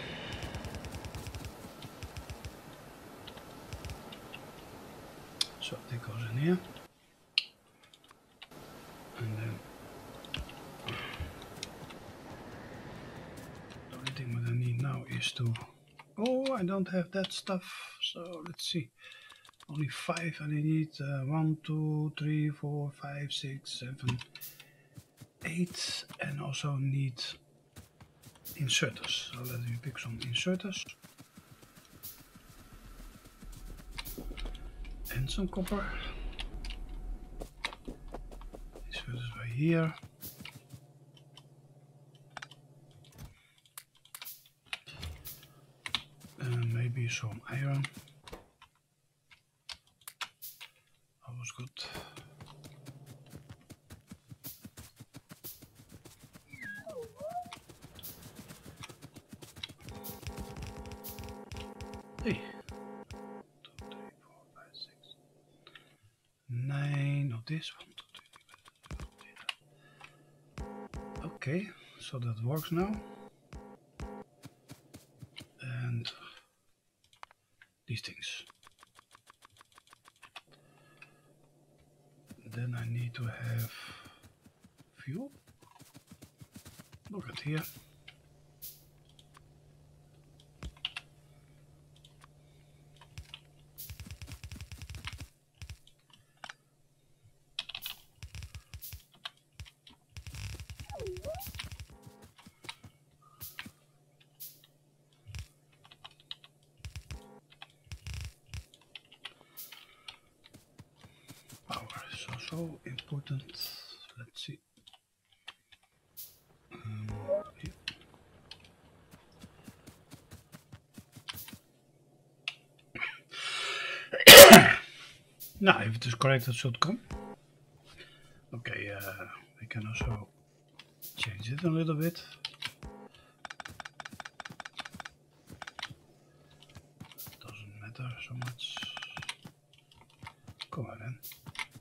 So that goes in here. And then the only thing what I need now is to oh, I don't have that stuff, so let's see. Only five, and I need uh, one, two, three, four, five, six, seven, eight, and also need inserters. So let me pick some inserters and some copper. Inserters right here. And maybe some iron. That was good. Hey. Two, three, four, five, six, nine of this one. Two, three, okay, so that works now. And these things. Then I need to have fuel. Look at here. Power is also important. Let's see. Um, here. Now, if it is correct, it should come. Okay, uh, we can also change it a little bit. Doesn't matter so much. Come on then.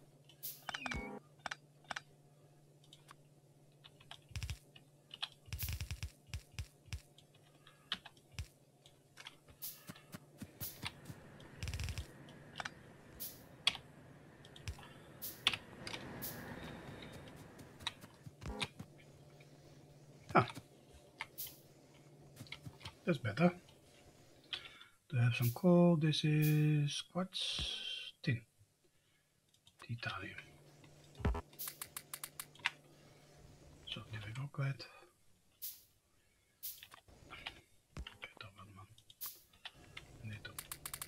Ah, that's better. To have some coal, this is quartz, tin, titanium. Zo, die heb ik ook kwijt. Kijk dan wat man. Nee toch.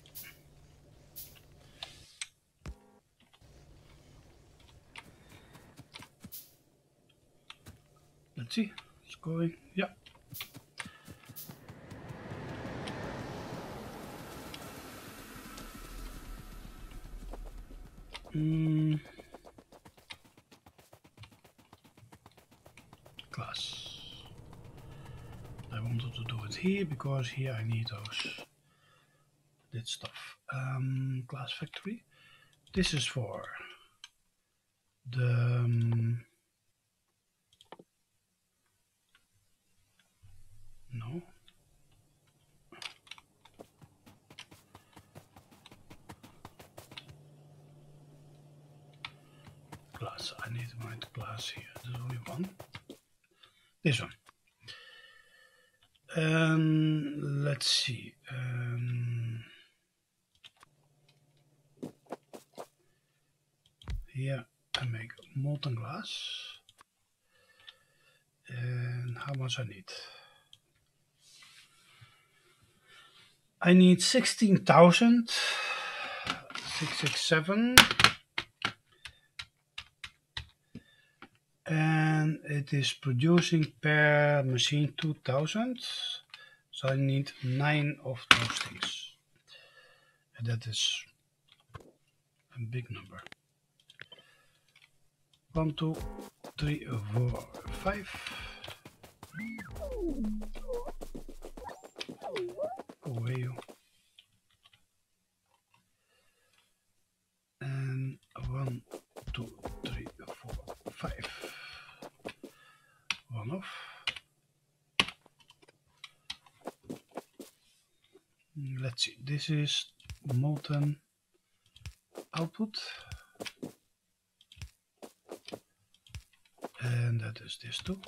Let's see, it's going, yeah. Mm. Glass. I wanted to do it here because here I need those This stuff. Um, glass factory. This is for the um, no. Glass. I need to find glass here. There's only one. This one. Um, let's see. Um, here I make molten glass. And how much I need? I need sixteen thousand six six seven. And it is producing per machine two thousand, so I need nine of those things, and that is a big number. One, two, three, four, five. Go away, you. And one, two, three, four, five. One off. Let's see, this is molten output, and that is this too.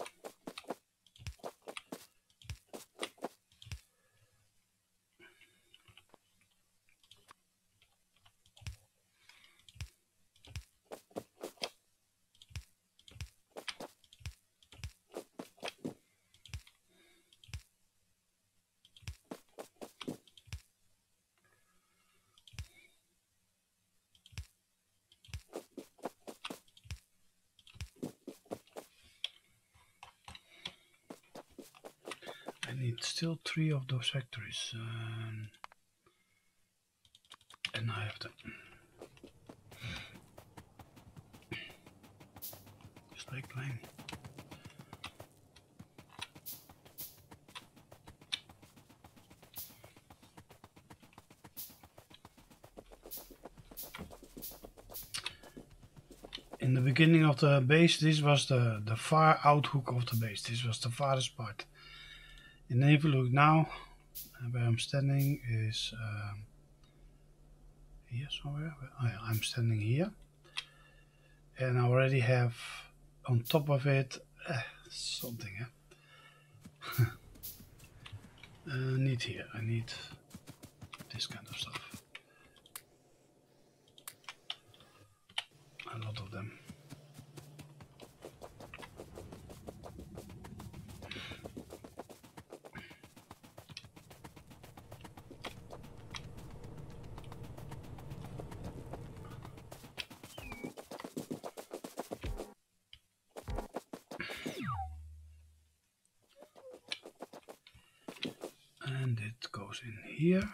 I need still three of those factories, um, and I have them. Just like playing. In the beginning of the base, this was the, the far out hook of the base. This was the farthest part. And if you look now, where I'm standing is um, here somewhere. Oh, yeah, I'm standing here. And I already have on top of it uh, something. Eh? I need here, I need this kind of stuff. A lot of them. And it goes in here.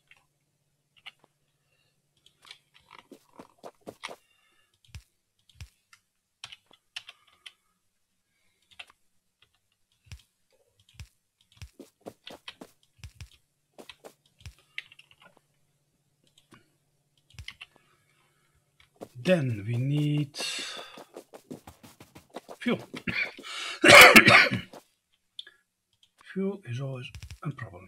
Then we need fuel. Fuel is always a problem.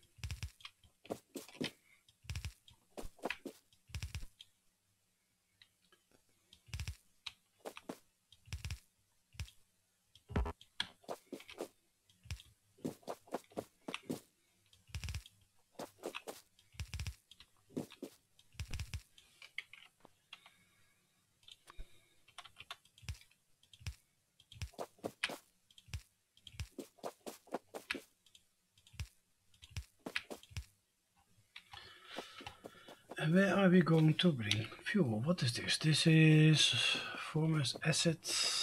And where are we going to bring fuel? What is this? This is formous acid.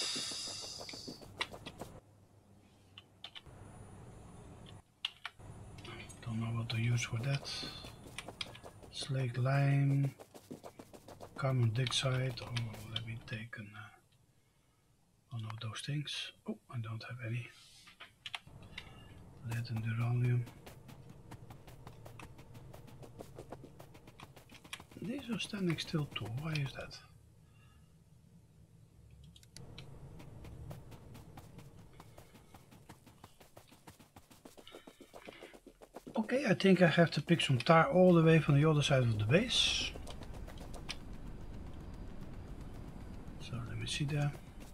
Don't know what to use for that. Slaked lime, carbon dioxide, or let me take an, uh, one of those things. Oh, I don't have any. Lead and uranium. These are standing still too. Why is that? Okay, I think I have to pick some tar all the way from the other side of the base. So let me see there.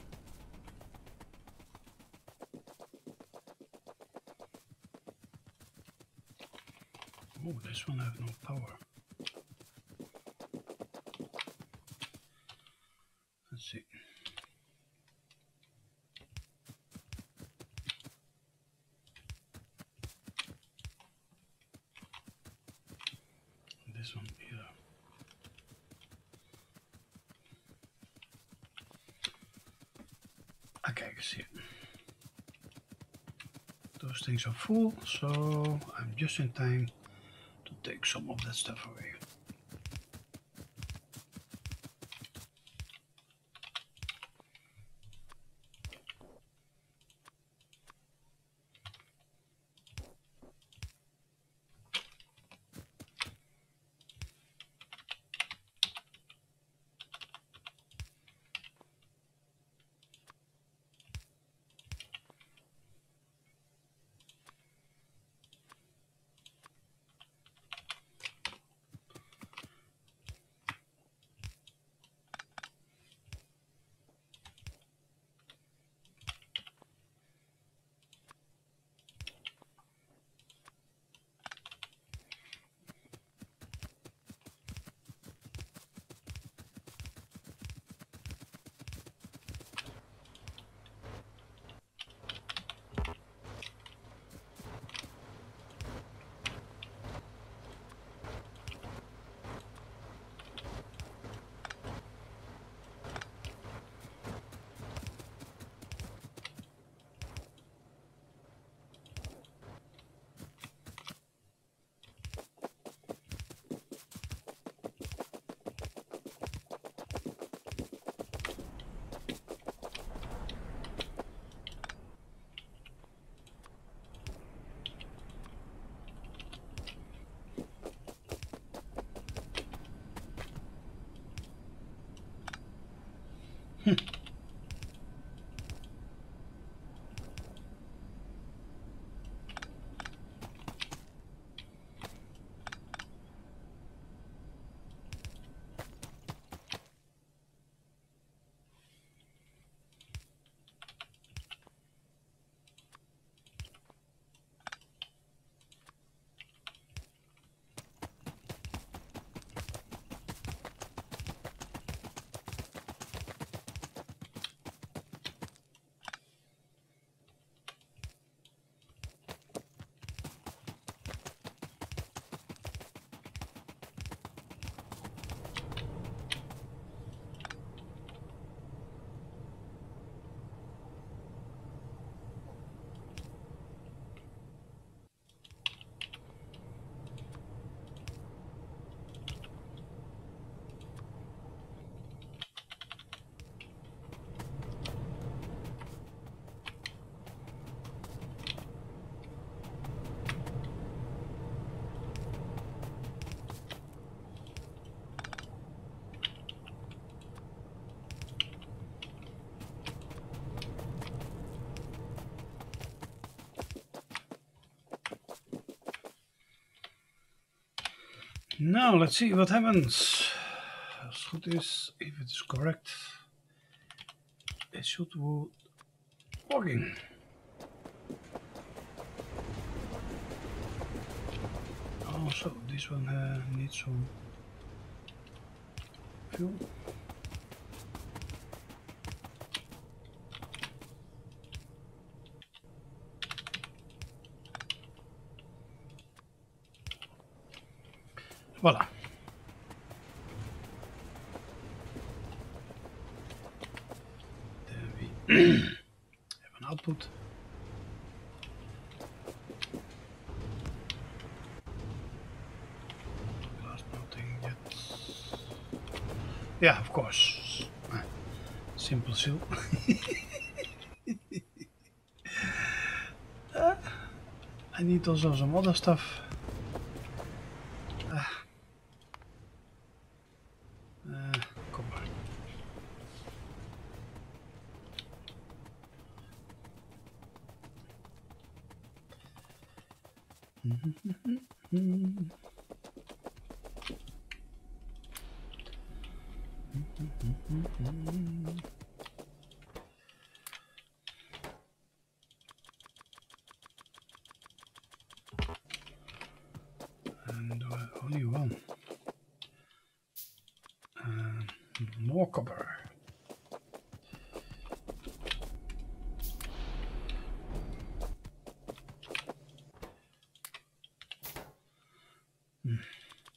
Oh, this one has no power. Let's see. This one here. Okay, I can see it. Those things are full, so I'm just in time to take some of that stuff away. Now let's see what happens. As goed is, if it is correct, it should be working. Also, this one uh, needs some fuel. Voilà. Then we have an output. Last nothing yet. Yeah, of course. Simple seal. uh, I need also some other stuff. And uh, only one. Uh, more copper. Hmm.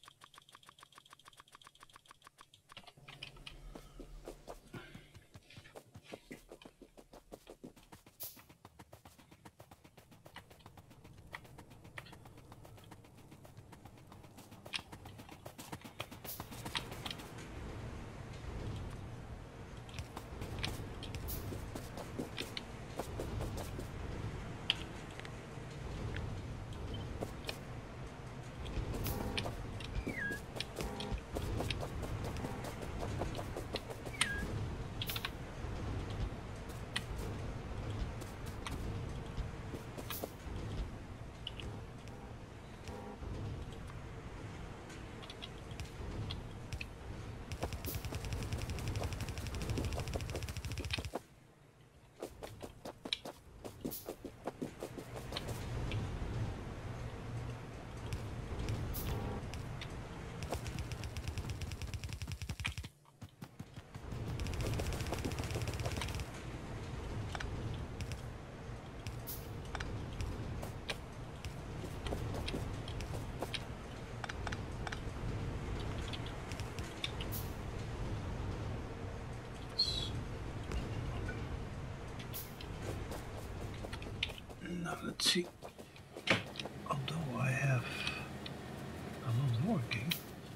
Now let's see. Although I have a lot working,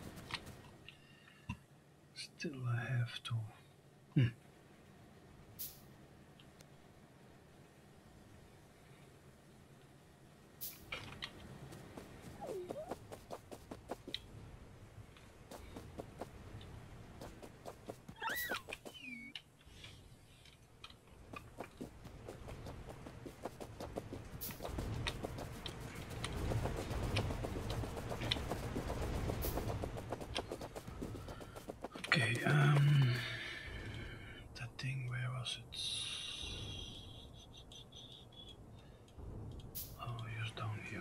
still I have to. Hmm. Okay, um, that thing, where was it? Oh, just down here.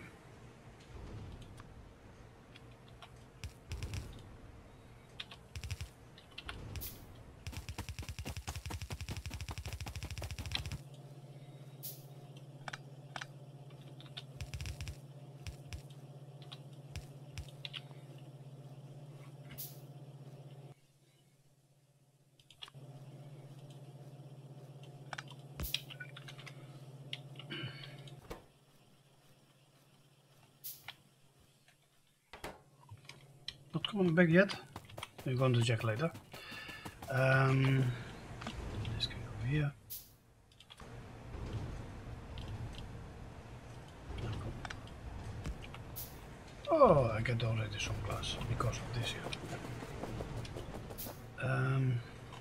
Not coming back yet. We're going to check later. Um, let's go over here. Oh, I get already some glass because of this here. Um,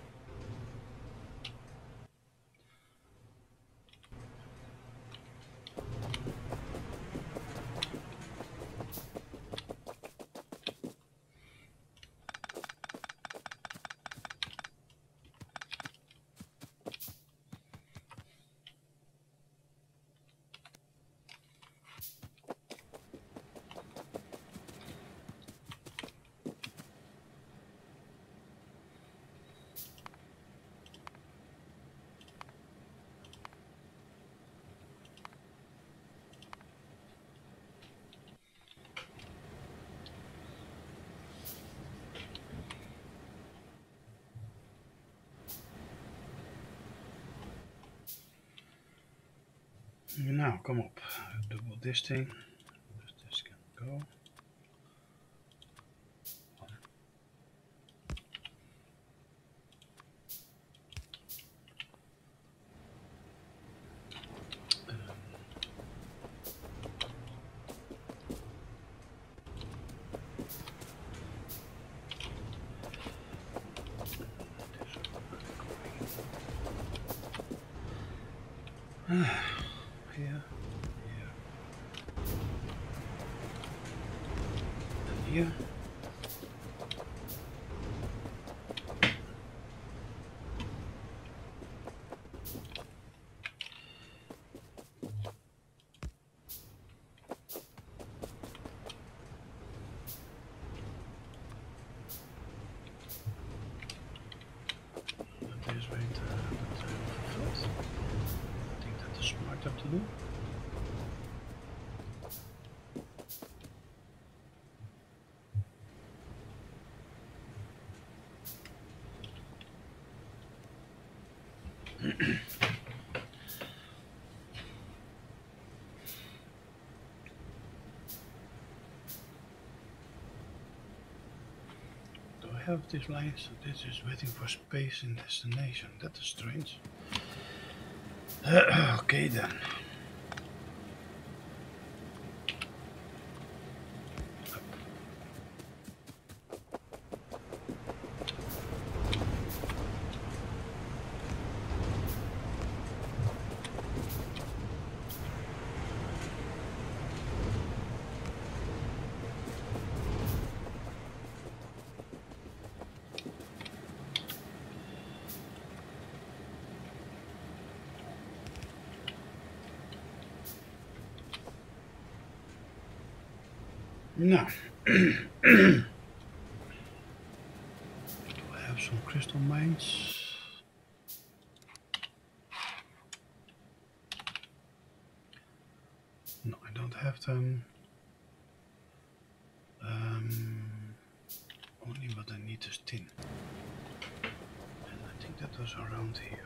Now come up, double this thing. This can go. Here, here. here. Up to do. Do I have this line? So this is waiting for space in destination. That is strange. Uh, okay then. No. Do I have some crystal mines? No, I don't have them. Um, only what I need is tin. And I think that was around here.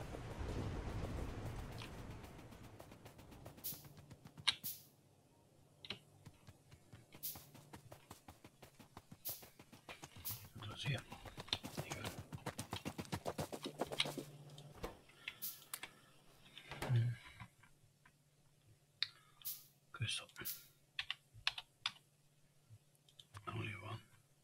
It was here. Here. Hmm. Crystal. Only one.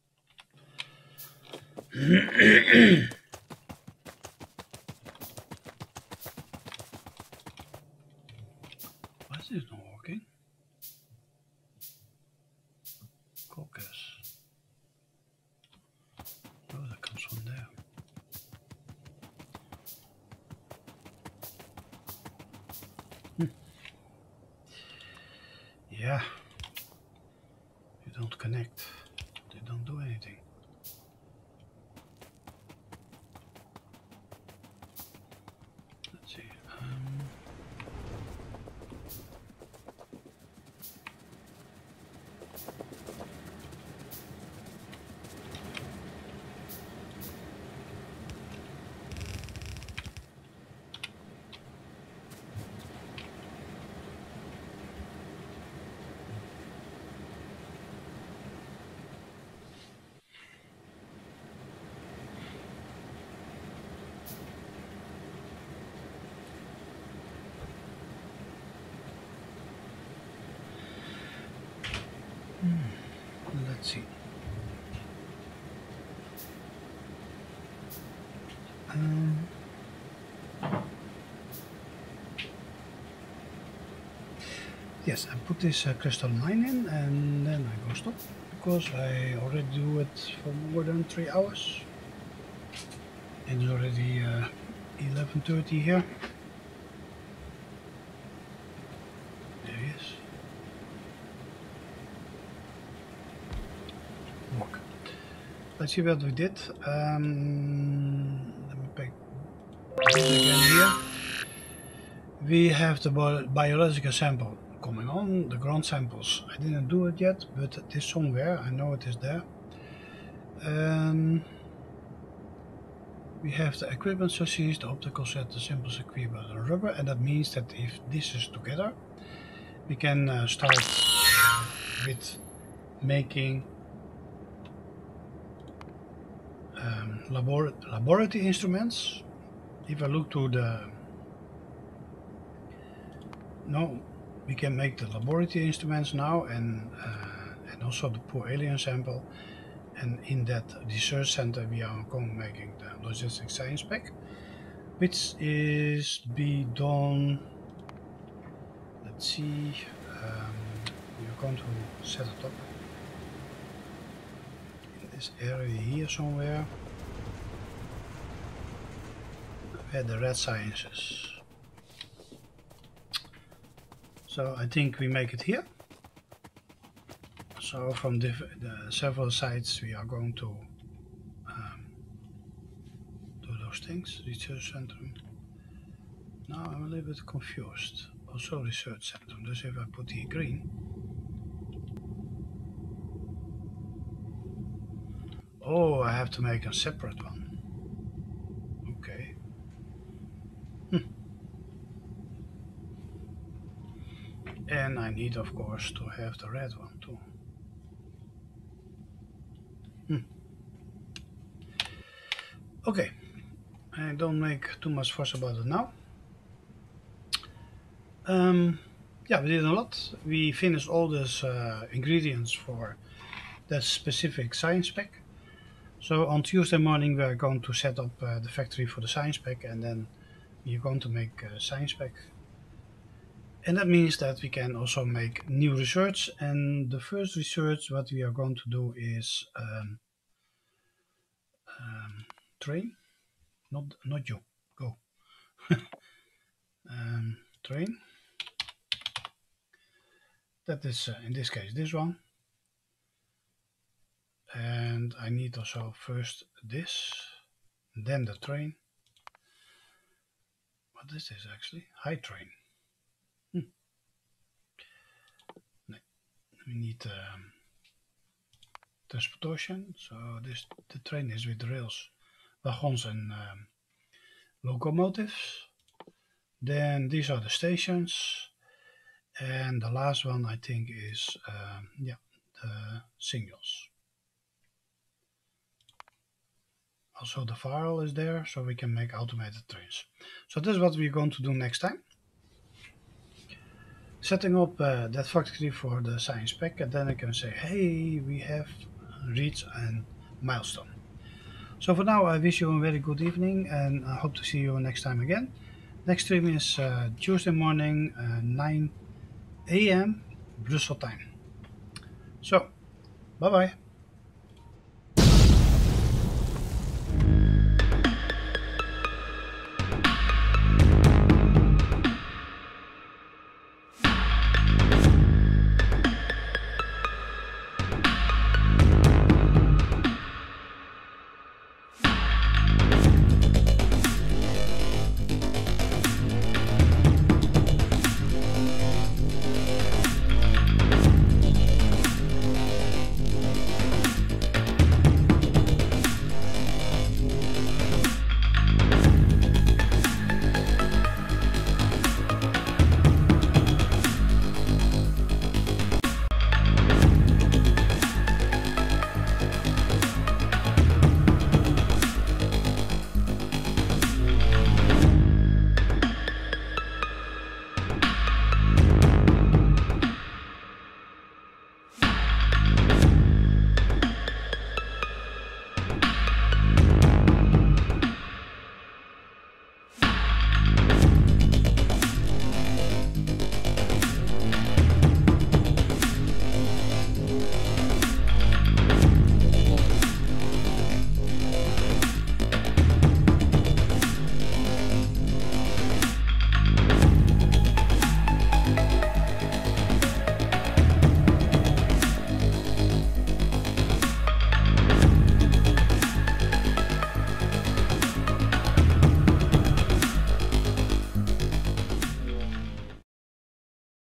Why is this not working? Caucus. Oh, that comes from there. Hmm. Yeah. You don't connect. They don't do anything. Let's see. Um, Let's see. Um, yes, I put this uh, crystal mine in and then I go stop because I already do it for more than three hours. It's already uh, eleven thirty here. There he is. Walk. Let's see what we did. Um, let me pick this again here. We have the bi biological sample coming on, the ground samples. I didn't do it yet, but it is somewhere. I know it is there. Um, we have the equipment chassis, the optical set, the simple equipment, and rubber, and that means that if this is together, we can uh, start with making um, labor laboratory instruments. If I look to the no, we can make the laboratory instruments now, and uh, and also the poor alien sample. And in that research center, we are going making the logistics science pack, which is be done. Let's see. Um, we're going to set it up. this area here somewhere, where the red science is. So I think we make it here. So from the several sides we are going to um, do those things. Research Centrum. Now I'm a little bit confused. Also Research Centrum. Dus if I put here green. Oh, I have to make a separate one. Okay. Hm. And I need, of course, to have the red one too. Hm. Okay. I don't make too much fuss about it now. Um, yeah, we did a lot. We finished all these uh, ingredients for that specific science pack. So on Tuesday morning we are going to set up uh, the factory for the science pack, and then we are going to make a science pack. And that means that we can also make new research. And the first research what we are going to do is um, um, train. Not not you. Go. um, train. That is uh, in this case this one. And I need also first this, then the train. What is this actually? High train. Hm. Nee. We need um, transportation. So this the train is with rails, wagons and um, locomotives. Then these are the stations, and the last one I think is um, yeah, the signals. Also the firewall is there, so we can make automated trains. So this is what we're going to do next time. Setting up uh, that factory for the science pack, and then I can say, hey, we have reached a milestone. So for now I wish you a very good evening, and I hope to see you next time again. Next stream is uh, Tuesday morning, uh, nine A M Brussels time. So, bye bye.